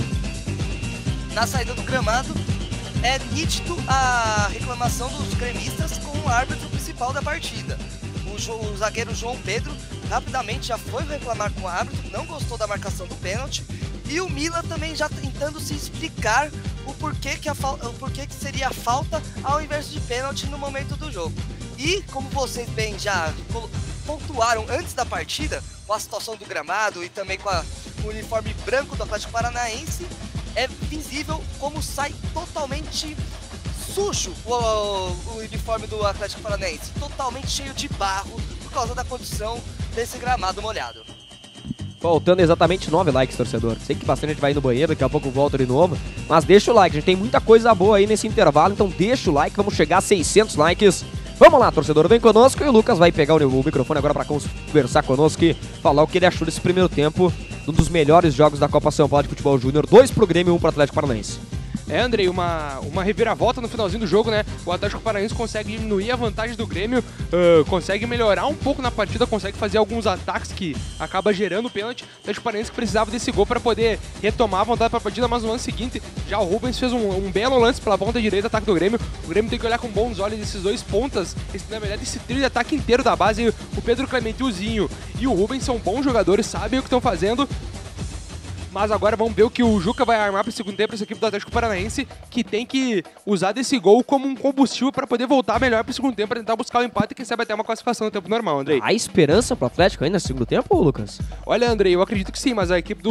Na saída do gramado, é nítido a reclamação dos gremistas com o árbitro principal da partida. O zagueiro João Pedro rapidamente já foi reclamar com o árbitro, não gostou da marcação do pênalti. E o Mila também já tentando se explicar o porquê que seria falta ao invés de pênalti no momento do jogo. E como vocês bem já pontuaram antes da partida, com a situação do gramado e também com o uniforme branco do Atlético Paranaense, é visível como sai totalmente sujo o uniforme do Atlético Paranaense, totalmente cheio de barro por causa da condição desse gramado molhado. Faltando exatamente 9 likes, torcedor. Sei que bastante gente vai ir no banheiro, daqui a pouco volta de novo. Mas deixa o like, a gente tem muita coisa boa aí nesse intervalo. Então deixa o like, vamos chegar a 600 likes. Vamos lá, torcedor, vem conosco. E o Lucas vai pegar o microfone agora para conversar conosco e falar o que ele achou desse primeiro tempo. Um dos melhores jogos da Copa São Paulo de Futebol Júnior. 2 pro Grêmio e 1 pro Atlético Paranaense. Andrei, uma reviravolta no finalzinho do jogo, né? O Atlético Paranaense consegue diminuir a vantagem do Grêmio, consegue melhorar um pouco na partida, consegue fazer alguns ataques que acaba gerando o pênalti. O Atlético Paranaense precisava desse gol para poder retomar a vontade para a partida, mas no lance seguinte, já o Rubens fez um belo lance pela ponta direita, ataque do Grêmio. O Grêmio tem que olhar com bons olhos esses dois pontas, na verdade esse trio de ataque inteiro da base. O Pedro Clemente, o Zinho e o Rubens são bons jogadores, sabem o que estão fazendo. Mas agora vamos ver o que o Juca vai armar para o segundo tempo, essa equipe do Atlético Paranaense, que tem que usar desse gol como um combustível para poder voltar melhor para o segundo tempo, para tentar buscar o empate e quem sabe até uma classificação no tempo normal, Andrei. Há esperança pro Atlético ainda no segundo tempo, Lucas? Olha, Andrei, eu acredito que sim, mas a equipe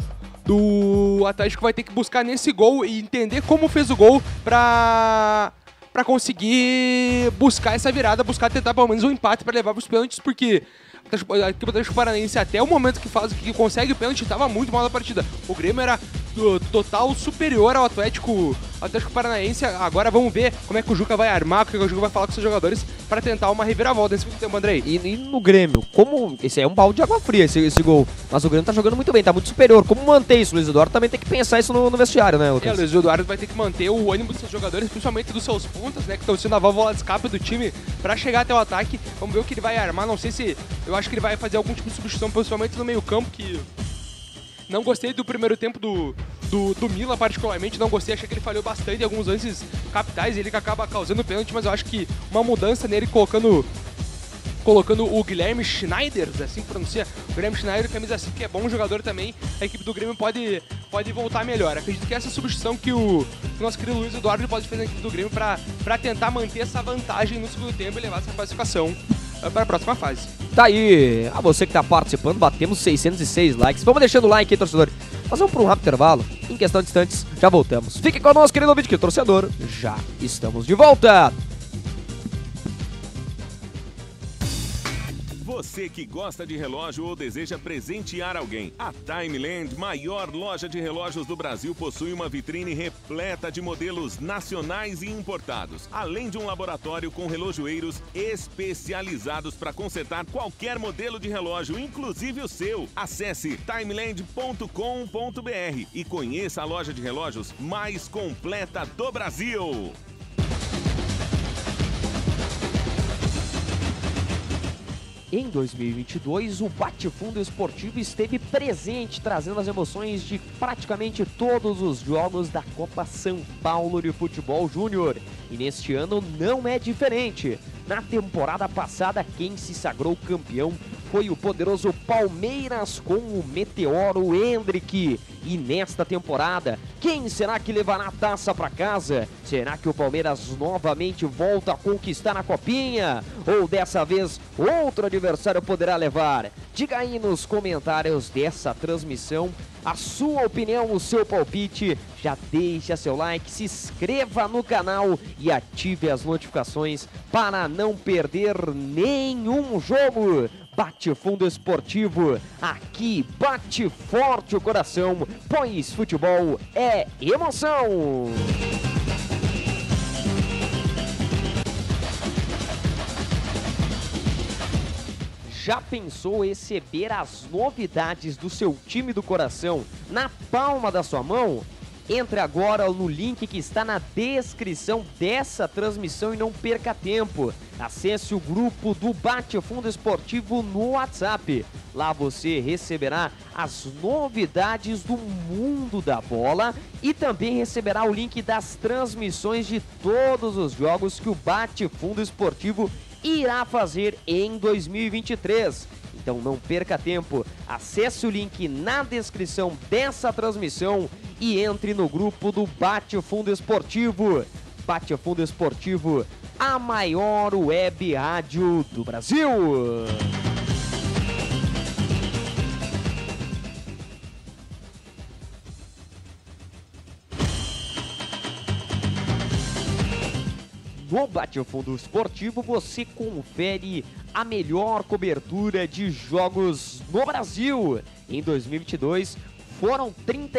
do Atlético vai ter que buscar nesse gol e entender como fez o gol para conseguir buscar essa virada, buscar tentar pelo menos um empate para levar para os pênaltis, porque a equipe do Atlético Paranaense, até o momento que consegue o pênalti, estava muito mal na partida. O Grêmio era total superior ao Atlético Paranaense. Agora vamos ver como é que o Juca vai armar, o que o Juca vai falar com seus jogadores para tentar uma reviravolta nesse segundo tempo, Andrei. E no Grêmio, como esse é um balde de água fria esse gol, mas o Grêmio tá jogando muito bem, tá muito superior. Como manter isso? O Luiz Eduardo também tem que pensar isso no vestiário, né, Lucas? O Luiz Eduardo vai ter que manter o ânimo dos seus jogadores, principalmente dos seus pontas, né, que estão sendo a válvula de escape do time para chegar até o ataque. Vamos ver o que ele vai armar. Não sei se... Eu acho que ele vai fazer algum tipo de substituição, principalmente no meio campo, que... Não gostei do primeiro tempo do Mila, particularmente, não gostei, achei que ele falhou bastante em alguns lances capitais, ele que acaba causando pênalti, mas eu acho que uma mudança nele colocando o Guilherme Schneider, assim que pronuncia, o Guilherme Schneider, camisa 5, que é bom jogador também, a equipe do Grêmio pode voltar melhor. Acredito que essa substituição que o nosso querido Luiz Eduardo pode fazer na equipe do Grêmio para tentar manter essa vantagem no segundo tempo e levar essa classificação para a próxima fase. Tá aí, a você que tá participando, batemos 606 likes. Vamos deixando o like aí, torcedor. Nós vamos para um rápido intervalo, em questão de instantes, já voltamos. Fique conosco, querido ouvinte, que torcedor, já estamos de volta. Você que gosta de relógio ou deseja presentear alguém, a Timeland, maior loja de relógios do Brasil, possui uma vitrine repleta de modelos nacionais e importados, além de um laboratório com relojoeiros especializados para consertar qualquer modelo de relógio, inclusive o seu. Acesse timeland.com.br e conheça a loja de relógios mais completa do Brasil. Em 2022, o Bate Fundo Esportivo esteve presente, trazendo as emoções de praticamente todos os jogos da Copa São Paulo de Futebol Júnior. E neste ano não é diferente. Na temporada passada, quem se sagrou campeão foi o poderoso Palmeiras com o Meteoro Hendrick. E nesta temporada, quem será que levará a taça para casa? Será que o Palmeiras novamente volta a conquistar a copinha? Ou dessa vez outro adversário poderá levar? Diga aí nos comentários dessa transmissão a sua opinião, o seu palpite. Já deixa seu like, se inscreva no canal e ative as notificações para não perder nenhum jogo. Bate Fundo Esportivo, aqui bate forte o coração, pois futebol é emoção. Já pensou receber as novidades do seu time do coração na palma da sua mão? Entre agora no link que está na descrição dessa transmissão e não perca tempo. Acesse o grupo do Bate Fundo Esportivo no WhatsApp. Lá você receberá as novidades do mundo da bola e também receberá o link das transmissões de todos os jogos que o Bate Fundo Esportivo irá fazer em 2023. Então não perca tempo, acesse o link na descrição dessa transmissão e entre no grupo do Bate Fundo Esportivo. Bate Fundo Esportivo, a maior web rádio do Brasil. No Bate Fundo Esportivo você confere a melhor cobertura de jogos no Brasil. Em 2022 foram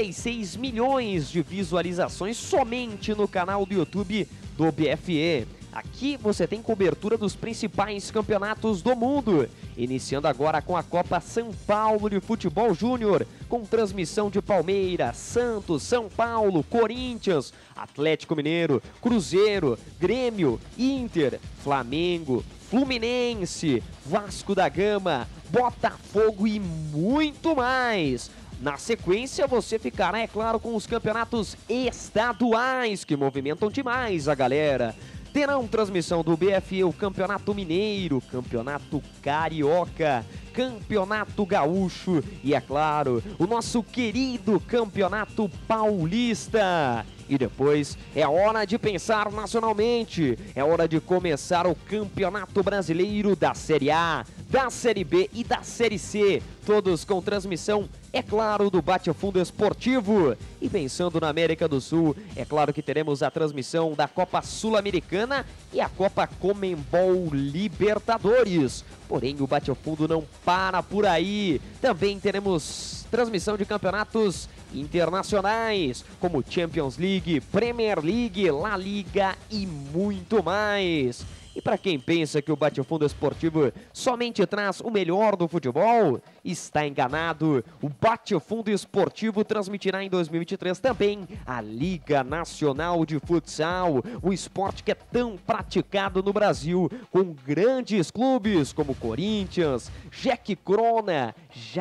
36 milhões de visualizações somente no canal do YouTube do BFE. Aqui você tem cobertura dos principais campeonatos do mundo, iniciando agora com a Copa São Paulo de Futebol Júnior, com transmissão de Palmeiras, Santos, São Paulo, Corinthians, Atlético Mineiro, Cruzeiro, Grêmio, Inter, Flamengo, Fluminense, Vasco da Gama, Botafogo e muito mais. Na sequência, você ficará, é claro, com os campeonatos estaduais que movimentam demais a galera. Terão transmissão do BFE, o Campeonato Mineiro, Campeonato Carioca, Campeonato Gaúcho e, é claro, o nosso querido Campeonato Paulista. E depois é hora de pensar nacionalmente, é hora de começar o Campeonato Brasileiro da Série A, da Série B e da Série C, todos com transmissão, é claro, do Bate Fundo Esportivo. E pensando na América do Sul, é claro que teremos a transmissão da Copa Sul-Americana e a Copa Conmebol Libertadores. Porém, o Bate Fundo não para por aí. Também teremos transmissão de campeonatos internacionais, como Champions League, Premier League, La Liga e muito mais. E para quem pensa que o Bate Fundo Esportivo somente traz o melhor do futebol, está enganado. O Bate Fundo Esportivo transmitirá em 2023 também a Liga Nacional de Futsal, um esporte que é tão praticado no Brasil, com grandes clubes como Corinthians, Jack Crona,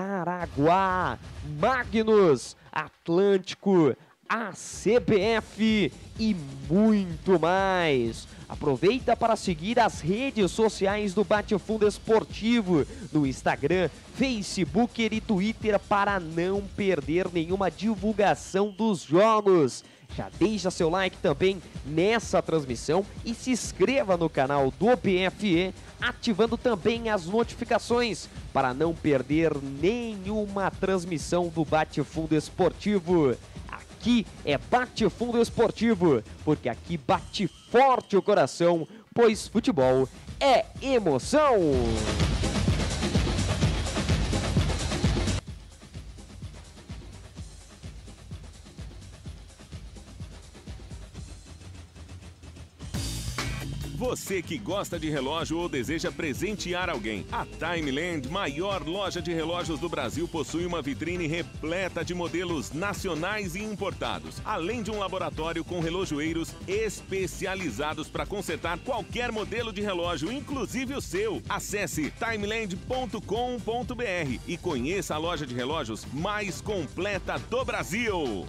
Jaraguá, Magnus, Atlântico, a CBF e muito mais. Aproveita para seguir as redes sociais do Bate Fundo Esportivo no Instagram, Facebook e Twitter para não perder nenhuma divulgação dos jogos. Já deixa seu like também nessa transmissão e se inscreva no canal do BFE, ativando também as notificações para não perder nenhuma transmissão do Bate Fundo Esportivo. Aqui é Bate Fundo Esportivo, porque aqui bate forte o coração, pois futebol é emoção. Você você que gosta de relógio ou deseja presentear alguém, a Timeland, maior loja de relógios do Brasil, possui uma vitrine repleta de modelos nacionais e importados, além de um laboratório com relojoeiros especializados para consertar qualquer modelo de relógio, inclusive o seu. Acesse timeland.com.br e conheça a loja de relógios mais completa do Brasil.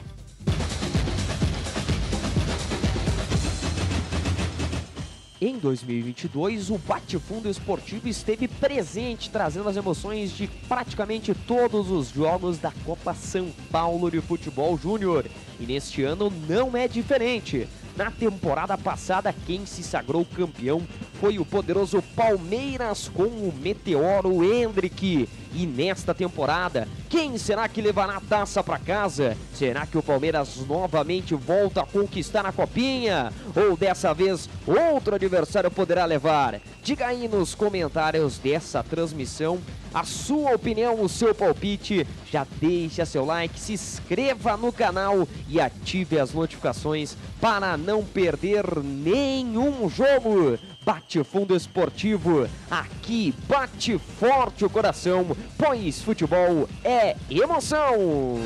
Em 2022, o Bate-Fundo Esportivo esteve presente, trazendo as emoções de praticamente todos os jogos da Copa São Paulo de Futebol Júnior. E neste ano não é diferente. Na temporada passada, quem se sagrou campeão foi o poderoso Palmeiras com o Meteoro Hendrick. E nesta temporada, quem será que levará a taça para casa? Será que o Palmeiras novamente volta a conquistar a copinha? Ou dessa vez, outro adversário poderá levar? Diga aí nos comentários dessa transmissão a sua opinião, o seu palpite. Já deixa seu like, se inscreva no canal e ative as notificações para não perder nenhum jogo. Bate-Fundo Esportivo, aqui bate forte o coração, pois futebol é emoção.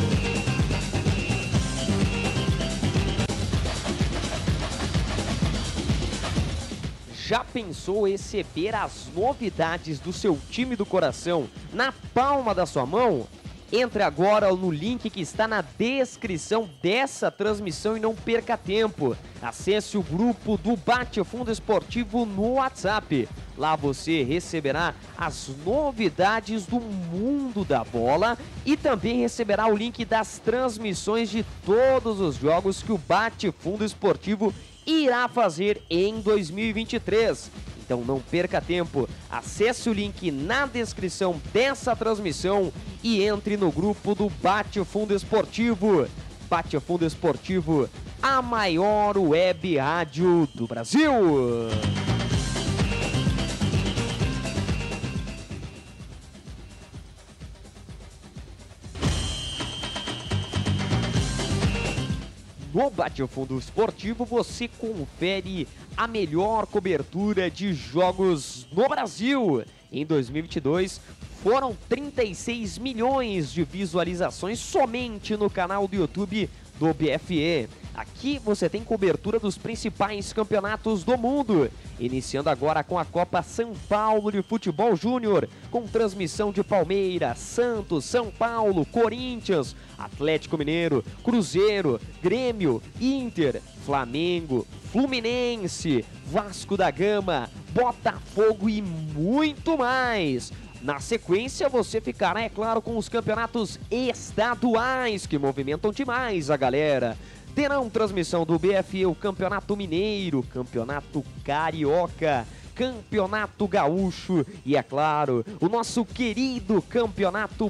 Já pensou receber as novidades do seu time do coração na palma da sua mão? Entre agora no link que está na descrição dessa transmissão e não perca tempo. Acesse o grupo do Bate-Fundo Esportivo no WhatsApp. Lá você receberá as novidades do mundo da bola e também receberá o link das transmissões de todos os jogos que o Bate-Fundo Esportivo irá fazer em 2023. Então não perca tempo, acesse o link na descrição dessa transmissão e entre no grupo do Bate-Fundo Esportivo. Bate-Fundo Esportivo, a maior web rádio do Brasil. No Bate-Fundo Esportivo você confere a melhor cobertura de jogos no Brasil. Em 2022 foram 36 milhões de visualizações somente no canal do YouTube do BFE. Aqui você tem cobertura dos principais campeonatos do mundo, iniciando agora com a Copa São Paulo de Futebol Júnior, com transmissão de Palmeiras, Santos, São Paulo, Corinthians, Atlético Mineiro, Cruzeiro, Grêmio, Inter, Flamengo, Fluminense, Vasco da Gama, Botafogo e muito mais. Na sequência, você ficará, é claro, com os campeonatos estaduais que movimentam demais a galera. Terão transmissão do BFE, o Campeonato Mineiro, Campeonato Carioca, Campeonato Gaúcho e, é claro, o nosso querido Campeonato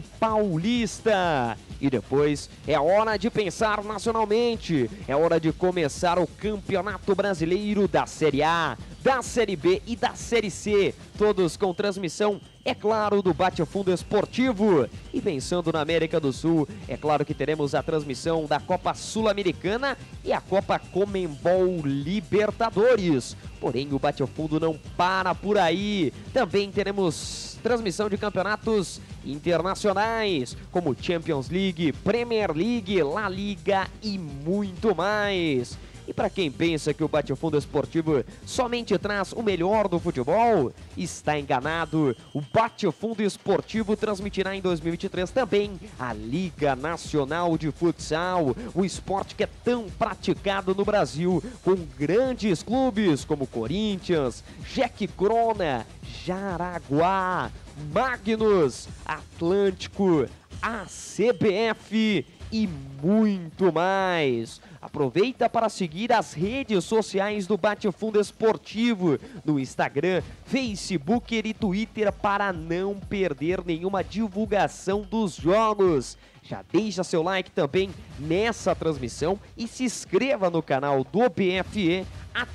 Paulista. E depois é hora de pensar nacionalmente, é hora de começar o Campeonato Brasileiro da Série A, da Série B e da Série C, todos com transmissão, é claro, do Bate-Fundo Esportivo. E pensando na América do Sul, é claro que teremos a transmissão da Copa Sul-Americana e a Copa Conmebol Libertadores. Porém, o Bate-Fundo não para por aí. Também teremos transmissão de campeonatos internacionais, como Champions League, Premier League, La Liga e muito mais. E para quem pensa que o Bate-Fundo Esportivo somente traz o melhor do futebol, está enganado. O Bate-Fundo Esportivo transmitirá em 2023 também a Liga Nacional de Futsal, o esporte que é tão praticado no Brasil, com grandes clubes como Corinthians, Jack Crona, Jaraguá, Magnus, Atlântico, a CBF e muito mais. Aproveita para seguir as redes sociais do Bate-Fundo Esportivo no Instagram, Facebook e Twitter para não perder nenhuma divulgação dos jogos. Já deixa seu like também nessa transmissão e se inscreva no canal do BFE.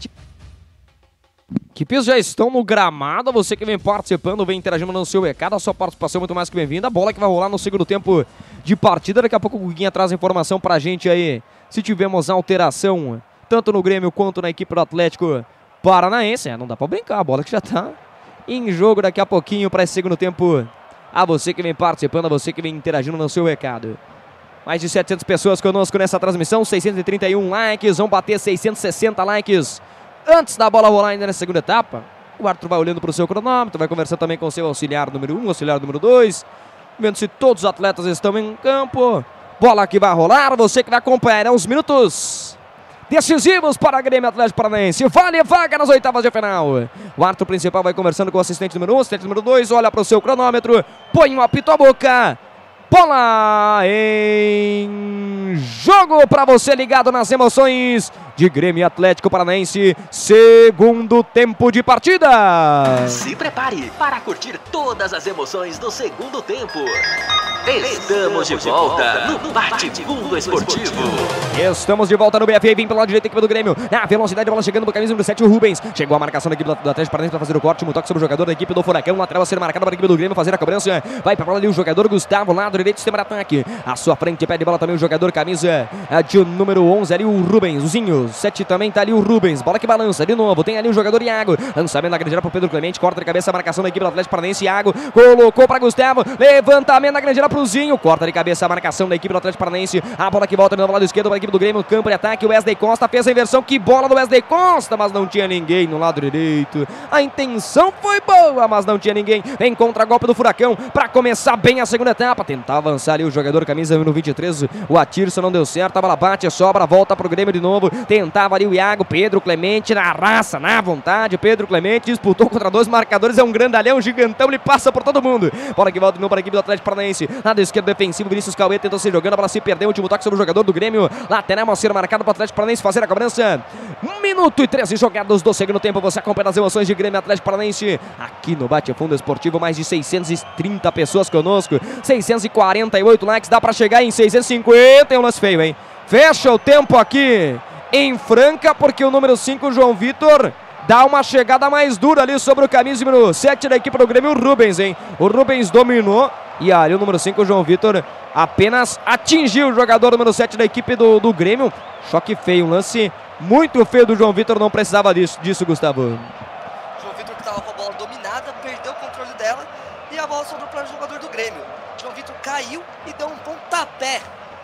Equipes já estão no gramado, você que vem participando, vem interagindo no seu recado, a sua participação é muito mais que bem-vinda. A bola que vai rolar no segundo tempo de partida, daqui a pouco o Guguinha traz informação pra gente aí, se tivemos alteração, tanto no Grêmio quanto na equipe do Atlético Paranaense. Não dá pra brincar, a bola que já tá em jogo daqui a pouquinho para esse segundo tempo. A você que vem participando, a você que vem interagindo no seu recado. Mais de 700 pessoas conosco nessa transmissão, 631 likes, vão bater 660 likes antes da bola rolar ainda na segunda etapa. O árbitro vai olhando para o seu cronômetro, vai conversando também com o seu auxiliar número 1, auxiliar número 2, vendo se todos os atletas estão em campo. Bola que vai rolar, você que vai acompanhar os minutos decisivos para a Grêmio Atlético Paranaense. Vale vaga nas oitavas de final. O árbitro principal vai conversando com o assistente número 1, assistente número 2, olha para o seu cronômetro, põe um apito à boca. Bola em jogo para você ligado nas emoções de Grêmio Atlético Paranaense, segundo tempo de partida. Se prepare para curtir todas as emoções do segundo tempo. Estamos de volta no Bate-Fundo Esportivo. Estamos de volta no BFA, vem pelo lado direito da equipe do Grêmio. Na velocidade, a bola chegando no camisa número 7, o Rubens. Chegou a marcação da equipe do Atlético Paranaense para fazer o corte, um toque sobre o jogador da equipe do Furacão. Lateral a ser marcado para a equipe do Grêmio fazer a cobrança. Vai para a bola ali o jogador Gustavo, lado direito, sistema de ataque. À sua frente, pede bola também o jogador camisa de número 11 ali, o Rubens, o Zinho. 7 também tá ali o Rubens, bola que balança de novo, tem ali o jogador Iago, lançamento na grande área pro Pedro Clemente, corta de cabeça a marcação da equipe do Atlético Paranaense, Iago colocou para Gustavo, levantamento na grande área pro Zinho, corta de cabeça a marcação da equipe do Atlético Paranaense, a bola que volta no lado esquerdo para a equipe do Grêmio, campo de ataque, o Wesley Costa fez a inversão, que bola do Wesley Costa, mas não tinha ninguém no lado direito, a intenção foi boa, mas não tinha ninguém, vem contra-golpe do Furacão, para começar bem a segunda etapa, tentar avançar ali o jogador camisa número 23, o Atirson não deu certo, a bola bate, sobra, volta pro Grêmio de novo, tentava ali o Iago, Pedro Clemente na raça, na vontade, Pedro Clemente disputou contra 2 marcadores, é um grandalhão, gigantão, ele passa por todo mundo, bola que volta de novo para a equipe do Atlético Paranaense, lado esquerdo defensivo, Vinícius Cauê tentou se jogando, a bola se perdeu, último toque sobre o jogador do Grêmio, lateral a ser marcado para o Atlético Paranaense fazer a cobrança, 1 minuto e 13 jogados do segundo tempo, você acompanha as emoções de Grêmio Atlético Paranaense, aqui no Bate-Fundo Esportivo, mais de 630 pessoas conosco, 648 likes, dá para chegar em 650, é um lance feio, hein? Fecha o tempo aqui em Franca, porque o número 5, João Vitor, dá uma chegada mais dura ali sobre o camisa número 7 da equipe do Grêmio, o Rubens, hein? O Rubens dominou e ali o número 5, João Vitor, apenas atingiu o jogador número 7 da equipe do Grêmio. Choque feio, um lance muito feio do João Vitor, não precisava disso, Gustavo. João Vitor que estava com a bola dominada, perdeu o controle dela e a bola sobrou para o jogador do Grêmio. João Vitor caiu e deu um pontapé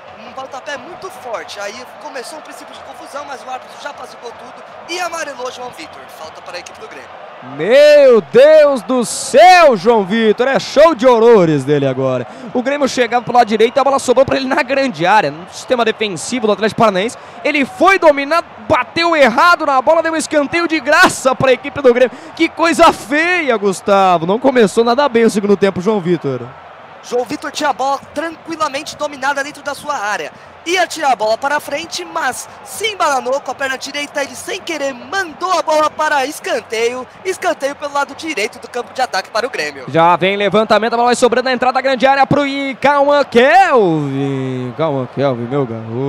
muito forte, aí começou um princípio de confusão, mas o árbitro já pacificou tudo e amarelou João Vitor, falta para a equipe do Grêmio. Meu Deus do céu, João Vitor, é show de horrores dele agora. O Grêmio chegava pro lado direito e a bola sobrou para ele na grande área, no sistema defensivo do Atlético Paranaense. Ele foi dominado, bateu errado na bola, deu um escanteio de graça para a equipe do Grêmio. Que coisa feia, Gustavo, não começou nada bem o segundo tempo, João Vitor. João Vitor tinha a bola tranquilamente dominada dentro da sua área. Ia tirar a bola para frente, mas se embalanou com a perna direita, ele sem querer mandou a bola para escanteio pelo lado direito do campo de ataque para o Grêmio. Já vem levantamento, a bola vai sobrando na entrada da grande área para o Cauã Kelvin. Cauã Kelvin, meu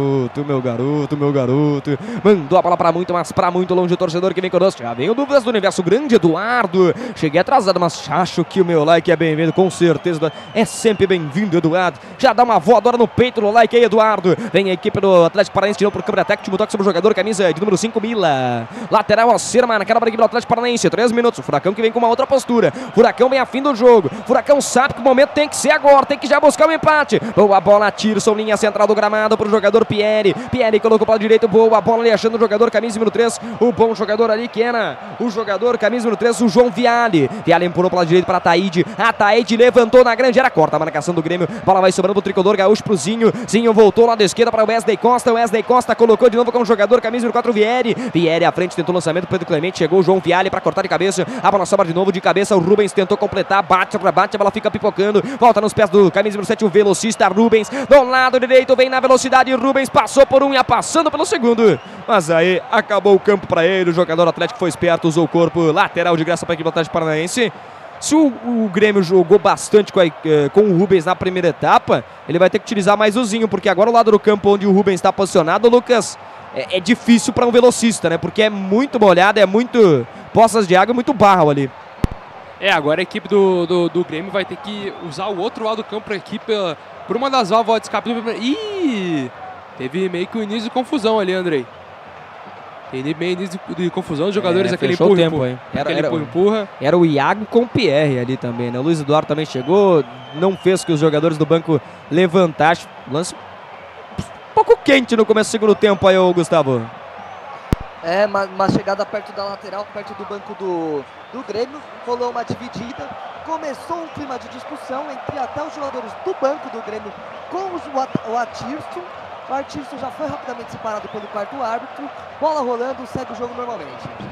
garoto. Mandou a bola para muito, mas para muito longe o torcedor que vem conosco. Já vem o Dúvidas do Universo Grande, Eduardo. Cheguei atrasado, mas acho que o meu like é bem-vindo, com certeza. É sempre bem-vindo, Eduardo. Já dá uma voadora no peito no like aí, Eduardo. Vem a equipe do Atlético Paranaense, tirou por câmera ataque, último toque sobre o jogador, camisa de número 5, Mila. Lateral a ser marcada para a equipe do Atlético Paranaense, 3 minutos, o Furacão que vem com uma outra postura. Furacão vem a fim do jogo, Furacão sabe que o momento tem que ser agora, tem que já buscar o empate. Boa bola, Tirson, linha central do gramado para o jogador Pierre. Pierre colocou para o direito, boa bola ali, achando o jogador camisa número 3, o bom jogador ali que era o jogador camisa número 3, o João Viale. Viale empurrou para o direito para a Taíde, levantou na grande área, corta a marcação do Grêmio, bola vai sobrando para o tricolor gaúcho, para o Zinho voltou lá da esquerda para o Wesley Costa colocou de novo com o jogador camisa número 4, Vieri à frente, tentou o lançamento, Pedro Clemente, chegou o João Viale para cortar de cabeça, a bola sobra de novo de cabeça, o Rubens tentou completar, bate, a bola fica pipocando, volta nos pés do camisa número 7, o velocista Rubens, do lado direito, vem na velocidade, Rubens passou por um, ia passando pelo segundo, mas aí acabou o campo para ele, o jogador Atlético foi esperto, usou o corpo, lateral de graça para a equipe do Atlético Paranaense. Se o Grêmio jogou bastante com o Rubens na primeira etapa, ele vai ter que utilizar mais o Zinho, porque agora o lado do campo onde o Rubens está posicionado, Lucas, é difícil para um velocista, né? Porque é muito molhado, é muito poças de água e muito barro ali. Agora a equipe do Grêmio vai ter que usar o outro lado do campo para a equipe por uma das válvulas de escape. Ih! Teve meio que o início de confusão ali, Andrei. Tem meio de confusão, os jogadores aquele fechou o tempo, empurra. hein? Empurra. Era o Iago com o Pierre ali também, né? O Luiz Eduardo também chegou, não fez que os jogadores do banco levantassem. Lance um pouco quente no começo do segundo tempo aí, Gustavo. É, uma chegada perto da lateral, perto do banco do Grêmio, rolou uma dividida, começou um clima de discussão entre até os jogadores do banco do Grêmio com o Atirson. O Atirson já foi rapidamente separado pelo quarto árbitro, bola rolando, segue o jogo normalmente.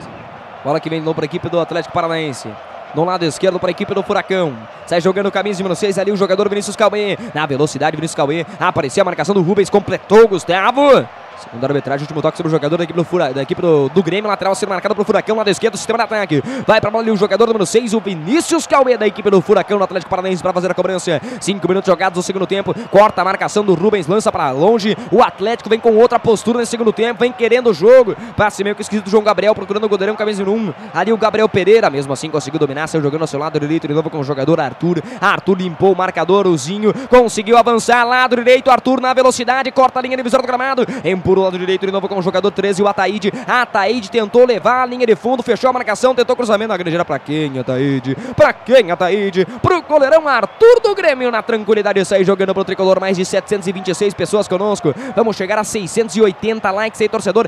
Bola que vem de novo para a equipe do Atlético Paranaense. No lado esquerdo para a equipe do Furacão. Sai jogando o camisa número 6 ali o jogador Vinícius Cauê. Na velocidade, Vinícius Cauê. Apareceu a marcação do Rubens, completou o Gustavo. Segunda arbitragem, último toque sobre o jogador da equipe do Grêmio, lateral sendo marcado pro Furacão, lado esquerdo, sistema de ataque. Vai pra bola ali o jogador número 6, o Vinícius Cauê da equipe do Furacão no Atlético Paranaense para fazer a cobrança. 5 minutos jogados no segundo tempo, corta a marcação do Rubens, lança para longe. O Atlético vem com outra postura nesse segundo tempo, vem querendo o jogo. Passe meio que esquisito do João Gabriel, procurando o goleirão, camisa 1. Ali o Gabriel Pereira, mesmo assim conseguiu dominar, saiu jogando ao seu lado direito de novo com o jogador Arthur. Arthur limpou o marcador, o Zinho conseguiu avançar, lado direito, Arthur na velocidade, corta a linha de visor do gramado, empurra o lado direito de novo com o jogador 13, o Ataíde. Ataíde tentou levar a linha de fundo, fechou a marcação, tentou cruzamento na grande área. Pra quem, Ataíde? Pra quem, Ataíde? Pro goleirão Arthur do Grêmio na tranquilidade, sair jogando pro tricolor. Mais de 726 pessoas conosco. Vamos chegar a 680 likes aí, torcedor.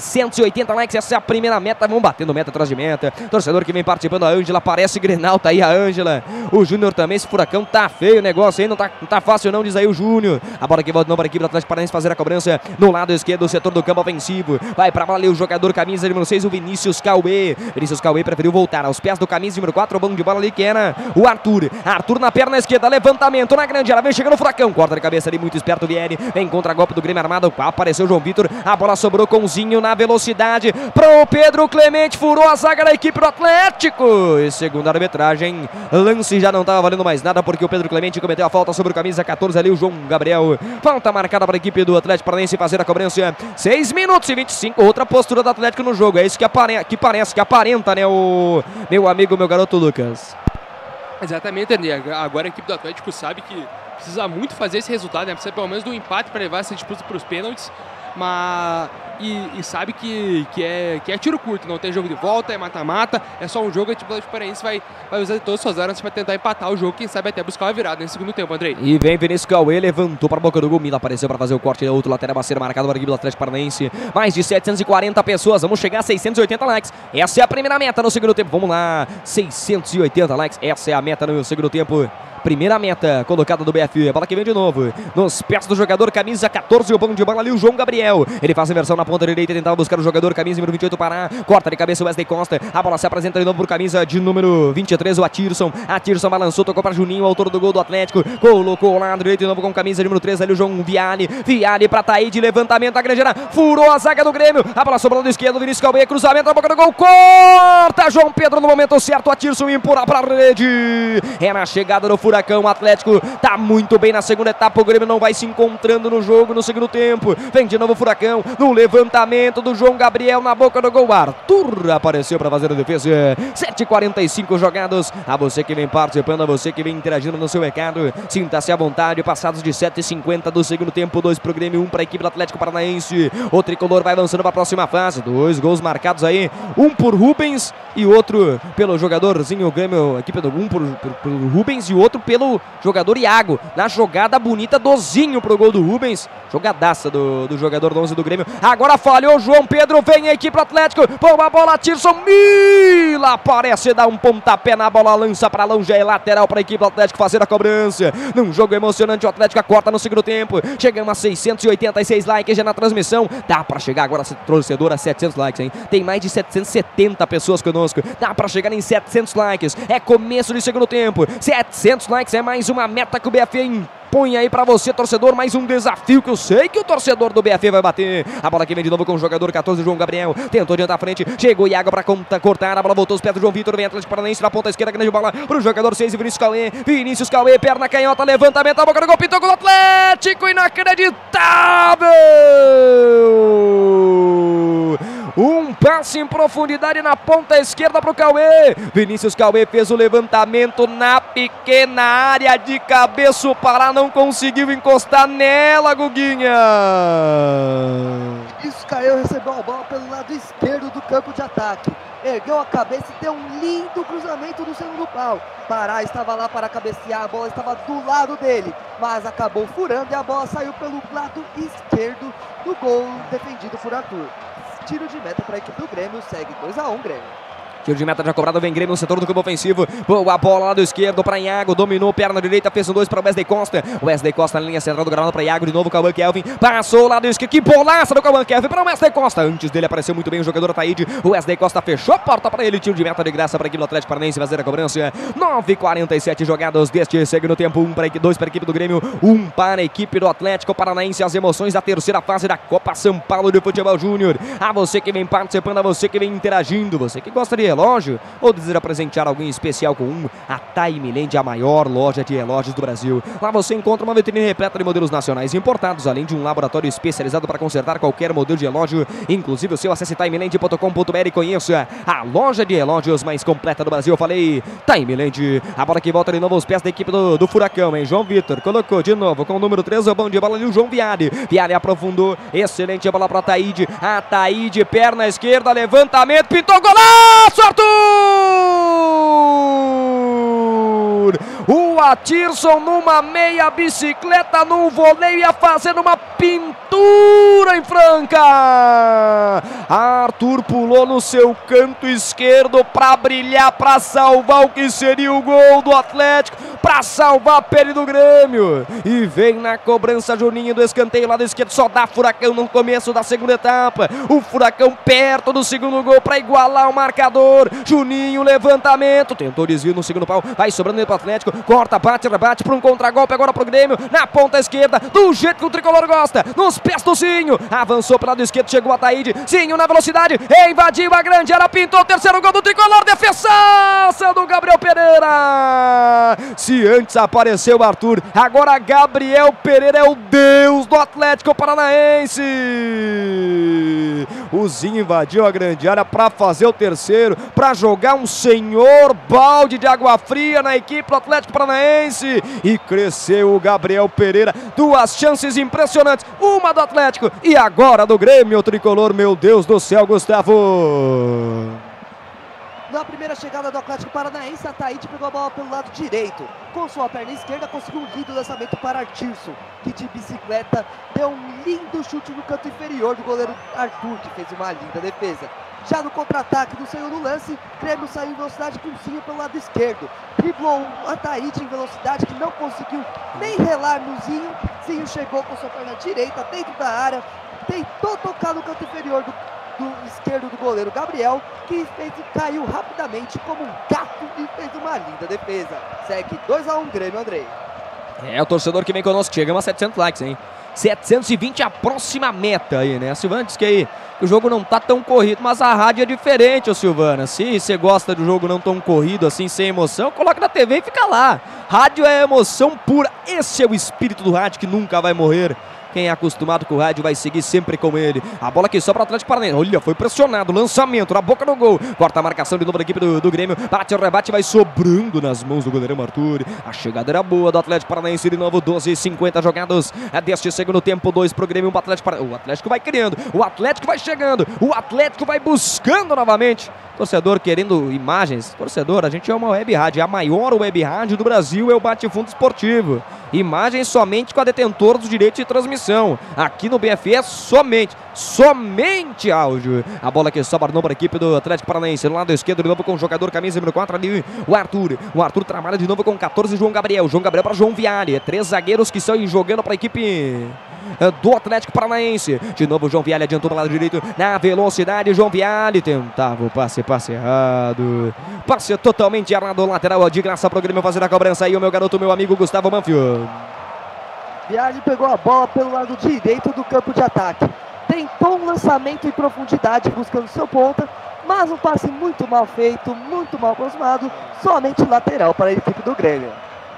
680 likes, essa é a primeira meta. Vamos batendo meta atrás de meta. Torcedor que vem participando, a Ângela, parece Grenal, tá aí a Ângela. O Júnior também, esse Furacão tá feio o negócio aí, não tá fácil não, diz aí o Júnior. A bola que volta não para a equipe do Atlético Paranaense fazer a cobrança no lado esquerdo, do setor do campo ofensivo. Vai pra bola ali o jogador camisa número 6, o Vinícius Cauê. Vinícius Cauê preferiu voltar aos pés do camisa número 4, o bom de bola ali que era o Arthur. Arthur na perna esquerda, levantamento na grande área, vem chegando o Furacão, corta de cabeça ali, muito esperto o Vieri, vem contra golpe do Grêmio armado, apareceu o João Vitor, a bola sobrou com o Zinho na velocidade, pro Pedro Clemente, furou a zaga da equipe do Atlético. E segundo a arbitragem, lance já não estava valendo mais nada, porque o Pedro Clemente cometeu a falta sobre o camisa 14 ali, o João Gabriel. Falta marcada para a equipe do Atlético Paranaense fazer a cobrança. 6 minutos e 25, outra postura do Atlético no jogo, é isso que aparenta, né, o meu amigo, meu garoto Lucas. Exatamente, André. Agora a equipe do Atlético sabe que precisa muito fazer esse resultado, né? Precisa pelo menos do empate para levar essa disputa para os pênaltis, mas e sabe que é tiro curto, não tem jogo de volta, é mata-mata, é só um jogo, a equipe do Atlético Paranaense vai usar de todas as suas armas para tentar empatar o jogo, quem sabe até buscar uma virada nesse segundo tempo, Andrei. E vem Vinícius Cauê, levantou para a boca do gol, Mila apareceu para fazer o corte, outro lateral vai ser marcado para a equipe do Atlético Paranaense. Mais de 740 pessoas, vamos chegar a 680 likes, essa é a primeira meta no segundo tempo, vamos lá, 680 likes, essa é a meta no segundo tempo. Primeira meta colocada do BF, a bola que vem de novo nos pés do jogador, camisa 14, o bom de bola ali, o João Gabriel. Ele faz a inversão na ponta direita, tentava buscar o jogador, camisa número 28, Pará. Corta de cabeça o Wesley Costa, a bola se apresenta de novo por camisa de número 23, o Atirson. Atirson balançou, tocou para Juninho, autor do gol do Atlético. Colocou o lado direito de novo com camisa número 3, ali o João Viale. Viale para Taíde, levantamento da grande área, furou a zaga do Grêmio. A bola sobrou do esquerdo, Vinícius Cauê, cruzamento na boca do gol, corta João Pedro no momento certo, Atirson empurra para a rede. É na chegada do Furacão, o Atlético tá muito bem na segunda etapa, o Grêmio não vai se encontrando no jogo no segundo tempo. Vem de novo o Furacão, no levantamento do João Gabriel na boca do gol, Arthur apareceu para fazer a defesa. 7h45 jogados, a você que vem participando, a você que vem interagindo no seu recado, sinta-se à vontade, passados de 7h50 do segundo tempo, 2 pro Grêmio, 1 para a equipe do Atlético Paranaense. O tricolor vai avançando para a próxima fase, 2 gols marcados aí, um por Rubens e outro pelo jogadorzinho Grêmio, a equipe do um por Rubens e outro pelo jogador Iago, na jogada bonita dozinho pro gol do Rubens, jogadaça do jogador 11 do Grêmio. Agora falhou João Pedro, vem a equipe do Atlético, bomba a bola, Tirson, Mila aparece, dá um pontapé na bola, lança pra longe, é lateral pra equipe do Atlético fazer a cobrança. Num jogo emocionante, o Atlético acorta no segundo tempo, chegamos a 686 likes já na transmissão, dá pra chegar agora, torcedor, a 700 likes, hein? Tem mais de 770 pessoas conosco, dá pra chegar em 700 likes, é começo de segundo tempo, 700 likes é mais uma meta que o BF impõe aí pra você, torcedor, mais um desafio que eu sei que o torcedor do BF vai bater. A bola que vem de novo com o jogador 14, João Gabriel, tentou adiantar a frente, chegou Iago pra cortar, a bola voltou os pés do João Vitor, vem Atlético Paranaense na ponta esquerda, grande bola pro jogador 6, Vinícius Cauê, perna canhota, levantamento, a boca do gol, pintou com o Atlético, inacreditável! Um pé passe em profundidade na ponta esquerda para o Cauê. Vinícius Cauê fez o levantamento na pequena área de cabeça. O Pará não conseguiu encostar nela, Guguinha. Vinícius Cauê recebeu a bola pelo lado esquerdo do campo de ataque. Ergueu a cabeça e deu um lindo cruzamento do segundo pau. Pará estava lá para cabecear, a bola estava do lado dele, mas acabou furando e a bola saiu pelo lado esquerdo do gol defendido por Arthur. Tiro de meta para a equipe do Grêmio, segue 2-1 Grêmio. Tiro de meta já cobrado, vem Grêmio no setor do campo ofensivo. Boa bola lado esquerdo para Iago, dominou, perna direita, fez um 2 para Wesley Costa. Wesley Costa na linha central do gramado para Iago, de novo Cauã Kelvin. Passou o lado esquerdo, que bolaça do Cauã Kelvin para Wesley Costa. Antes dele apareceu muito bem o jogador Ataíde. O Wesley Costa fechou a porta para ele, tiro de meta de graça para a equipe do Atlético Paranaense fazer a cobrança. 9:47 jogados deste segundo tempo, 2 para a equipe do Grêmio, 1 para a equipe do Atlético Paranaense. As emoções da terceira fase da Copa São Paulo de Futebol Júnior. A você que vem participando, a você que vem interagindo, você que gosta de relógio ou deseja presentear alguém especial com a Timeland, a maior loja de relógios do Brasil. Lá você encontra uma vitrine repleta de modelos nacionais importados, além de um laboratório especializado para consertar qualquer modelo de relógio, inclusive o seu. Acesse timeland.com.br e conheça a loja de relógios mais completa do Brasil. Eu falei Timeland. A bola que volta de novo aos pés da equipe do Furacão, hein? João Vitor colocou de novo com o número 3, o bom de bola ali, o João Viale. Viale aprofundou, excelente bola para Ataíde. Ataíde, perna esquerda, levantamento, pintou, golaço, Arthur! O Atirson numa meia bicicleta, num voleio, ia fazendo uma pintura em Franca. Arthur pulou no seu canto esquerdo para brilhar, para salvar o que seria o gol do Atlético, para salvar a pele do Grêmio. E vem na cobrança Juninho do escanteio lado esquerdo, só dá Furacão no começo da segunda etapa. O Furacão perto do segundo gol para igualar o marcador. Juninho, levantamento, tentou desvio no segundo pau, vai sobrando para o Atlético, corta, bate, rebate para um contragolpe agora para o Grêmio, na ponta esquerda, do jeito que o tricolor gosta, nos pés do Zinho, avançou para o lado esquerdo, chegou a Ataíde, Zinho na velocidade, invadiu a grande área, pintou o terceiro gol do tricolor, defesaça do Gabriel Pereira. Se antes apareceu o Arthur, agora Gabriel Pereira é o deus do Atlético Paranaense. O Zinho invadiu a grande área para fazer o terceiro, para jogar um senhor balde de água fria na equipe do Atlético Paranaense, e cresceu o Gabriel Pereira. Duas chances impressionantes, uma do Atlético e agora do Grêmio tricolor. Meu Deus do céu, Gustavo. Na primeira chegada do Atlético Paranaense, Ataíde pegou a bola pelo lado direito. Com sua perna esquerda, conseguiu um lindo lançamento para Atirson, que de bicicleta deu um lindo chute no canto inferior do goleiro Arthur, que fez uma linda defesa. Já no contra-ataque do segundo lance, Grêmio saiu em velocidade com o Zinho pelo lado esquerdo. Driblou o Ataíde em velocidade, que não conseguiu nem relar no Zinho. Zinho chegou com sua perna direita dentro da área, tentou tocar no canto inferior do esquerdo do goleiro Gabriel, que caiu rapidamente como um gato e fez uma linda defesa. Segue 2-1 Grêmio, Andrei. É o torcedor que vem conosco, chegamos a 700 likes, hein? 720 a próxima meta aí, né? A Silvana disse que aí o jogo não tá tão corrido, mas a rádio é diferente, ô Silvana. Se você gosta do jogo não tão corrido assim, sem emoção, coloca na TV e fica lá. Rádio é emoção pura, esse é o espírito do rádio que nunca vai morrer. Quem é acostumado com o rádio vai seguir sempre com ele. A bola aqui só para o Atlético Paranaense. Olha, foi pressionado. Lançamento na boca do gol. Corta a marcação de novo da equipe do Grêmio. Bate o rebate, vai sobrando nas mãos do goleirão Arthur. A chegada era boa do Atlético Paranaense. De novo, 12:50 jogados deste segundo tempo. 2 pro Grêmio, 1 pro Atlético Paranaense. O Atlético vai criando. O Atlético vai chegando. O Atlético vai buscando novamente. Torcedor querendo imagens. Torcedor, a gente é uma web rádio. A maior web rádio do Brasil é o Bate-Fundo Esportivo. Imagens somente com a detentora dos direitos de transmissão. Aqui no BFE somente áudio. A bola que sobra para a equipe do Atlético Paranaense. No lado esquerdo de novo com o jogador camisa número 4 ali, o Arthur. O Arthur trabalha de novo com 14, João Gabriel. João Gabriel para João Viale. 3 zagueiros que estão jogando para a equipe do Atlético Paranaense. De novo o João Viale adiantou para o lado direito na velocidade. João Viale tentava o passe errado. Passe totalmente errado, lateral de graça para o Grêmio fazer a cobrança aí, o meu garoto, meu amigo Gustavo Manfio. Viale pegou a bola pelo lado direito do campo de ataque. Tentou um lançamento em profundidade buscando seu ponta, mas um passe muito mal feito, muito mal aproximado, somente lateral para a equipe do Grêmio.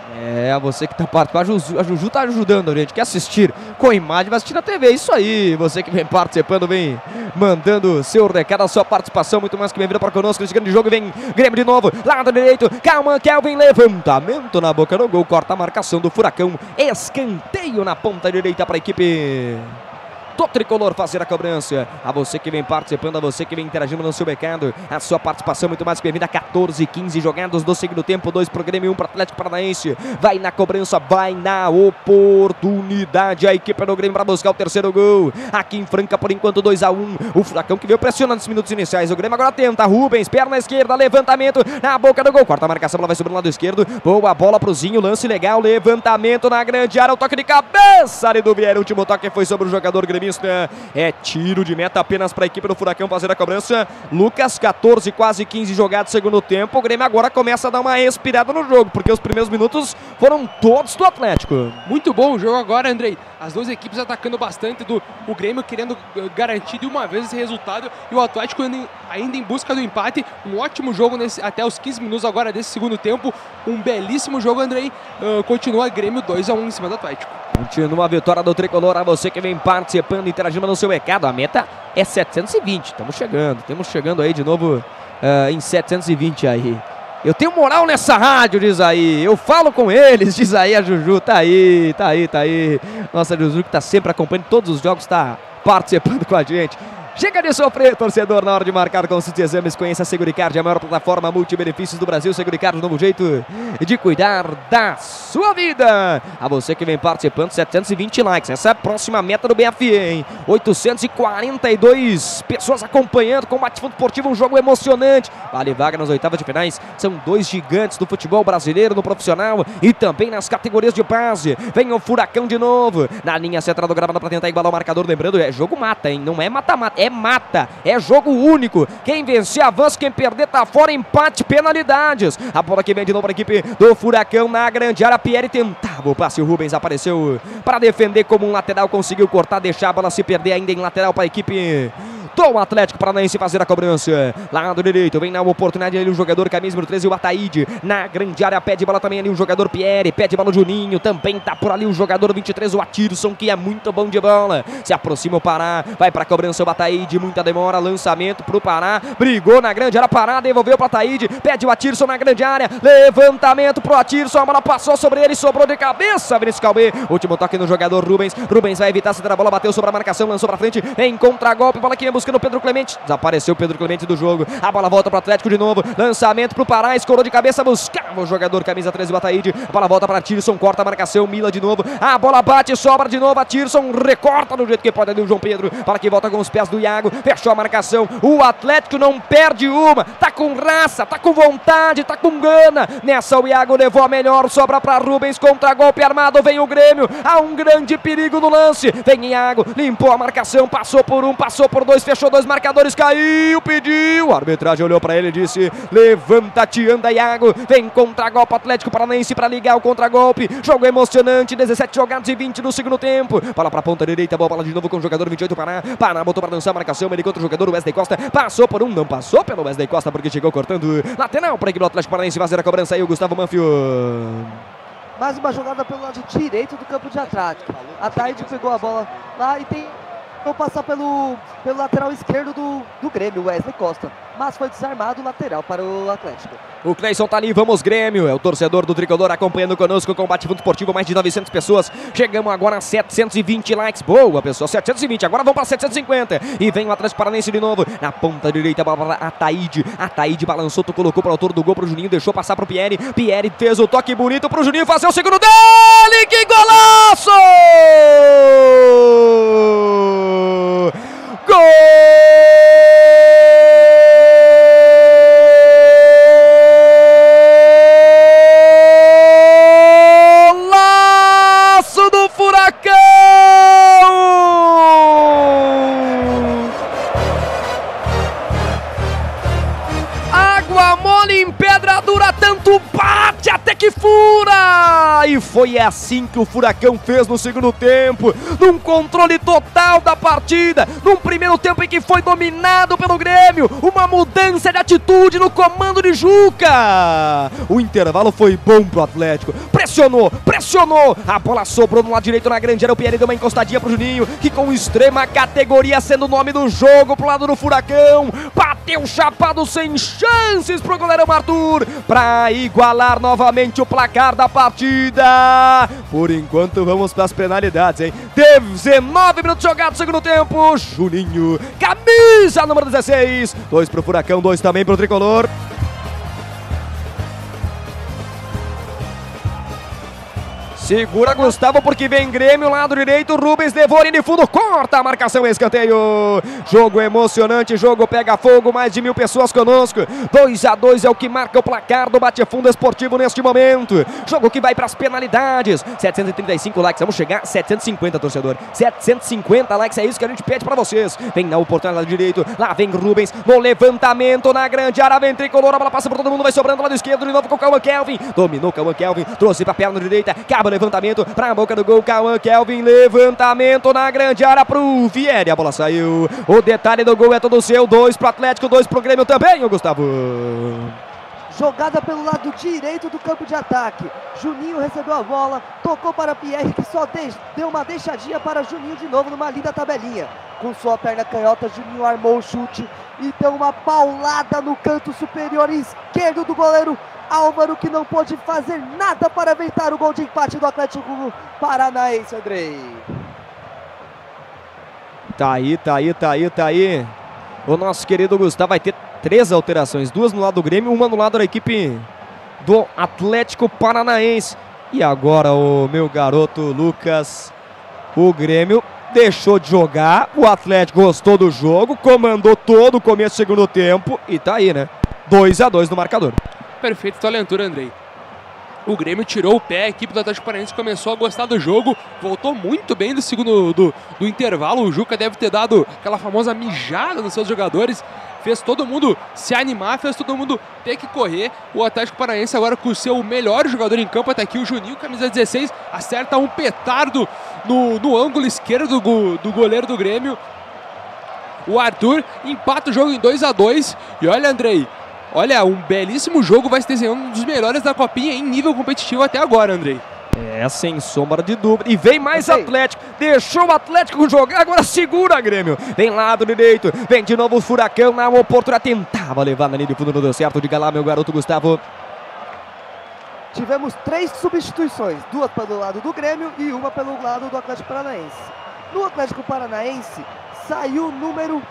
Você que tá participando, a Juju tá ajudando a gente, quer assistir com imagem, vai assistir na TV, isso aí, você que vem participando, vem mandando seu recado, a sua participação, muito mais que bem-vinda para conosco nesse grande jogo, vem Grêmio de novo, lado direito, calma, Kelvin, levantamento na boca do gol, corta a marcação do Furacão, escanteio na ponta direita para a equipe do Tricolor fazer a cobrança. A você que vem participando, a você que vem interagindo no seu mercado, a sua participação muito mais que bem-vinda. 14, 15 jogados do segundo tempo, 2 pro Grêmio, 1 pro Atlético Paranaense. Vai na cobrança, vai na oportunidade a equipe do Grêmio para buscar o terceiro gol. Aqui em Franca, por enquanto, 2-1. O Furacão que veio pressionando nos minutos iniciais. O Grêmio agora tenta. Rubens, perna esquerda, levantamento na boca do gol. Corta a marcação, ela vai subir no lado esquerdo. Boa bola pro Zinho, lance legal, levantamento na grande área, o toque de cabeça ali do Vieira. O último toque foi sobre o jogador gremista. É tiro de meta apenas para a equipe do Furacão fazer a cobrança. Lucas, 14, quase 15 jogados segundo tempo. O Grêmio agora começa a dar uma respirada no jogo, porque os primeiros minutos foram todos do Atlético. Muito bom o jogo agora, Andrei. As duas equipes atacando bastante, o Grêmio querendo garantir de uma vez esse resultado e o Atlético ainda em busca do empate. Um ótimo jogo até os 15 minutos agora desse segundo tempo. Um belíssimo jogo, Andrei. Continua Grêmio 2-1 em cima do Atlético. Continua a vitória do Tricolor, a você que vem participando, interagindo no seu recado. A meta é 720, estamos chegando aí de novo em 720 aí. Eu tenho moral nessa rádio, diz aí. Eu falo com eles, diz aí a Juju. Tá aí. Nossa Juju que tá sempre acompanhando todos os jogos, tá participando com a gente. Chega de sofrer, torcedor, na hora de marcar consultas e exames. Conheça a Seguricard, a maior plataforma multibenefícios do Brasil. Seguricard, um novo jeito de cuidar da sua vida. A você que vem participando, 720 likes. Essa é a próxima meta do BFE, hein? 842 pessoas acompanhando com o Bate-Fundo Esportivo, um jogo emocionante. Vale vaga nas oitavas de finais. São dois gigantes do futebol brasileiro, no profissional e também nas categorias de base. Vem o Furacão de novo, na linha central do gramado para tentar igualar o marcador. Lembrando, é jogo mata, hein? Não é mata-mata. É mata, é jogo único. Quem vencer avança, quem perder tá fora, empate, penalidades. A bola que vem de novo para a equipe do Furacão na grande área. Pierre tentava o passe, o Rubens apareceu para defender como um lateral, conseguiu cortar, deixar a bola se perder ainda em lateral para a equipe do Atlético Paranaense fazer a cobrança. Lado direito, vem na oportunidade ali o jogador camisa número 13, o Ataíde. Na grande área, pede bola também ali o jogador Pierre, pede bola o Juninho, também tá por ali o jogador 23, o Atirson, que é muito bom de bola. Se aproxima o Pará, vai pra cobrança o Ataíde, muita demora, lançamento pro Pará, brigou na grande área, Pará, devolveu pro Ataíde, pede o Atirson na grande área, levantamento pro Atirson, a bola passou sobre ele, sobrou de cabeça, Vinícius Calbê. Último toque no jogador Rubens vai evitar se dar a bola, bateu sobre a marcação, lançou pra frente, em contra-golpe, bola que vem buscando o Pedro Clemente, desapareceu o Pedro Clemente do jogo, a bola volta para o Atlético de novo, lançamento para o Pará, escorou de cabeça, buscava o jogador camisa 13, o Ataíde, a bola volta para Atirson, corta a marcação, Mila de novo, a bola bate, sobra de novo, Atirson recorta do jeito que pode ali o João Pedro, para que volta com os pés do Iago, fechou a marcação, o Atlético não perde uma, tá com raça, tá com vontade, tá com gana, nessa o Iago levou a melhor, sobra para Rubens, contra golpe armado, vem o Grêmio, há um grande perigo no lance, vem Iago, limpou a marcação, passou por um, passou por dois, fechou dois marcadores, caiu, pediu, a arbitragem olhou pra ele e disse, levanta-te, anda Iago, vem contra-golpe Atlético Paranaense pra ligar o contra-golpe, jogo emocionante, 17 jogados e 20 no segundo tempo, bola pra ponta direita, bola de novo com o jogador 28, Pará botou pra dançar a marcação, ele contra o jogador Wesley Costa, passou por um, não passou pelo Wesley Costa porque chegou cortando, lateral pra equipe do Atlético Paranaense fazer a cobrança aí o Gustavo Manfio. Mais uma jogada pelo lado direito do campo de Atlético, a Taide pegou a bola lá e tem vou passar pelo lateral esquerdo do Grêmio, Wesley Costa, mas foi desarmado o lateral para o Atlético. O Cleison tá ali, vamos Grêmio, é o torcedor do Tricolor acompanhando conosco com o Bate-Fundo Esportivo, mais de 900 pessoas, chegamos agora a 720 likes, boa pessoal, 720, agora vamos para 750, e vem o Atlético Paranaense de novo, na ponta direita, bola para Ataíde balançou, tu colocou para o autor do gol, pro Juninho, deixou passar pro Pierre fez o toque bonito pro Juninho fazer o segundo dele, que golaço! Golaço do Furacão! Água mole em pedra dura, tanto bate até que fura! E foi assim que o Furacão fez no segundo tempo, num controle total da partida, num primeiro tempo em que foi dominado pelo Grêmio, uma mudança de atitude no comando de Juca. O intervalo foi bom pro Atlético, pressionou, a bola sobrou no lado direito na grande área, o Pierre deu uma encostadinha pro Juninho, que com extrema categoria, sendo o nome do jogo, pro lado do Furacão, bateu chapado sem chances pro goleirão Arthur, pra igualar novamente o placar da partida. Por enquanto vamos pras penalidades, hein? 19 minutos jogados, segundo tempo, Juninho, camisa número 16, 2 pro Furacão, 2 também pro Tricolor. Segura Gustavo porque vem Grêmio, lado direito, Rubens levou linha de fundo, corta a marcação, escanteio. Jogo emocionante, jogo pega fogo, mais de 1000 pessoas conosco. 2-2 é o que marca o placar do Bate-Fundo Esportivo neste momento. Jogo que vai para as penalidades. 735 likes, vamos chegar a 750, torcedor. 750 likes, é isso que a gente pede para vocês. Vem na oportunidade lado direito, lá vem Rubens, no levantamento na grande área, vem Tricolor, a bola passa por todo mundo, vai sobrando lado esquerdo, de novo com o Cauã Kelvin. Dominou Cauã Kelvin, trouxe para a perna direita, acaba levantamento para a boca do gol, Cauã Kelvin, levantamento na grande área pro Vieri, a bola saiu, o detalhe do gol é todo seu, 2 pro Atlético, 2 pro Grêmio também, o Gustavo. Jogada pelo lado direito do campo de ataque, Juninho recebeu a bola, tocou para Pierre, que só deu uma deixadinha para Juninho de novo numa linda tabelinha. Com sua perna canhota, Juninho armou o chute e deu uma paulada no canto superior esquerdo do goleiro Álvaro, que não pôde fazer nada para evitar o gol de empate do Atlético Paranaense, Andrei. Tá aí. O nosso querido Gustavo vai ter 3 alterações, 2 no lado do Grêmio, 1 no lado da equipe do Atlético Paranaense. E agora o meu garoto Lucas, o Grêmio deixou de jogar, o Atlético gostou do jogo, comandou todo o começo do segundo tempo e tá aí, né? 2-2 no marcador. Perfeito tua leitura, Andrei. O Grêmio tirou o pé, a equipe do Atlético Paranaense começou a gostar do jogo, voltou muito bem do segundo do intervalo. O Juca deve ter dado aquela famosa mijada nos seus jogadores, fez todo mundo se animar, fez todo mundo ter que correr. O Atlético Paranaense agora com o seu melhor jogador em campo, até aqui o Juninho, camisa 16, acerta um petardo no ângulo esquerdo do goleiro do Grêmio. O Arthur empata o jogo em 2-2 e olha, Andrei, olha, um belíssimo jogo, vai se desenhando um dos melhores da Copinha em nível competitivo até agora, Andrei. É, sem sombra de dúvida. E vem mais Atlético. Deixou o Atlético jogar, agora segura Grêmio. Vem lado direito, vem de novo o Furacão na oportunidade. Tentava levar na linha de fundo, não deu certo. Diga lá, meu garoto Gustavo. Tivemos 3 substituições, 2 pelo lado do Grêmio e 1 pelo lado do Atlético Paranaense. No Atlético Paranaense saiu o número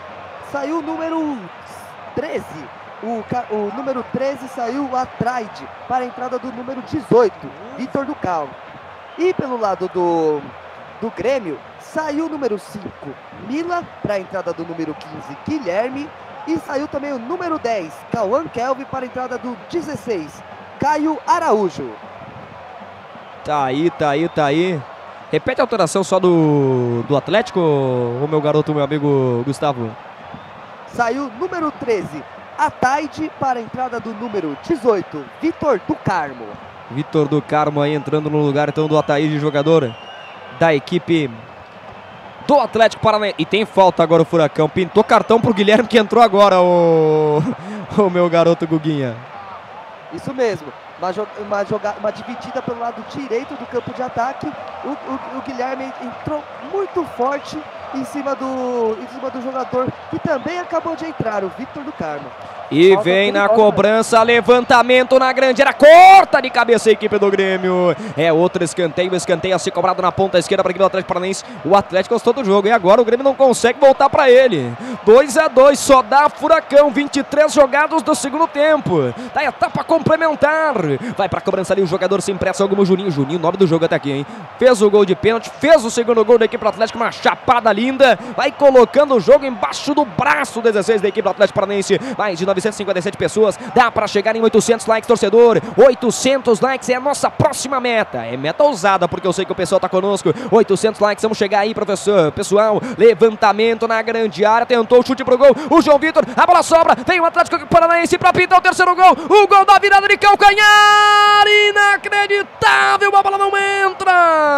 13. O número 13 saiu o Atraide para a entrada do número 18, Vitor do Carmo. E pelo lado do Grêmio, saiu o número 5, Mila, para a entrada do número 15, Guilherme. E saiu também o número 10, Cauã Kelvin, para a entrada do 16, Caio Araújo. Tá aí. Repete a alteração só do Atlético, o meu garoto, meu amigo Gustavo. Saiu número 13, Ataide, para a entrada do número 18, Vitor do Carmo. Vitor do Carmo aí entrando no lugar então do Ataide, jogador da equipe do Atlético Paranaense. E tem falta agora o Furacão. Pintou cartão pro Guilherme que entrou agora, o meu garoto Guguinha. Isso mesmo. Uma dividida pelo lado direito do campo de ataque. O Guilherme entrou muito forte em cima do jogador que também acabou de entrar, o Vitor do Carmo. E vem na cobrança, levantamento na grande área, corta de cabeça a equipe do Grêmio. É outro escanteio a ser cobrado na ponta esquerda para a equipe do Atlético Paranaense. O Atlético gostou do jogo e agora o Grêmio não consegue voltar para ele. 2-2, só dá Furacão, 23 jogados do segundo tempo. Da etapa complementar. Vai para a cobrança ali o jogador sem pressa, algum Juninho, nome do jogo até aqui, hein? Fez o gol de pênalti, fez o segundo gol da equipe do Atlético, uma chapada linda. Vai colocando o jogo embaixo do braço, 16 da equipe do Atlético Paranaense. Mais de 957 pessoas, dá para chegar em 800 likes, torcedor. 800 likes é a nossa próxima meta. É meta ousada, porque eu sei que o pessoal tá conosco. 800 likes, vamos chegar aí, professor. Pessoal, levantamento na grande área, tentou o chute pro gol. O João Vitor, a bola sobra, vem o Atlético Paranaense para pintar o terceiro gol. O gol da virada de calcanhar, inacreditável, a bola não entra.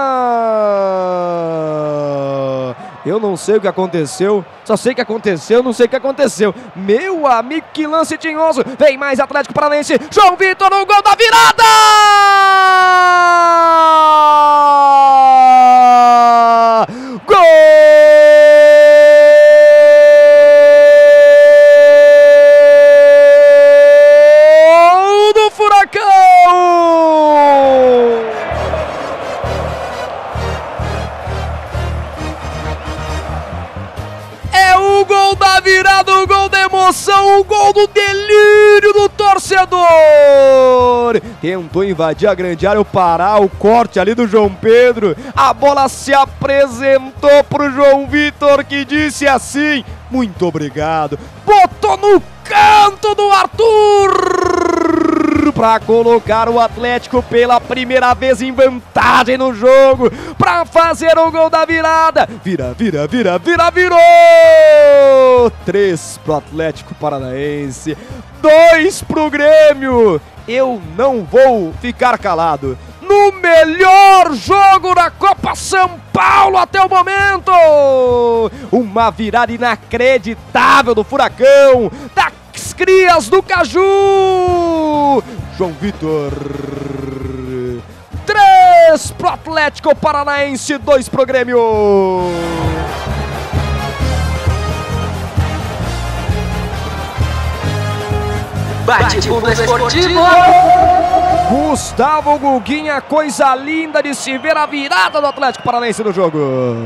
Eu não sei o que aconteceu, só sei que aconteceu, não sei o que aconteceu. Meu amigo, que lance tinhoso. Vem mais Atlético Paranaense, João Vitor no gol da virada! emoção, o gol do delírio do torcedor. Tentou invadir a grande área, o Pará, o corte ali do João Pedro. A bola se apresentou pro João Vitor, que disse assim: muito obrigado. Botou no canto do Arthur para colocar o Atlético pela primeira vez em vantagem no jogo, para fazer o gol da virada. Virou! 3 pro Atlético Paranaense, 2 pro Grêmio. Eu não vou ficar calado. No melhor jogo da Copa São Paulo até o momento, uma virada inacreditável do Furacão, das crias do Caju. João Vitor, 3 pro Atlético Paranaense, 2 pro Grêmio. Bate-Fundo Esportivo. Gustavo Guguinha, coisa linda de se ver a virada do Atlético Paranaense no jogo.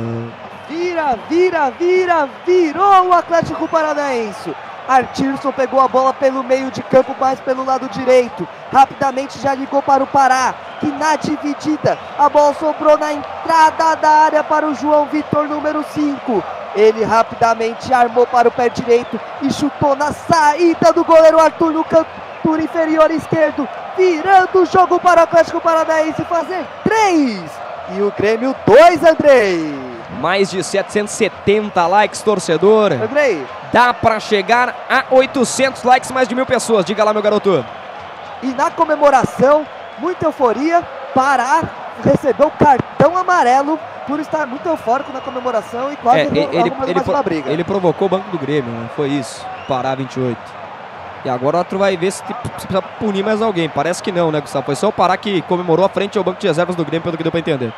Virou o Atlético Paranaense. Arthurson pegou a bola pelo meio de campo, mais pelo lado direito. Rapidamente já ligou para o Pará, que na dividida a bola sobrou na entrada da área para o João Vitor, número 5. Ele rapidamente armou para o pé direito e chutou na saída do goleiro Arthur no canto inferior esquerdo, virando o jogo para o Atlético Paranaense fazer 3 e o Grêmio 2, Andrei. Mais de 770 likes, torcedor. Andrei, dá para chegar a 800 likes, mais de 1000 pessoas. Diga lá, meu garoto. E na comemoração, muita euforia. Pará recebeu cartão amarelo por estar muito eufórico na comemoração e quase mais uma briga. Ele provocou o banco do Grêmio, né? Foi isso. Pará 28. E agora o outro vai ver se precisa punir mais alguém. Parece que não, né, Gustavo? Foi só o Pará que comemorou a frente ao banco de reservas do Grêmio, pelo que deu para entender.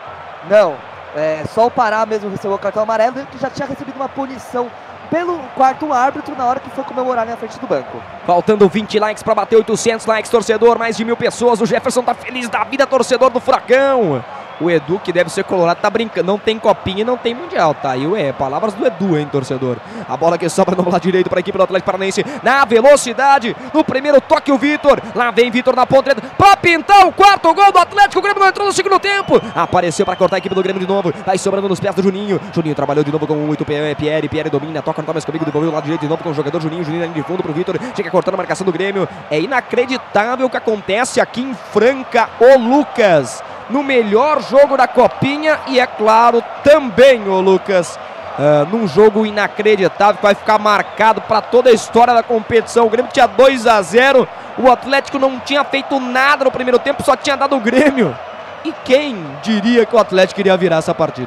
Não, só o Pará mesmo recebeu o cartão amarelo, ele que já tinha recebido uma punição pelo quarto árbitro na hora que foi comemorar na frente do banco. Faltando 20 likes para bater 800 likes, torcedor, mais de 1000 pessoas. O Jefferson tá feliz da vida, torcedor do Furacão. O Edu, que deve ser colorado, tá brincando. Não tem copinha e não tem mundial, tá? E palavras do Edu, hein, torcedor. A bola que sobra no lado direito para a equipe do Atlético Paranaense. Na velocidade, no primeiro toque o Vitor. Lá vem Vitor na ponta direita para pintar o quarto gol do Atlético. O Grêmio não entrou no segundo tempo. Apareceu para cortar a equipe do Grêmio de novo. Vai sobrando nos pés do Juninho. Juninho trabalhou de novo com o 8 Pierre. Pierre domina, toca no Thomas comigo, devolveu o lado direito de novo com o jogador Juninho. Juninho de fundo pro Vitor. Chega cortando a marcação do Grêmio. É inacreditável o que acontece aqui em Franca, ô Lucas. No melhor jogo da Copinha e, é claro, também, ô Lucas, num jogo inacreditável que vai ficar marcado para toda a história da competição. O Grêmio tinha 2-0, o Atlético não tinha feito nada no primeiro tempo, só tinha dado o Grêmio. E quem diria que o Atlético iria virar essa partida?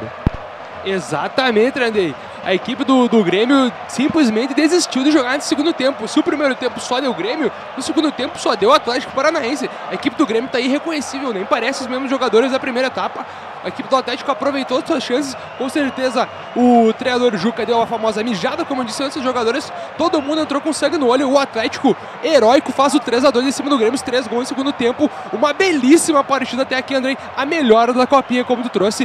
Exatamente, Andrei. A equipe do Grêmio simplesmente desistiu de jogar no segundo tempo. Se o primeiro tempo só deu o Grêmio, no segundo tempo só deu o Atlético Paranaense. A equipe do Grêmio está irreconhecível, nem parece os mesmos jogadores da primeira etapa. A equipe do Atlético aproveitou as suas chances. Com certeza o treinador Juca deu a famosa mijada, como eu disse antes, os jogadores, todo mundo entrou com sangue no olho. O Atlético, heróico, faz o 3-2 em cima do Grêmio, os 3 gols no segundo tempo. Uma belíssima partida até aqui, Andrei. A melhor da Copinha, como tu trouxe.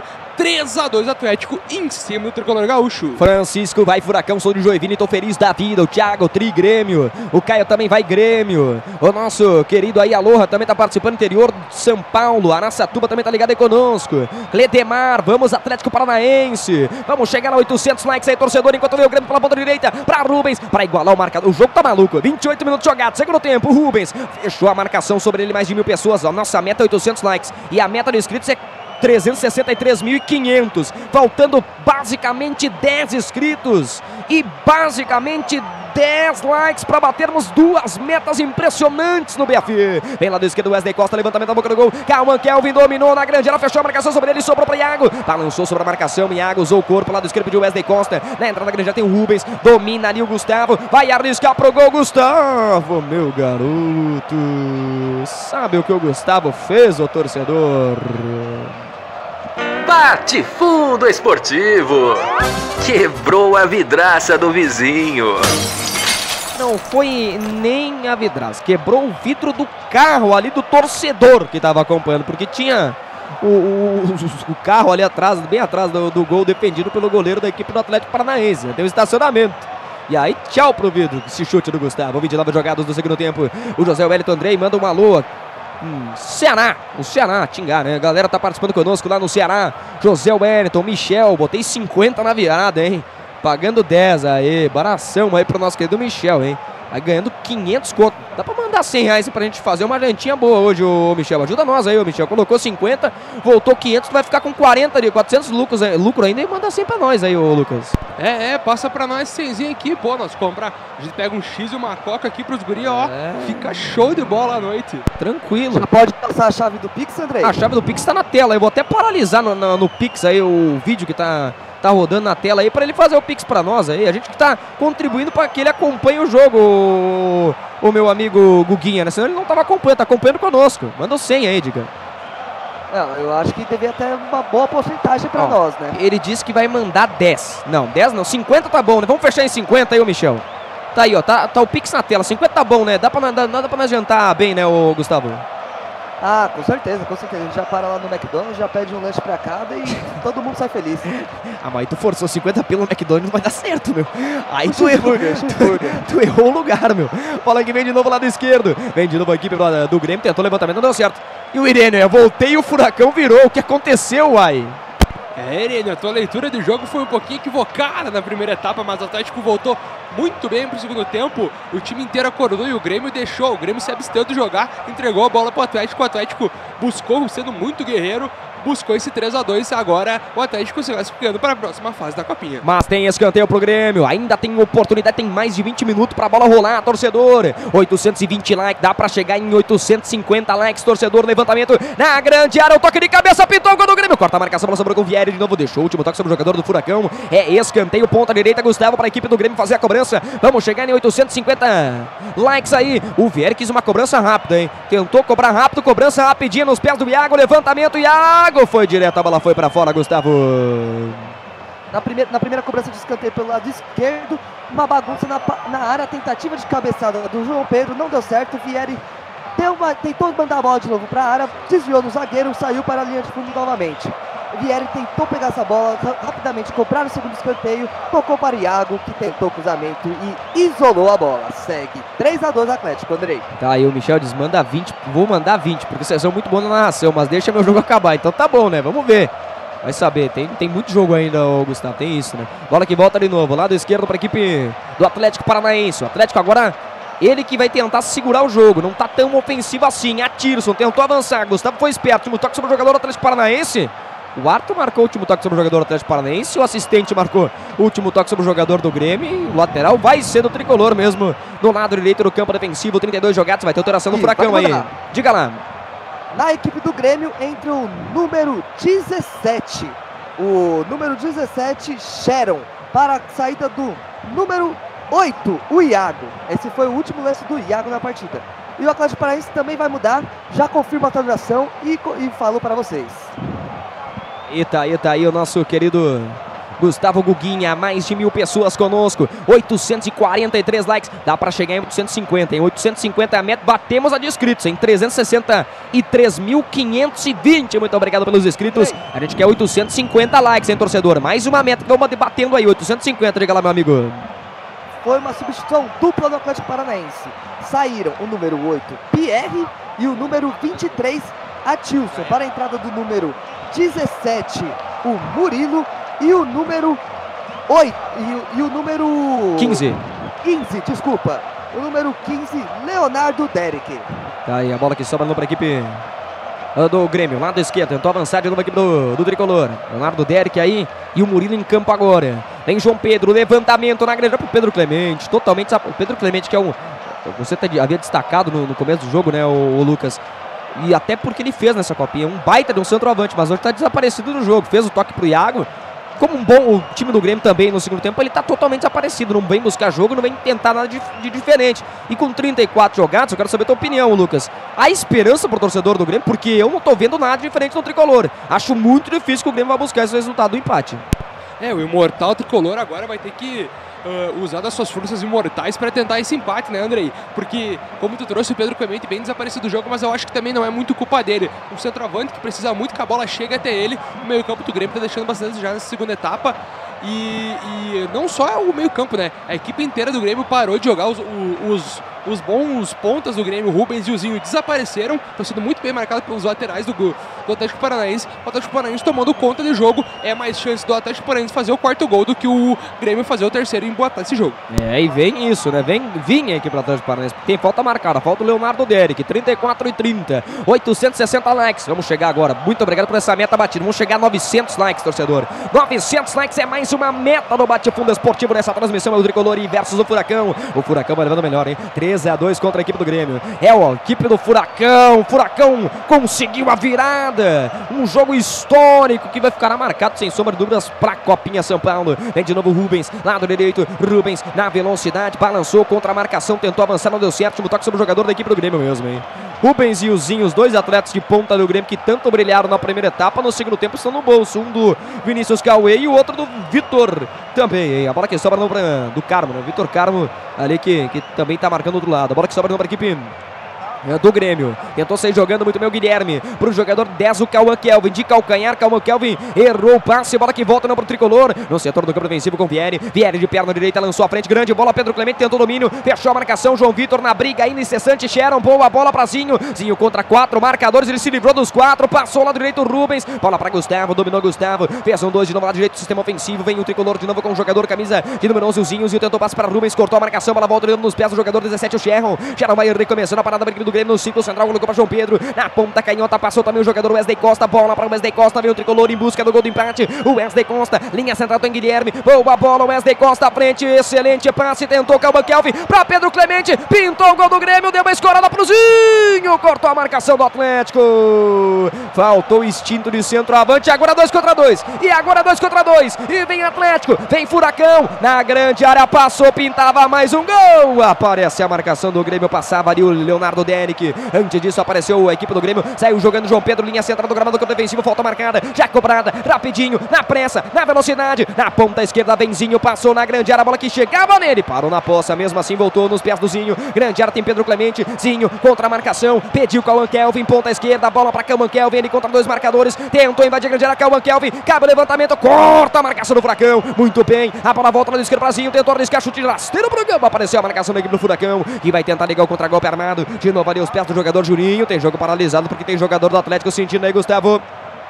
3-2 Atlético em cima do tricolor gaúcho. Francisco vai Furacão, sou de Joinville, tô feliz da vida. O Thiago, Tri Grêmio. O Caio também vai Grêmio. O nosso querido aí Aloha também tá participando, interior de São Paulo. Araçatuba também tá ligado aí conosco. Cledemar, vamos Atlético Paranaense. Vamos chegar a 800 likes aí, torcedor, enquanto vem o Grêmio pela ponta direita. Pra Rubens, pra igualar o marcador. O jogo tá maluco, 28 minutos jogados, segundo tempo. Rubens fechou a marcação sobre ele, mais de 1000 pessoas. A nossa meta é 800 likes e a meta de inscritos é 363.500, faltando basicamente 10 inscritos e basicamente 10 likes para batermos 2 metas impressionantes no BF. Vem lá do esquerdo, Wesley Costa, levantamento da boca do gol. Calma, Kelvin dominou na grande, ela fechou a marcação sobre ele, sobrou para Iago, balançou sobre a marcação, Iago usou o corpo lá do esquerdo de Wesley Costa. Na entrada da grande já tem o Rubens, domina ali o Gustavo, vai arriscar pro gol, Gustavo, meu garoto. Sabe o que o Gustavo fez, ô torcedor? Bate-Fundo Esportivo. Quebrou a vidraça do vizinho. Não foi nem a vidraça, quebrou o vidro do carro ali do torcedor que estava acompanhando, porque tinha o carro ali atrás, bem atrás do gol, defendido pelo goleiro da equipe do Atlético Paranaense. Tem um estacionamento. E aí, tchau pro vidro. Esse chute do Gustavo. 29 jogadas do segundo tempo. O José Wellington Andrei manda uma alô. Ceará, o Ceará, Tingá, né? A galera tá participando conosco lá no Ceará. José Wellington, Michel, botei 50 na virada, hein? Pagando 10 aí, baração aí pro nosso querido Michel, hein? Aí ganhando 500 conto. Dá pra mandar 100 reais pra gente fazer uma jantinha boa hoje, ô Michel. Ajuda nós aí, ô Michel. Colocou 50, voltou 500, tu vai ficar com 40 ali, 400 lucro ainda e manda 100 pra nós aí, ô Lucas. Passa pra nós 100 aqui, pô, nós comprar. A gente pega um X e uma coca aqui pros guri, ó. Fica show de bola à noite. Tranquilo. Já pode passar a chave do Pix, Andrei? A chave do Pix tá na tela. Eu vou até paralisar no Pix aí o vídeo que tá rodando na tela aí pra ele fazer o Pix pra nós aí. A gente que tá contribuindo pra que ele acompanhe o jogo, o meu amigo Guguinha, né? Senão ele não tava acompanhando, tá acompanhando conosco. Manda o 100 aí, diga. Eu acho que devia ter uma boa porcentagem pra nós, né? Ele disse que vai mandar 10. Não, 10 não, 50 tá bom, né? Vamos fechar em 50 aí, ô Michel. Tá aí, ó, tá o Pix na tela. 50 tá bom, né? Dá pra nós jantar bem, né, ô Gustavo? Ah, com certeza, com certeza. A gente já para lá no McDonald's, já pede um lanche pra cada e todo mundo sai feliz. Ah, mas tu forçou 50 pelo McDonald's, não vai dar certo, meu. Aí tu errou. Tu errou o lugar, meu. Bola que vem de novo lá do esquerdo. Vem de novo a equipe do Grêmio, tentou o levantamento, não deu certo. E o Irene, eu voltei e o furacão virou. O que aconteceu, uai? Irene, a tua leitura de jogo foi um pouquinho equivocada na primeira etapa, mas o Atlético voltou muito bem pro segundo tempo. O time inteiro acordou e o Grêmio deixou. O Grêmio se absteve de jogar, entregou a bola pro Atlético. O Atlético buscou, sendo muito guerreiro, buscou esse 3-2. Agora o Atlético se classificando para a próxima fase da Copinha. Mas tem escanteio pro Grêmio. Ainda tem oportunidade, tem mais de 20 minutos pra bola rolar, torcedor. 820 likes, dá pra chegar em 850 likes, torcedor. Levantamento na grande área, o toque de cabeça, pintou o gol do Grêmio. Corta a marcação, bola sobrou com o Vieri de novo, deixou o último toque sobre o jogador do Furacão. É escanteio, ponta direita, Gustavo para a equipe do Grêmio fazer a cobrança. Vamos chegar em 850 likes aí. O Vieri quis uma cobrança rápida, hein? Tentou cobrar rápido, cobrança rapidinha nos pés do Iago. Levantamento, Iago foi direto, a bola foi para fora, Gustavo. Na primeira cobrança de escanteio pelo lado esquerdo, uma bagunça na área, tentativa de cabeçada do João Pedro, não deu certo. O Vieri tentou mandar a bola de novo para a área, desviou no zagueiro, saiu para a linha de fundo novamente. O Vieri tentou pegar essa bola rapidamente, cobrar o segundo escanteio, tocou para Iago, que tentou cruzamento e isolou a bola. Segue 3-2 Atlético, Andrei. Tá, aí o Michel diz, manda 20, vou mandar 20, porque vocês são muito bons na narração, mas deixa meu jogo acabar. Então tá bom, né? Vamos ver. Vai saber, tem muito jogo ainda, Gustavo, tem isso, né? Bola que volta de novo, lado esquerdo para a equipe do Atlético Paranaense. O Atlético agora, ele que vai tentar segurar o jogo, não tá tão ofensivo assim. A Tirson tentou avançar, Gustavo foi esperto, último toque sobre o jogador do Atlético Paranaense. O Arthur marcou o último toque sobre o jogador do Atlético Paranaense, o assistente marcou o último toque sobre o jogador do Grêmio e o lateral vai ser do tricolor mesmo, do lado direito do campo defensivo, 32 jogados, vai ter alteração no Furacão aí. Diga lá. Na equipe do Grêmio entra o número 17, o número 17, Sharon, para a saída do número 8, o Iago. Esse foi o último lance do Iago na partida. E o Atlético Paranaense também vai mudar, já confirma a atualização e falo para vocês. E tá aí o nosso querido Gustavo Guguinha, mais de 1000 pessoas conosco, 843 likes, dá pra chegar em 850, em 850 é a meta, batemos a de inscritos, em 363.520, muito obrigado pelos inscritos, a gente quer 850 likes, hein, torcedor, mais uma meta que vamos batendo aí, 850, diga lá, meu amigo. Foi uma substituição dupla do Atlético Paranaense, saíram o número 8, Pierre, e o número 23, Atilson, para a entrada do número 17, o Murilo, e o número 8, e o número 15, desculpa, o número 15, Leonardo Derek. Tá aí a bola que sobra para a equipe do Grêmio, lado esquerdo, tentou avançar de novo a equipe do tricolor, Leonardo Derek aí, e o Murilo em campo agora. Tem João Pedro, levantamento na grande para o Pedro Clemente, totalmente, o Pedro Clemente que é você havia destacado no começo do jogo, né, o Lucas, e até porque ele fez nessa copinha um baita de um centroavante, mas hoje está desaparecido no jogo, fez o toque pro Iago. Como o time do Grêmio também no segundo tempo, ele está totalmente desaparecido, não vem buscar jogo, não vem tentar nada de diferente. E com 34 jogados, eu quero saber a tua opinião, Lucas. Há esperança pro torcedor do Grêmio, porque eu não tô vendo nada diferente no tricolor. Acho muito difícil que o Grêmio vá buscar esse resultado do empate. O imortal tricolor agora vai ter que usar das suas forças imortais para tentar esse empate, né, Andrei? Porque, como tu trouxe o Pedro Clemente bem desaparecido do jogo, mas eu acho que também não é muito culpa dele. Um centroavante que precisa muito que a bola chegue até ele. O meio campo do Grêmio tá deixando bastante já nessa segunda etapa. E não só o meio campo, né? A equipe inteira do Grêmio parou de jogar. Os bons pontas do Grêmio, o Rubens e o Zinho, desapareceram. Estão sendo muito bem marcados pelos laterais do Atlético Paranaense. O Atlético Paranaense tomando conta do jogo. É mais chance do Atlético Paranaense fazer o quarto gol do que o Grêmio fazer o terceiro e embotar esse jogo. E vem isso, né? Vinha aqui para o Atlético Paranaense. Tem falta marcada. Falta o Leonardo Derek. 34:30. 860 likes. Vamos chegar agora. Muito obrigado por essa meta batida. Vamos chegar a 900 likes, torcedor. 900 likes é mais uma meta do Bate-Fundo Esportivo nessa transmissão do Tricolor e versus o Furacão. O Furacão vai levando melhor, hein? 13-2 contra a equipe do Grêmio. A equipe do Furacão. O Furacão conseguiu a virada. Um jogo histórico que vai ficar marcado, sem sombra de dúvidas, para a Copinha São Paulo. Vem de novo o Rubens, lado direito. Rubens na velocidade, balançou contra a marcação, tentou avançar, não deu certo. Um toque sobre o jogador da equipe do Grêmio mesmo, hein? Rubens e o Zinho, os dois atletas de ponta do Grêmio que tanto brilharam na primeira etapa, no segundo tempo estão no bolso. Um do Vinícius Cauê e o outro do Vitor também, hein? A bola que sobra do Carmo, né? Vitor Carmo ali que também está marcando do outro lado. A bola que sobra para a equipe do Grêmio. Tentou sair jogando muito bem o Guilherme. Para o jogador 10, o Cauã Kelvin. De calcanhar, Cauã Kelvin errou o passe. Bola que volta não para o Tricolor. No setor do campo defensivo com Vieri. Vieri de perna direita, lançou a frente. Grande bola, Pedro Clemente tentou domínio. Fechou a marcação, João Vitor na briga ainda incessante. Sharon, boa bola para Zinho. Zinho contra 4 marcadores. Ele se livrou dos 4. Passou lá do direito o Rubens. Bola para Gustavo, dominou Gustavo. Fez 2 de novo lá direito, sistema ofensivo. Vem o Tricolor de novo com o jogador camisa de número 11, o Zinho. Zinho tentou passe para Rubens. Cortou a marcação. Bola volta nos pés do jogador 17, o Sharon. Sharon vai recomeçando a parada da equipe do Grêmio no ciclo central. Colocou para João Pedro, na ponta canhota, passou também o jogador Wesley Costa, bola para o Wesley Costa, veio o Tricolor em busca do gol do empate, o Wesley Costa, linha central tem Guilherme, boa bola, Wesley Costa à frente, excelente passe, tentou Cauã Kelvin, para Pedro Clemente, pintou o gol do Grêmio, deu uma escorada pro Zinho, cortou a marcação do Atlético, faltou o instinto de centroavante, agora 2 contra 2, e agora 2 contra 2, e vem Atlético, vem Furacão, na grande área, passou, pintava mais um gol, aparece a marcação do Grêmio, passava ali o Leonardo Derek, antes disso apareceu a equipe do Grêmio, saiu jogando João Pedro, linha central do gramado do campo defensivo, falta marcada, já cobrada, rapidinho, na pressa, na velocidade, na ponta esquerda, Venzinho, passou na grande área, a bola que chegava nele, parou na poça, mesmo assim voltou nos pés do Zinho, grande área tem Pedro Clemente, Zinho contra a marcação, pediu Cauã Kelvin, ponta esquerda, bola para Cauã Kelvin, ele contra 2 marcadores, tentou invadir a grande área, Cauã Kelvin, cabe o levantamento, corta a marcação do Furacão, muito bem, a bola volta na esquerda para Zinho, tentou arriscar chute rasteiro pro campo, apareceu a marcação da equipe do Furacão, que vai tentar ligar o contra-golpe armado, de novo ali os pés do jogador Juninho, tem jogo paralisado porque tem jogador do Atlético sentindo aí, Gustavo.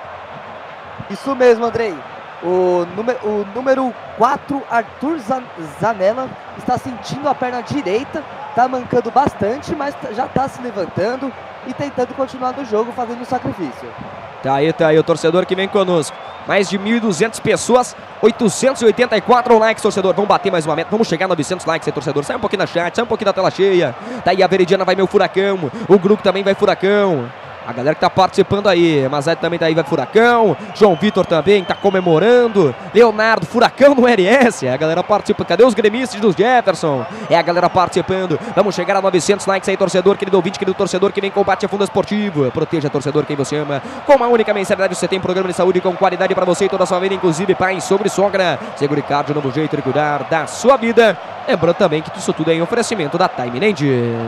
Isso mesmo, Andrei. O número 4, Arthur Zanella, está sentindo a perna direita, está mancando bastante, mas já está se levantando e tentando continuar no jogo, fazendo o sacrifício. Tá aí o torcedor que vem conosco. Mais de 1.200 pessoas, 884 likes, torcedor. Vamos bater mais uma meta, vamos chegar a 900 likes aí, torcedor. Sai um pouquinho da chat, sai um pouquinho da tela cheia. Tá aí a Veridiana, vai meu Furacão. O grupo também vai Furacão. A galera que tá participando aí, Mazete também tá aí, vai Furacão. João Vitor também tá comemorando. Leonardo, Furacão no RS. A galera participa. Cadê os gremistas dos Jefferson? É a galera participando. Vamos chegar a 900 likes aí, torcedor, querido ouvinte, querido torcedor que vem com Bate-Fundo Esportivo. Proteja, torcedor, quem você ama. Com uma única mensalidade, você tem programa de saúde com qualidade pra você e toda a sua vida, inclusive pai, sobre sogra. Segure Card, um novo jeito de cuidar da sua vida. Lembrando também que isso tudo é em oferecimento da Timeland.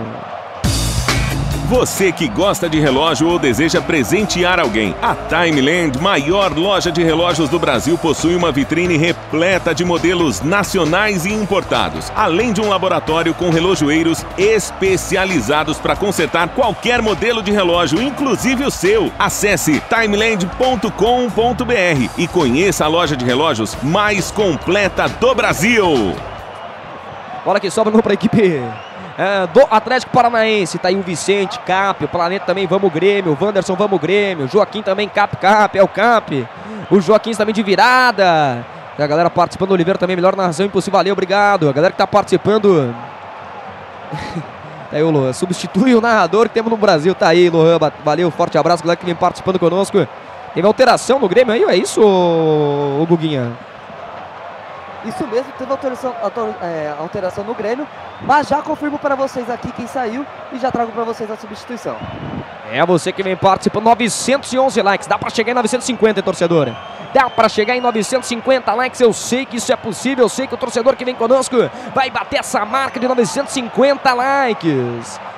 Você que gosta de relógio ou deseja presentear alguém, a Timeland, maior loja de relógios do Brasil, possui uma vitrine repleta de modelos nacionais e importados, além de um laboratório com relojoeiros especializados para consertar qualquer modelo de relógio, inclusive o seu. Acesse timeland.com.br e conheça a loja de relógios mais completa do Brasil. Bola que sobra para a equipe do Atlético Paranaense. Tá aí o Vicente, Cap, o Planeta também, vamos Grêmio, o Wanderson, vamos Grêmio, Joaquim também, Cap, é o Cap, o Joaquim também de virada, a galera participando, o Oliveira também, melhor narração impossível, valeu, obrigado, a galera que tá participando. Tá aí o Lohan, substitui o narrador que temos no Brasil, tá aí, Lohan, valeu, forte abraço, galera que vem participando conosco. Teve alteração no Grêmio aí, é isso, o Guguinha? Isso mesmo, teve alteração no Grêmio, mas já confirmo para vocês aqui quem saiu e já trago para vocês a substituição. É você que vem participando, 911 likes, dá para chegar em 950, torcedor. Dá para chegar em 950 likes, eu sei que isso é possível, eu sei que o torcedor que vem conosco vai bater essa marca de 950 likes.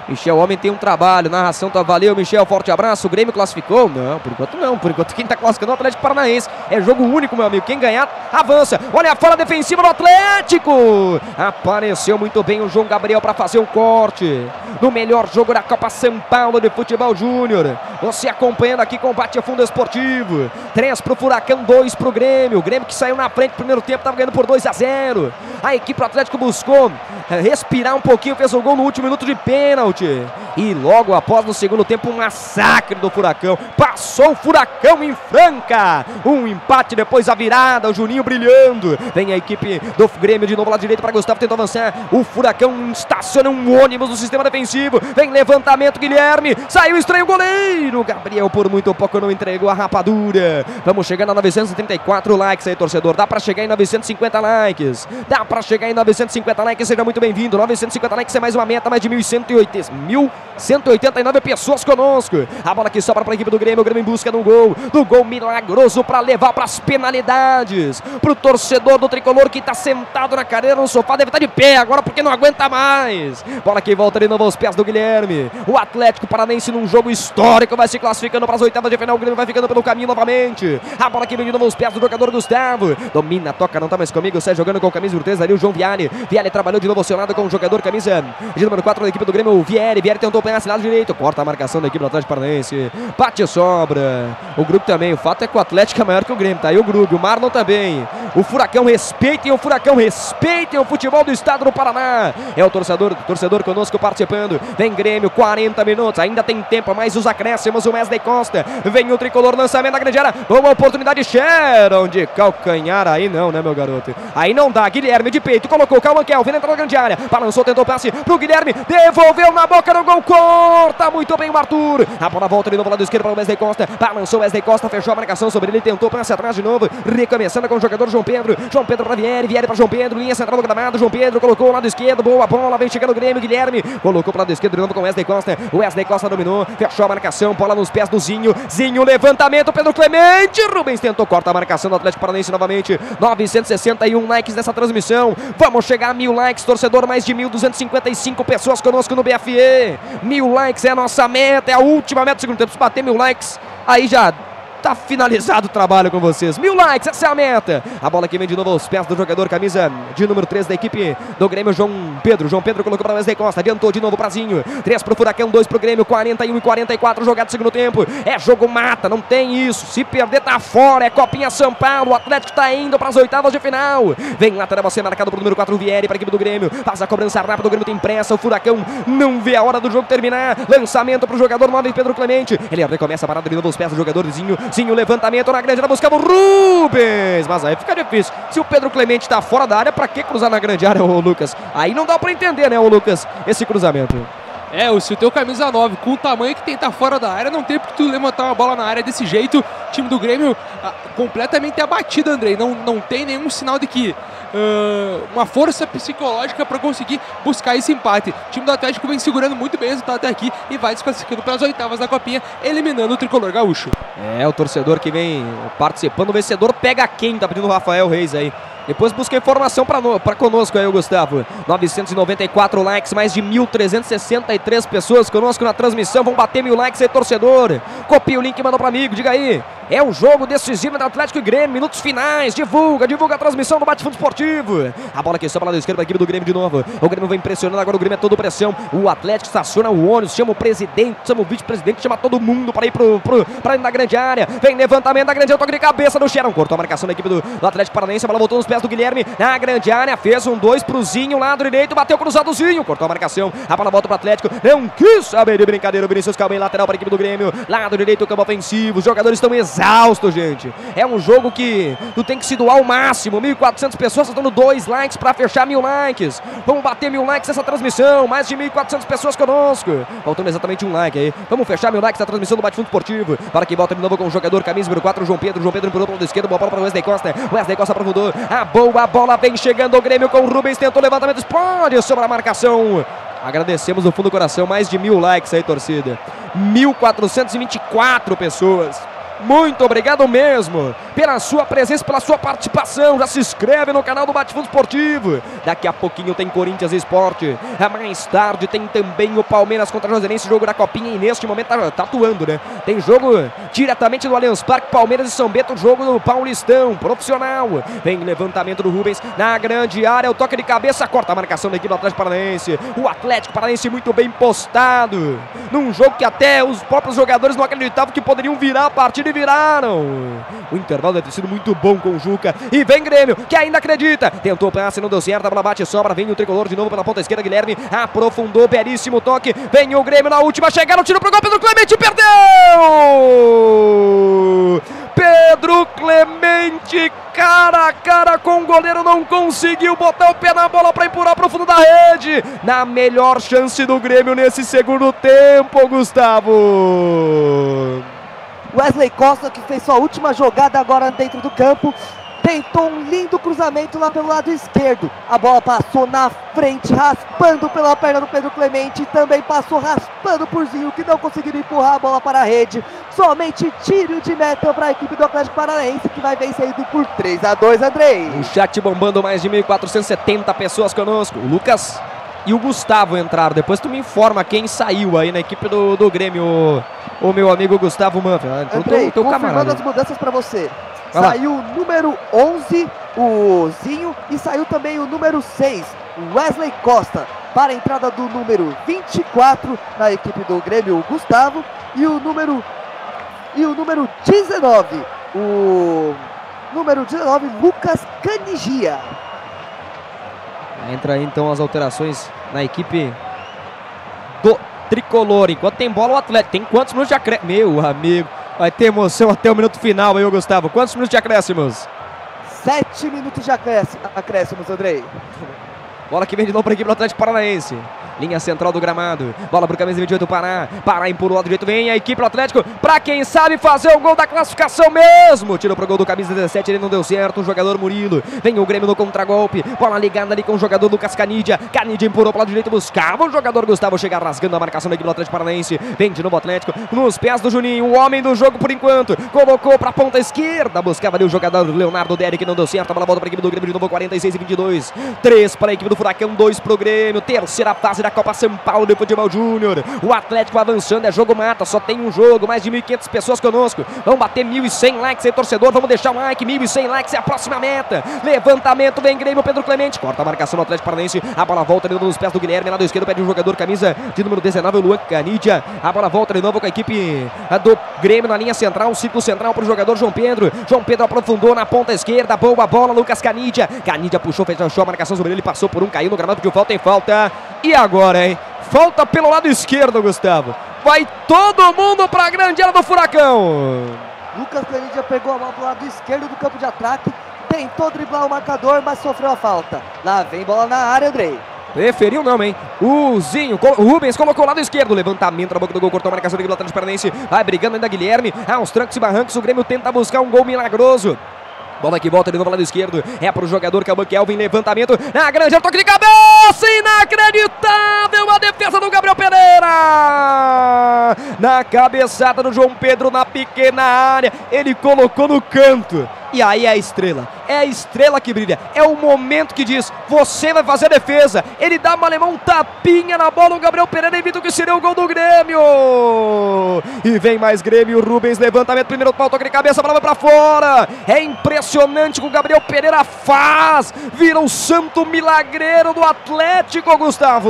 Michel Homem tem um trabalho, narração tá, valeu Michel, forte abraço, o Grêmio classificou? Não, por enquanto quem tá classificando é o Atlético Paranaense, é jogo único, meu amigo, quem ganhar avança. Olha a falha defensiva do Atlético, apareceu muito bem o João Gabriel para fazer o corte no melhor jogo da Copa São Paulo de Futebol Júnior, você acompanhando aqui com o Bate Fundo Esportivo. 3 pro Furacão, 2 pro Grêmio, o Grêmio que saiu na frente no primeiro tempo, tava ganhando por 2-0, a equipe do Atlético buscou respirar um pouquinho, fez o gol no último minuto de pênalti. E logo após, no segundo tempo, um massacre do Furacão. Passou o Furacão em Franca. Um empate, depois a virada, o Juninho brilhando. Vem a equipe do Grêmio de novo lá direito para Gustavo, tentou avançar. O Furacão estaciona um ônibus no sistema defensivo. Vem levantamento, Guilherme. Saiu estranho o goleiro. Gabriel por muito pouco não entregou a rapadura. Vamos chegando a 934 likes aí, torcedor. Dá para chegar em 950 likes. Dá para chegar em 950 likes. Seja muito bem-vindo. 950 likes é mais uma meta, mais de 1.189 pessoas conosco. A bola que sobra para a equipe do Grêmio. O Grêmio em busca do gol milagroso para levar para as penalidades. Para o torcedor do tricolor que está sentado na cadeira no sofá, deve estar de pé agora porque não aguenta mais. Bola que volta de novo aos pés do Guilherme. O Atlético Paranaense num jogo histórico vai se classificando para as oitavas de final. O Grêmio vai ficando pelo caminho novamente. A bola que vem de novo aos pés do jogador Gustavo. Domina, toca, não está mais comigo. Sai jogando com a camisa 3 ali o João Viale. Viale trabalhou de novo acionado com o jogador camisa de número 4 da equipe do Grêmio, o Vieri. Vieri tentou pegar esse lado direito, corta a marcação da equipe do Atlético Paranaense, bate e sobra. O Grupo também, o fato é que o Atlético é maior que o Grêmio, tá aí o Grupo, o Marlon também. O Furacão, respeitem o Furacão, respeitem o futebol do estado do Paraná. É o torcedor conosco participando. Vem Grêmio, 40 minutos, ainda tem tempo, mais os acréscimos, o Wesley Costa. Vem o tricolor, lançamento da grande área, boa oportunidade, Sharon de calcanhar, aí não, né, meu garoto? Aí não dá, Guilherme de peito, colocou, Calma Kelvin, entrou na grande área, balançou, tentou passe pro Guilherme, devolveu na boca do gol, corta muito bem o Arthur. A bola volta de novo lado esquerdo para o Wesley Costa, balançou o Wesley Costa, fechou a marcação sobre ele, tentou passe atrás de novo, recomeçando com o jogador João Pedro para Vieri, Vieri para João Pedro, linha central do gramado, João Pedro colocou o lado esquerdo, boa bola, vem chegando o Grêmio, Guilherme colocou para o lado esquerdo de novo com o Wesley Costa, o Wesley Costa dominou, fechou a marcação, bola nos pés do Zinho, levantamento, Pedro Clemente, Rubens tentou, corta a marcação do Atlético Paranaense novamente, 961 likes nessa transmissão, vamos chegar a 1000 likes, torcedor, mais de 1.255 pessoas conosco no BFE, 1000 likes é a nossa meta, é a última meta do segundo tempo, se bater 1000 likes, aí já tá finalizado o trabalho com vocês. 1000 likes, essa é a meta. A bola que vem de novo aos pés do jogador, camisa de número 3 da equipe do Grêmio, João Pedro. João Pedro colocou para Wesley Costa, adiantou de novo o Brazinho. 3 pro Furacão, 2 pro Grêmio, 41 e 44 jogado no segundo tempo. É jogo mata, não tem isso. Se perder tá fora, é Copinha São Paulo. O Atlético tá indo para as oitavas de final. Vem lateral você marcado pro número 4, Vieri, para a equipe do Grêmio. Faz a cobrança rápida, o Grêmio tem pressa. O Furacão não vê a hora do jogo terminar. Lançamento pro jogador 9, Pedro Clemente. Ele recomeça a parada de novo aos pés do jogador Zinho. Zinho, levantamento na grande área, buscava o Rubens, mas aí fica difícil. Se o Pedro Clemente tá fora da área, pra que cruzar na grande área, ô Lucas? Aí não dá pra entender, né, ô Lucas, esse cruzamento. Se o teu camisa 9, com o tamanho que tem, tá fora da área, não tem porque tu levantar uma bola na área desse jeito. O time do Grêmio completamente abatido, Andrei. Não tem nenhum sinal de que uma força psicológica para conseguir buscar esse empate. O time do Atlético vem segurando muito bem o resultado até aqui e vai desclassificando para as oitavas da Copinha, eliminando o tricolor gaúcho. O torcedor que vem participando, o vencedor pega quem? Tá pedindo o Rafael Reis aí. Depois busca informação para conosco aí, o Gustavo. 994 likes, mais de 1.363 pessoas conosco na transmissão. Vão bater 1000 likes aí, torcedor. Copia o link e manda para amigo, diga aí. É o jogo decisivo do Atlético e Grêmio, minutos finais. Divulga a transmissão do Bate-Fundo Esportivo. A bola que sobra lá do esquerdo para a equipe do Grêmio de novo. O Grêmio vem pressionando, agora o Grêmio é todo pressão. O Atlético estaciona o ônibus, chama o presidente, chama o vice-presidente, chama todo mundo para ir para ir na grande área. Vem levantamento da grande área, toque de cabeça do Sharon. Cortou a marcação da equipe do Atlético Paranaense, a bola voltou nos pés do Guilherme na grande área, fez um 2 pro Zinho, lado direito, bateu cruzado o Zinho, cortou a marcação, a bola volta pro Atlético, não quis saber de brincadeira, o Vinícius Calma em lateral para a equipe do Grêmio, lado direito, o campo ofensivo, os jogadores estão exaustos, gente. É um jogo que tu tem que se doar ao máximo, 1.400 pessoas, estão dando 2 likes para fechar 1000 likes. Vamos bater 1000 likes nessa transmissão, mais de 1.400 pessoas conosco, faltando exatamente um like aí. Vamos fechar 1000 likes na transmissão do Bate-Fundo Esportivo, para que volta de novo com o jogador camisa número 4, João Pedro empurrou para o lado esquerdo, boa bola para o Wesley Costa aprofundou, a bola vem chegando o Grêmio com o Rubens, tentou levantamento, explode sobre a marcação. Agradecemos do fundo do coração, mais de 1000 likes aí, torcida. 1.424 pessoas. Muito obrigado mesmo pela sua presença, pela sua participação. Já se inscreve no canal do Bate-Fundo Esportivo. Daqui a pouquinho tem Corinthians Esporte. Mais tarde tem também o Palmeiras contra o Juazeirense, jogo da Copinha. E neste momento tá atuando, né? Tem jogo diretamente do Allianz Parque, Palmeiras e São Bento, jogo do Paulistão, profissional. Vem levantamento do Rubens na grande área, o toque de cabeça, corta a marcação da equipe do Atlético Paranaense. O Atlético Paranaense muito bem postado, num jogo que até os próprios jogadores não acreditavam que poderiam virar a partida e viraram. O intervalo deve ter sido muito bom com o Juca. E vem Grêmio, que ainda acredita. Tentou passe, não deu certo, a bola bate e sobra. Vem o tricolor de novo pela ponta esquerda, Guilherme aprofundou, belíssimo toque. Vem o Grêmio na última chegada, o tiro pro gol, Pedro Clemente perdeu! Pedro Clemente, cara a cara com o goleiro, não conseguiu botar o pé na bola para empurrar para o fundo da rede. Na melhor chance do Grêmio nesse segundo tempo, Gustavo. Wesley Costa, que fez sua última jogada agora dentro do campo, tentou um lindo cruzamento lá pelo lado esquerdo. A bola passou na frente, raspando pela perna do Pedro Clemente. Também passou raspando por Zinho, que não conseguiu empurrar a bola para a rede. Somente tiro de meta para a equipe do Atlético Paranaense, que vai vencendo por 3-2, Andrei. O chat bombando, mais de 1.470 pessoas conosco. O Lucas e o Gustavo entraram. Depois tu me informa quem saiu aí na equipe do Grêmio, o meu amigo Gustavo Manfred. Andrei, teu confirmando camarada. as mudanças para você. Vai saiu o número 11, o Zinho, e saiu também o número 6, o Wesley Costa, para a entrada do número 24 na equipe do Grêmio, o Gustavo, e o número 19, Lucas Canigia. Entra aí então as alterações na equipe do tricolor. Enquanto tem bola o Atlético. Tem quantos minutos de acréscimo? Meu amigo, vai ter emoção até o minuto final aí, Gustavo. Quantos minutos de acréscimos? 7 minutos de acréscimos, Andrei. Bola que vem de novo para a equipe do Atlético Paranaense. Linha central do gramado. Bola pro camisa 28, Pará. Pará empurra o lado direito. Vem a equipe do Atlético pra quem sabe fazer o gol da classificação mesmo. Tirou pro gol do camisa 17. Ele não deu certo. O jogador Murilo. Vem o Grêmio no contragolpe. Bola ligada ali com o jogador Lucas Canidia. Canidia empurrou pro lado direito. Buscava o jogador Gustavo. Chega rasgando a marcação da equipe do Atlético Paranaense. Vem de novo o Atlético. Nos pés do Juninho. O homem do jogo por enquanto. Colocou pra ponta esquerda. Buscava ali o jogador Leonardo Derek. Não deu certo. A bola volta pra equipe do Grêmio de novo. 46-22. 3 para a equipe do Furacão. 2 pro Grêmio. Terceira fase da Copa São Paulo de Futebol Júnior. O Atlético avançando, é jogo mata, só tem um jogo, mais de 1.500 pessoas conosco. Vamos bater 1.100 likes aí, torcedor, vamos deixar um like, 1.100 likes é a próxima meta. Levantamento, vem Grêmio, Pedro Clemente, corta a marcação do Atlético Paranaense, a bola volta de novo nos pés do Guilherme, lado esquerdo pede um jogador, camisa de número 19, o Luan Canidia. A bola volta de novo com a equipe do Grêmio na linha central, círculo central para o jogador João Pedro. João Pedro aprofundou na ponta esquerda, boa bola, Lucas Canidia. Canidia puxou, fechou a marcação sobre ele, passou por um, caiu no gramado, pediu falta, tem falta. E agora, hein? Falta pelo lado esquerdo, Gustavo. Vai todo mundo para a grande área do Furacão. Lucas Canidia pegou a bola do lado esquerdo do campo de ataque. Tentou driblar o marcador, mas sofreu a falta. Lá vem bola na área, Andrei. Preferiu não, hein? O Zinho, o Rubens colocou o lado esquerdo. Levantamento na boca do gol, cortou a marcação do Atlético Paranaense. Vai brigando ainda Guilherme. Aos trancos e barrancos, o Grêmio tenta buscar um gol milagroso. Bola que volta de novo lado esquerdo. É pro jogador Kelvin. Levantamento na grande, toque de cabeça. Inacreditável a defesa do Gabriel Pereira. Na cabeçada do João Pedro na pequena área. Ele colocou no canto. E aí é a estrela. É a estrela que brilha. É o momento que diz: você vai fazer a defesa. Ele dá alemão um tapinha na bola. O Gabriel Pereira evita o que seria o gol do Grêmio. E vem mais Grêmio. Rubens, levantamento. Primeiro pau, toque de cabeça. A bola vai pra fora. É impressionante o que o Gabriel Pereira faz. Vira o santo milagreiro do Atlético, Gustavo.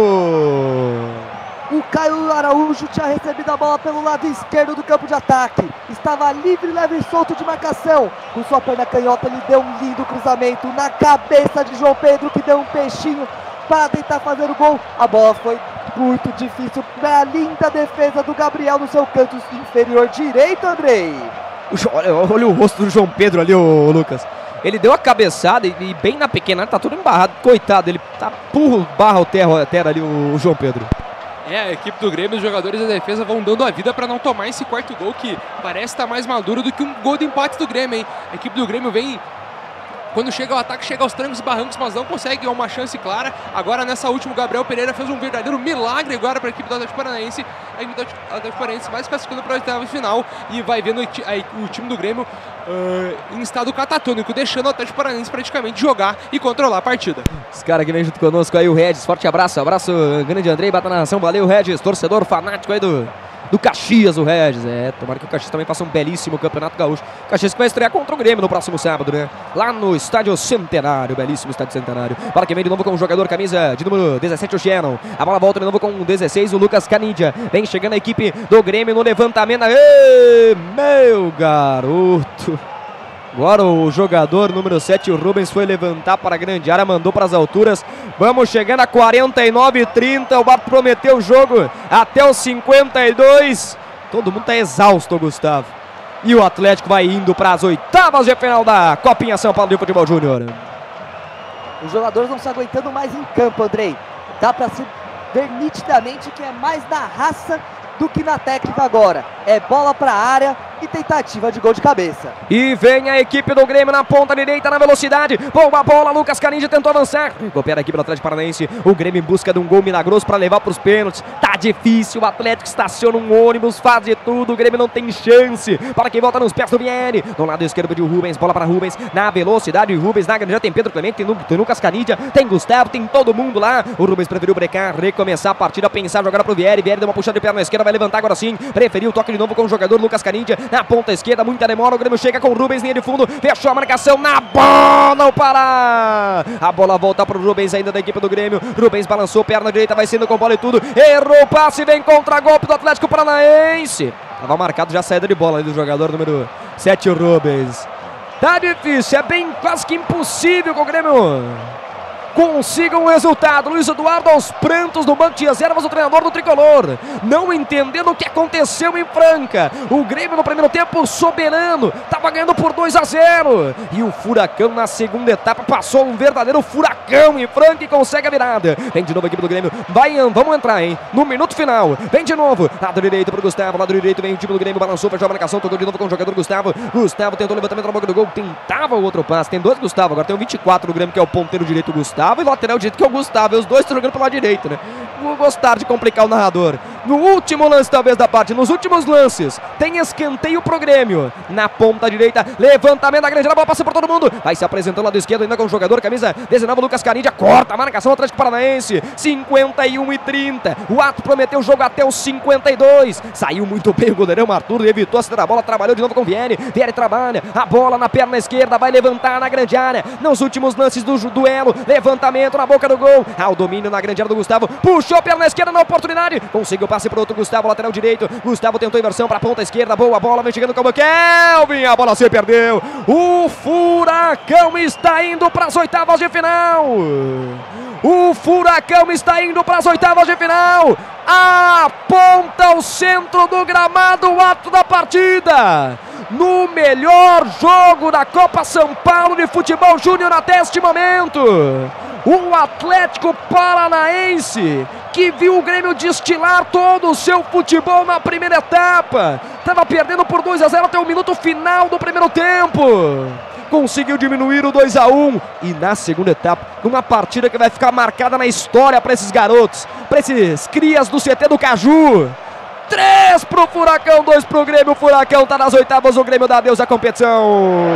O Caio Araújo tinha recebido a bola pelo lado esquerdo do campo de ataque. Estava livre, leve e solto de marcação. Com sua perna canhota, ele deu um lindo cruzamento na cabeça de João Pedro, que deu um peixinho para tentar fazer o gol. A bola foi muito difícil para a linda defesa do Gabriel no seu canto inferior direito, Andrei. Olha o rosto do João Pedro ali, ô Lucas. Ele deu a cabeçada e bem na pequena área, tá tudo embarrado. Coitado, ele tá barra o terra ali, o João Pedro. É, a equipe do Grêmio, os jogadores da defesa vão dando a vida para não tomar esse quarto gol, que parece estar mais maduro do que um gol de empate do Grêmio, hein? A equipe do Grêmio vem, quando chega ao ataque, chega aos trancos e barrancos, mas não consegue uma chance clara. Agora, nessa última, o Gabriel Pereira fez um verdadeiro milagre agora para a equipe do Atlético Paranaense. a equipe do Atlético Paranaense vai se classificando para a oitava final e vai vendo o time do Grêmio em estado catatônico, deixando o Atlético Paranaense praticamente jogar e controlar a partida. Os caras que vem junto conosco aí, o Regis, forte abraço, grande Andrei, bata na nação, valeu Regis, torcedor fanático aí do Caxias, o Regis. Tomara que o Caxias também faça um belíssimo Campeonato Gaúcho. O Caxias que vai estrear contra o Grêmio no próximo sábado, né? Lá no Estádio Centenário, belíssimo Estádio Centenário. Bola que vem de novo com o jogador, camisa de número 17, o Shannon. A bola volta de novo com o 16, o Lucas Canidia. Vem chegando a equipe do Grêmio no levantamento. Ei, meu garoto! Agora o jogador número 7, o Rubens, foi levantar para a grande área, mandou para as alturas. Vamos chegando a 49:30. O Bato prometeu o jogo até os 52. Todo mundo está exausto, Gustavo. E o Atlético vai indo para as oitavas de final da Copinha São Paulo de Futebol Júnior. Os jogadores não se aguentando mais em campo, Andrei. Dá para se ver nitidamente que é mais na raça do que na técnica agora. É bola para a área e tentativa de gol de cabeça. E vem a equipe do Grêmio na ponta direita, na velocidade. Boa bola, Lucas Canidia tentou avançar. Recupera a equipe do Atlético Paranaense. O Grêmio em busca de um gol milagroso para levar para os pênaltis. Tá difícil, o Atlético estaciona um ônibus, faz de tudo. O Grêmio não tem chance. Para quem volta nos pés do Vieri. Do lado esquerdo de Rubens, bola para Rubens. Na velocidade, Rubens na grande. Já tem Pedro Clemente, tem Lucas Canidia, tem Gustavo, tem todo mundo lá. O Rubens preferiu brecar, recomeçar a partida, pensar, jogar para o Vieri. Vieri deu uma puxada de perna esquerda, vai levantar agora sim. Preferiu o toque de novo com o jogador Lucas Canidia. Na ponta esquerda, muita demora, o Grêmio chega com o Rubens, linha de fundo, fechou a marcação na bola, o Pará! A bola volta para o Rubens ainda da equipe do Grêmio. Rubens balançou, perna direita, vai sendo com bola e tudo. Errou o passe, vem contra-golpe do Atlético Paranaense. Tava marcado já a saída de bola aí do jogador número 7, o Rubens. Tá difícil, é bem quase que impossível que o Grêmio consiga um resultado. Luiz Eduardo aos prantos no banco de reservas, o treinador do Tricolor, não entendendo o que aconteceu em Franca. O Grêmio no primeiro tempo soberano, estava ganhando por 2-0. E o Furacão na segunda etapa passou um verdadeiro furacão em Franca e consegue a virada. Vem de novo a equipe do Grêmio, vamos entrar, hein, no minuto final. Vem de novo, lado direito pro Gustavo, lado direito vem o time do Grêmio, balançou, fechou a marcação, tocou de novo com o jogador Gustavo. Gustavo tentou o levantamento na boca do gol, tentava o outro passe. Tem dois Gustavo, agora tem o 24 do Grêmio, que é o ponteiro direito Gustavo, e lateral direito que é o Gustavo, e os dois estão jogando pelo lado direito, né? Vou gostar de complicar o narrador. No último lance talvez da parte, nos últimos lances, tem escanteio pro Grêmio. Na ponta direita, levantamento da grande área, bola passa por todo mundo. Vai se apresentando lado esquerdo ainda com o jogador, camisa 19, Lucas Canidia, corta a marcação Atlético Paranaense. 51:30. O Ato prometeu o jogo até os 52. Saiu muito bem o goleirão Arthur, evitou a saída da bola, trabalhou de novo com o Vieri. Vieri trabalha, a bola na perna esquerda, vai levantar na grande área. Nos últimos lances do duelo, levantamento na boca do gol. O domínio na grande área do Gustavo, puxou a perna esquerda na oportunidade, conseguiu passe pro outro Gustavo, lateral direito. Gustavo tentou inversão para a ponta esquerda, boa bola, vem chegando com o Kelvin, a bola se perdeu. O Furacão está indo para as oitavas de final. O Furacão está indo para as oitavas de final. Aponta o centro do gramado, o ato da partida. No melhor jogo da Copa São Paulo de Futebol Júnior até este momento. O Atlético Paranaense, que viu o Grêmio destilar todo o seu futebol na primeira etapa. Estava perdendo por 2-0 até o minuto final do primeiro tempo. Conseguiu diminuir o 2-1 e na segunda etapa, uma partida que vai ficar marcada na história para esses garotos, para esses crias do CT do Caju. 3 pro Furacão, 2 pro Grêmio. O Furacão tá nas oitavas, o Grêmio dá adeus à competição.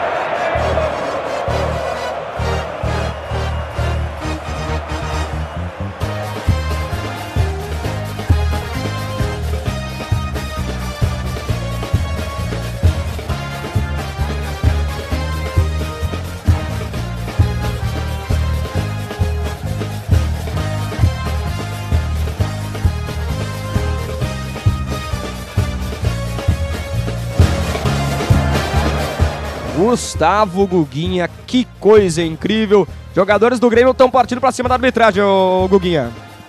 Gustavo Guguinha, que coisa incrível. Jogadores do Grêmio estão partindo para cima da arbitragem, ô Guguinha.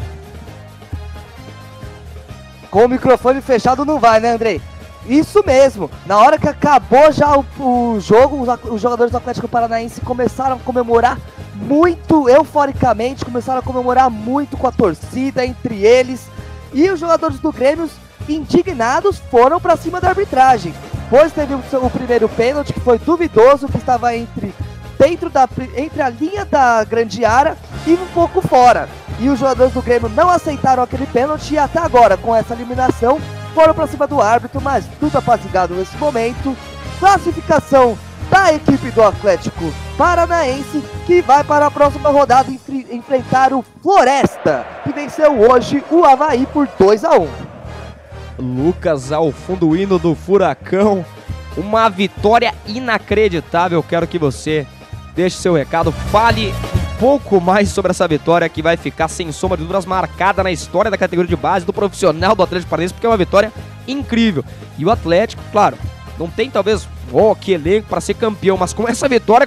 Com o microfone fechado não vai, né, Andrei? Isso mesmo. Na hora que acabou já o jogo, os jogadores do Atlético Paranaense começaram a comemorar muito euforicamente, começaram a comemorar muito com a torcida, entre eles. E os jogadores do Grêmio, indignados, foram para cima da arbitragem. Pois teve o primeiro pênalti, que foi duvidoso, que estava entre a linha da grande área e um pouco fora. e os jogadores do Grêmio não aceitaram aquele pênalti e até agora, com essa eliminação, foram para cima do árbitro, mas tudo apaziguado nesse momento. Classificação da equipe do Atlético Paranaense, que vai para a próxima rodada enfrentar o Floresta, que venceu hoje o Avaí por 2-1. Lucas, ao fundo o hino do Furacão, uma vitória inacreditável. Quero que você deixe seu recado, fale um pouco mais sobre essa vitória que vai ficar sem sombra de dúvidas marcada na história da categoria de base do profissional do Atlético Paranaense, porque é uma vitória incrível. E o Atlético, claro, não tem talvez que elenco para ser campeão, mas com essa vitória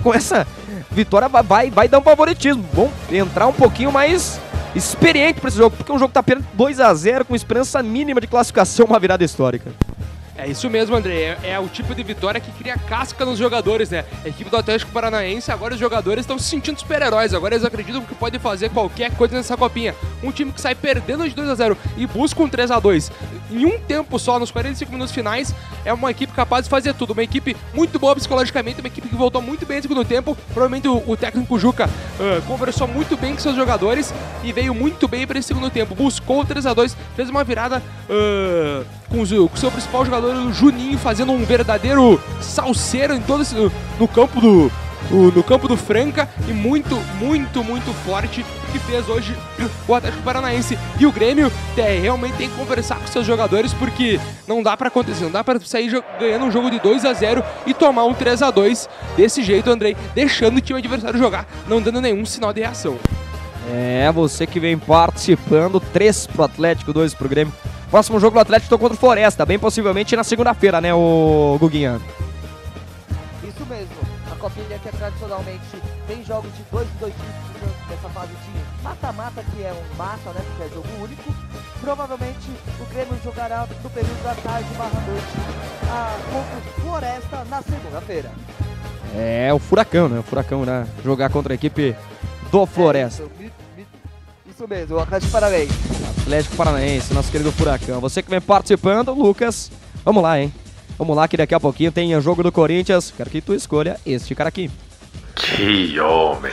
vai dar um favoritismo. Vamos entrar um pouquinho mais experiente para esse jogo, porque o jogo tá apenas 2-0 com esperança mínima de classificação, uma virada histórica. É isso mesmo, André. É o tipo de vitória que cria casca nos jogadores, né? A equipe do Atlético Paranaense, agora os jogadores estão se sentindo super-heróis. Agora eles acreditam que podem fazer qualquer coisa nessa copinha. Um time que sai perdendo de 2-0 e busca um 3-2 em um tempo só, nos 45 minutos finais, é uma equipe capaz de fazer tudo. Uma equipe muito boa psicologicamente, uma equipe que voltou muito bem no segundo tempo. Provavelmente o técnico Juca conversou muito bem com seus jogadores e veio muito bem para esse segundo tempo. Buscou o 3-2, fez uma virada com o seu principal jogador, o Juninho, fazendo um verdadeiro salseiro em todo no campo do Franca, e muito forte que fez hoje o Atlético Paranaense. E o Grêmio realmente tem que conversar com seus jogadores, porque não dá pra acontecer, não dá pra sair ganhando um jogo de 2-0 e tomar um 3-2 desse jeito, Andrei, deixando o time adversário jogar, não dando nenhum sinal de reação. Você que vem participando, 3 pro Atlético, 2 pro Grêmio. Próximo jogo do Atlético contra o Floresta, bem possivelmente na segunda-feira, né, o Guguinha? Isso mesmo, a Copinha que tradicionalmente tem jogos de 2 times nessa fase de mata-mata, que é um mata, né, que é jogo único. Provavelmente o Grêmio jogará no período da tarde/noite contra o Floresta na segunda-feira. O Furacão, né? O Furacão irá jogar contra a equipe do Floresta. Isso mesmo, o Atlético Paranaense. Atlético Paranaense, nosso querido Furacão. Você que vem participando, Lucas, vamos lá, hein? Vamos lá que daqui a pouquinho tem o jogo do Corinthians. Quero que tu escolha este cara aqui. Que homem!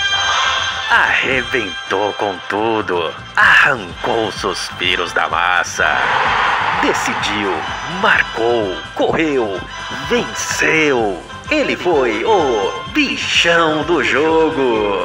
Arrebentou com tudo, arrancou os suspiros da massa, decidiu, marcou, correu, venceu. Ele foi o bichão do jogo.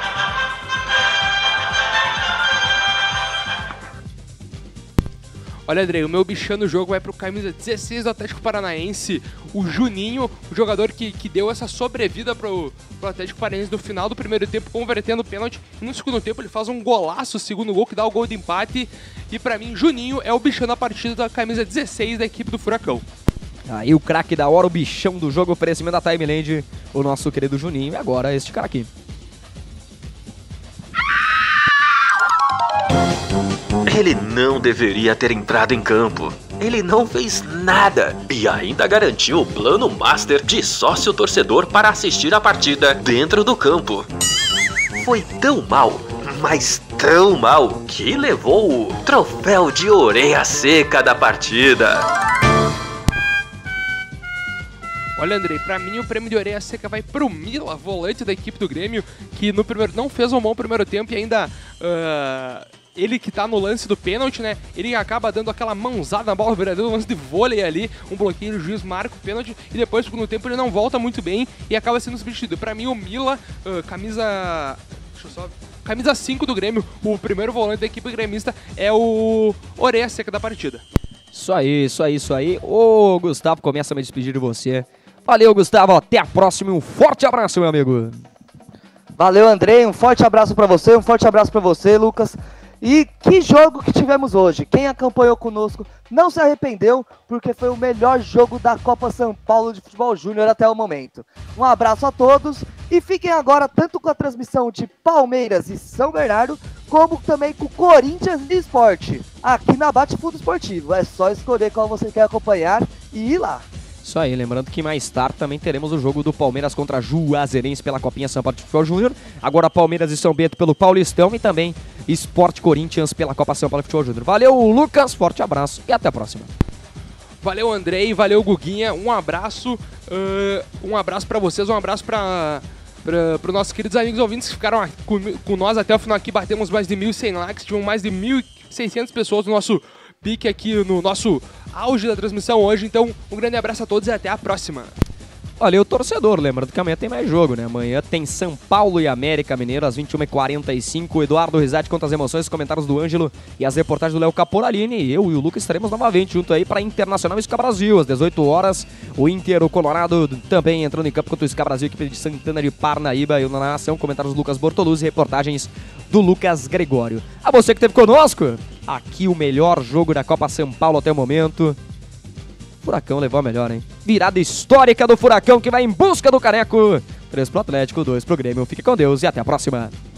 Olha, Andrei, o meu bichão no jogo vai pro camisa 16 do Atlético Paranaense, o Juninho, o jogador que deu essa sobrevida pro Atlético Paranaense no final do primeiro tempo, convertendo o pênalti. E no segundo tempo ele faz um golaço, o segundo gol, que dá o gol de empate. E pra mim, Juninho é o bichão da partida da camisa 16 da equipe do Furacão. Aí o craque da hora, o bichão do jogo, oferecimento da Timeland, o nosso querido Juninho. E agora este cara aqui. Ele não deveria ter entrado em campo. Ele não fez nada e ainda garantiu o plano master de sócio torcedor para assistir a partida dentro do campo. Foi tão mal, mas tão mal, que levou o troféu de orelha seca da partida. Olha, Andrei, pra mim o prêmio de orelha seca vai pro Mila, volante da equipe do Grêmio, que no primeiro não fez um bom primeiro tempo e ainda... ele que tá no lance do pênalti, né? Ele acaba dando aquela mãozada na bola, verdadeiro lance de vôlei ali, um bloqueio, o juiz marca o pênalti e depois, no segundo tempo, ele não volta muito bem e acaba sendo substituído. Pra mim, o Mila, camisa 5 do Grêmio, o primeiro volante da equipe gremista, é o orelha seca da partida. Isso aí. Ô, Gustavo, começa a me despedir de você. Valeu, Gustavo, até a próxima e um forte abraço, meu amigo. Valeu, Andrei, um forte abraço pra você, Lucas. E que jogo que tivemos hoje. Quem acompanhou conosco não se arrependeu, porque foi o melhor jogo da Copa São Paulo de Futebol Júnior até o momento. Um abraço a todos e fiquem agora tanto com a transmissão de Palmeiras e São Bernardo, como também com Corinthians e Sport, aqui na Bate Fundo Esportivo. É só escolher qual você quer acompanhar e ir lá. Isso aí, lembrando que mais tarde também teremos o jogo do Palmeiras contra Juazeirense pela Copinha São Paulo de Futebol Júnior. Agora Palmeiras e São Bento pelo Paulistão e também Sport Corinthians pela Copa São Paulo de Futebol Júnior. Valeu, Lucas, forte abraço e até a próxima. Valeu, Andrei, valeu, Guguinha, um abraço pra vocês, um abraço Para os nossos queridos amigos ouvintes que ficaram com nós até o final aqui, batemos mais de 1.100 likes, tivemos mais de 1.600 pessoas no nosso pique aqui, no nosso auge da transmissão hoje. Então, um grande abraço a todos e até a próxima. Valeu, torcedor. Lembrando que amanhã tem mais jogo, né? Amanhã tem São Paulo e América Mineiro às 21h45. Eduardo Rizati conta as emoções, os comentários do Ângelo e as reportagens do Léo Caporalini. E eu e o Lucas estaremos novamente junto aí para Internacional e Ska Brasil. Às 18 horas, o Inter, o Colorado, também entrando em campo contra o Ska Brasil, equipe de Santana de Parnaíba. Eu na narração, comentários do Lucas Bortoluzzi e reportagens do Lucas Gregório. A você que esteve conosco, aqui o melhor jogo da Copa São Paulo até o momento. Furacão levou a melhor, hein? Virada histórica do Furacão que vai em busca do caneco. 3 pro Atlético, 2 pro Grêmio. Fique com Deus e até a próxima.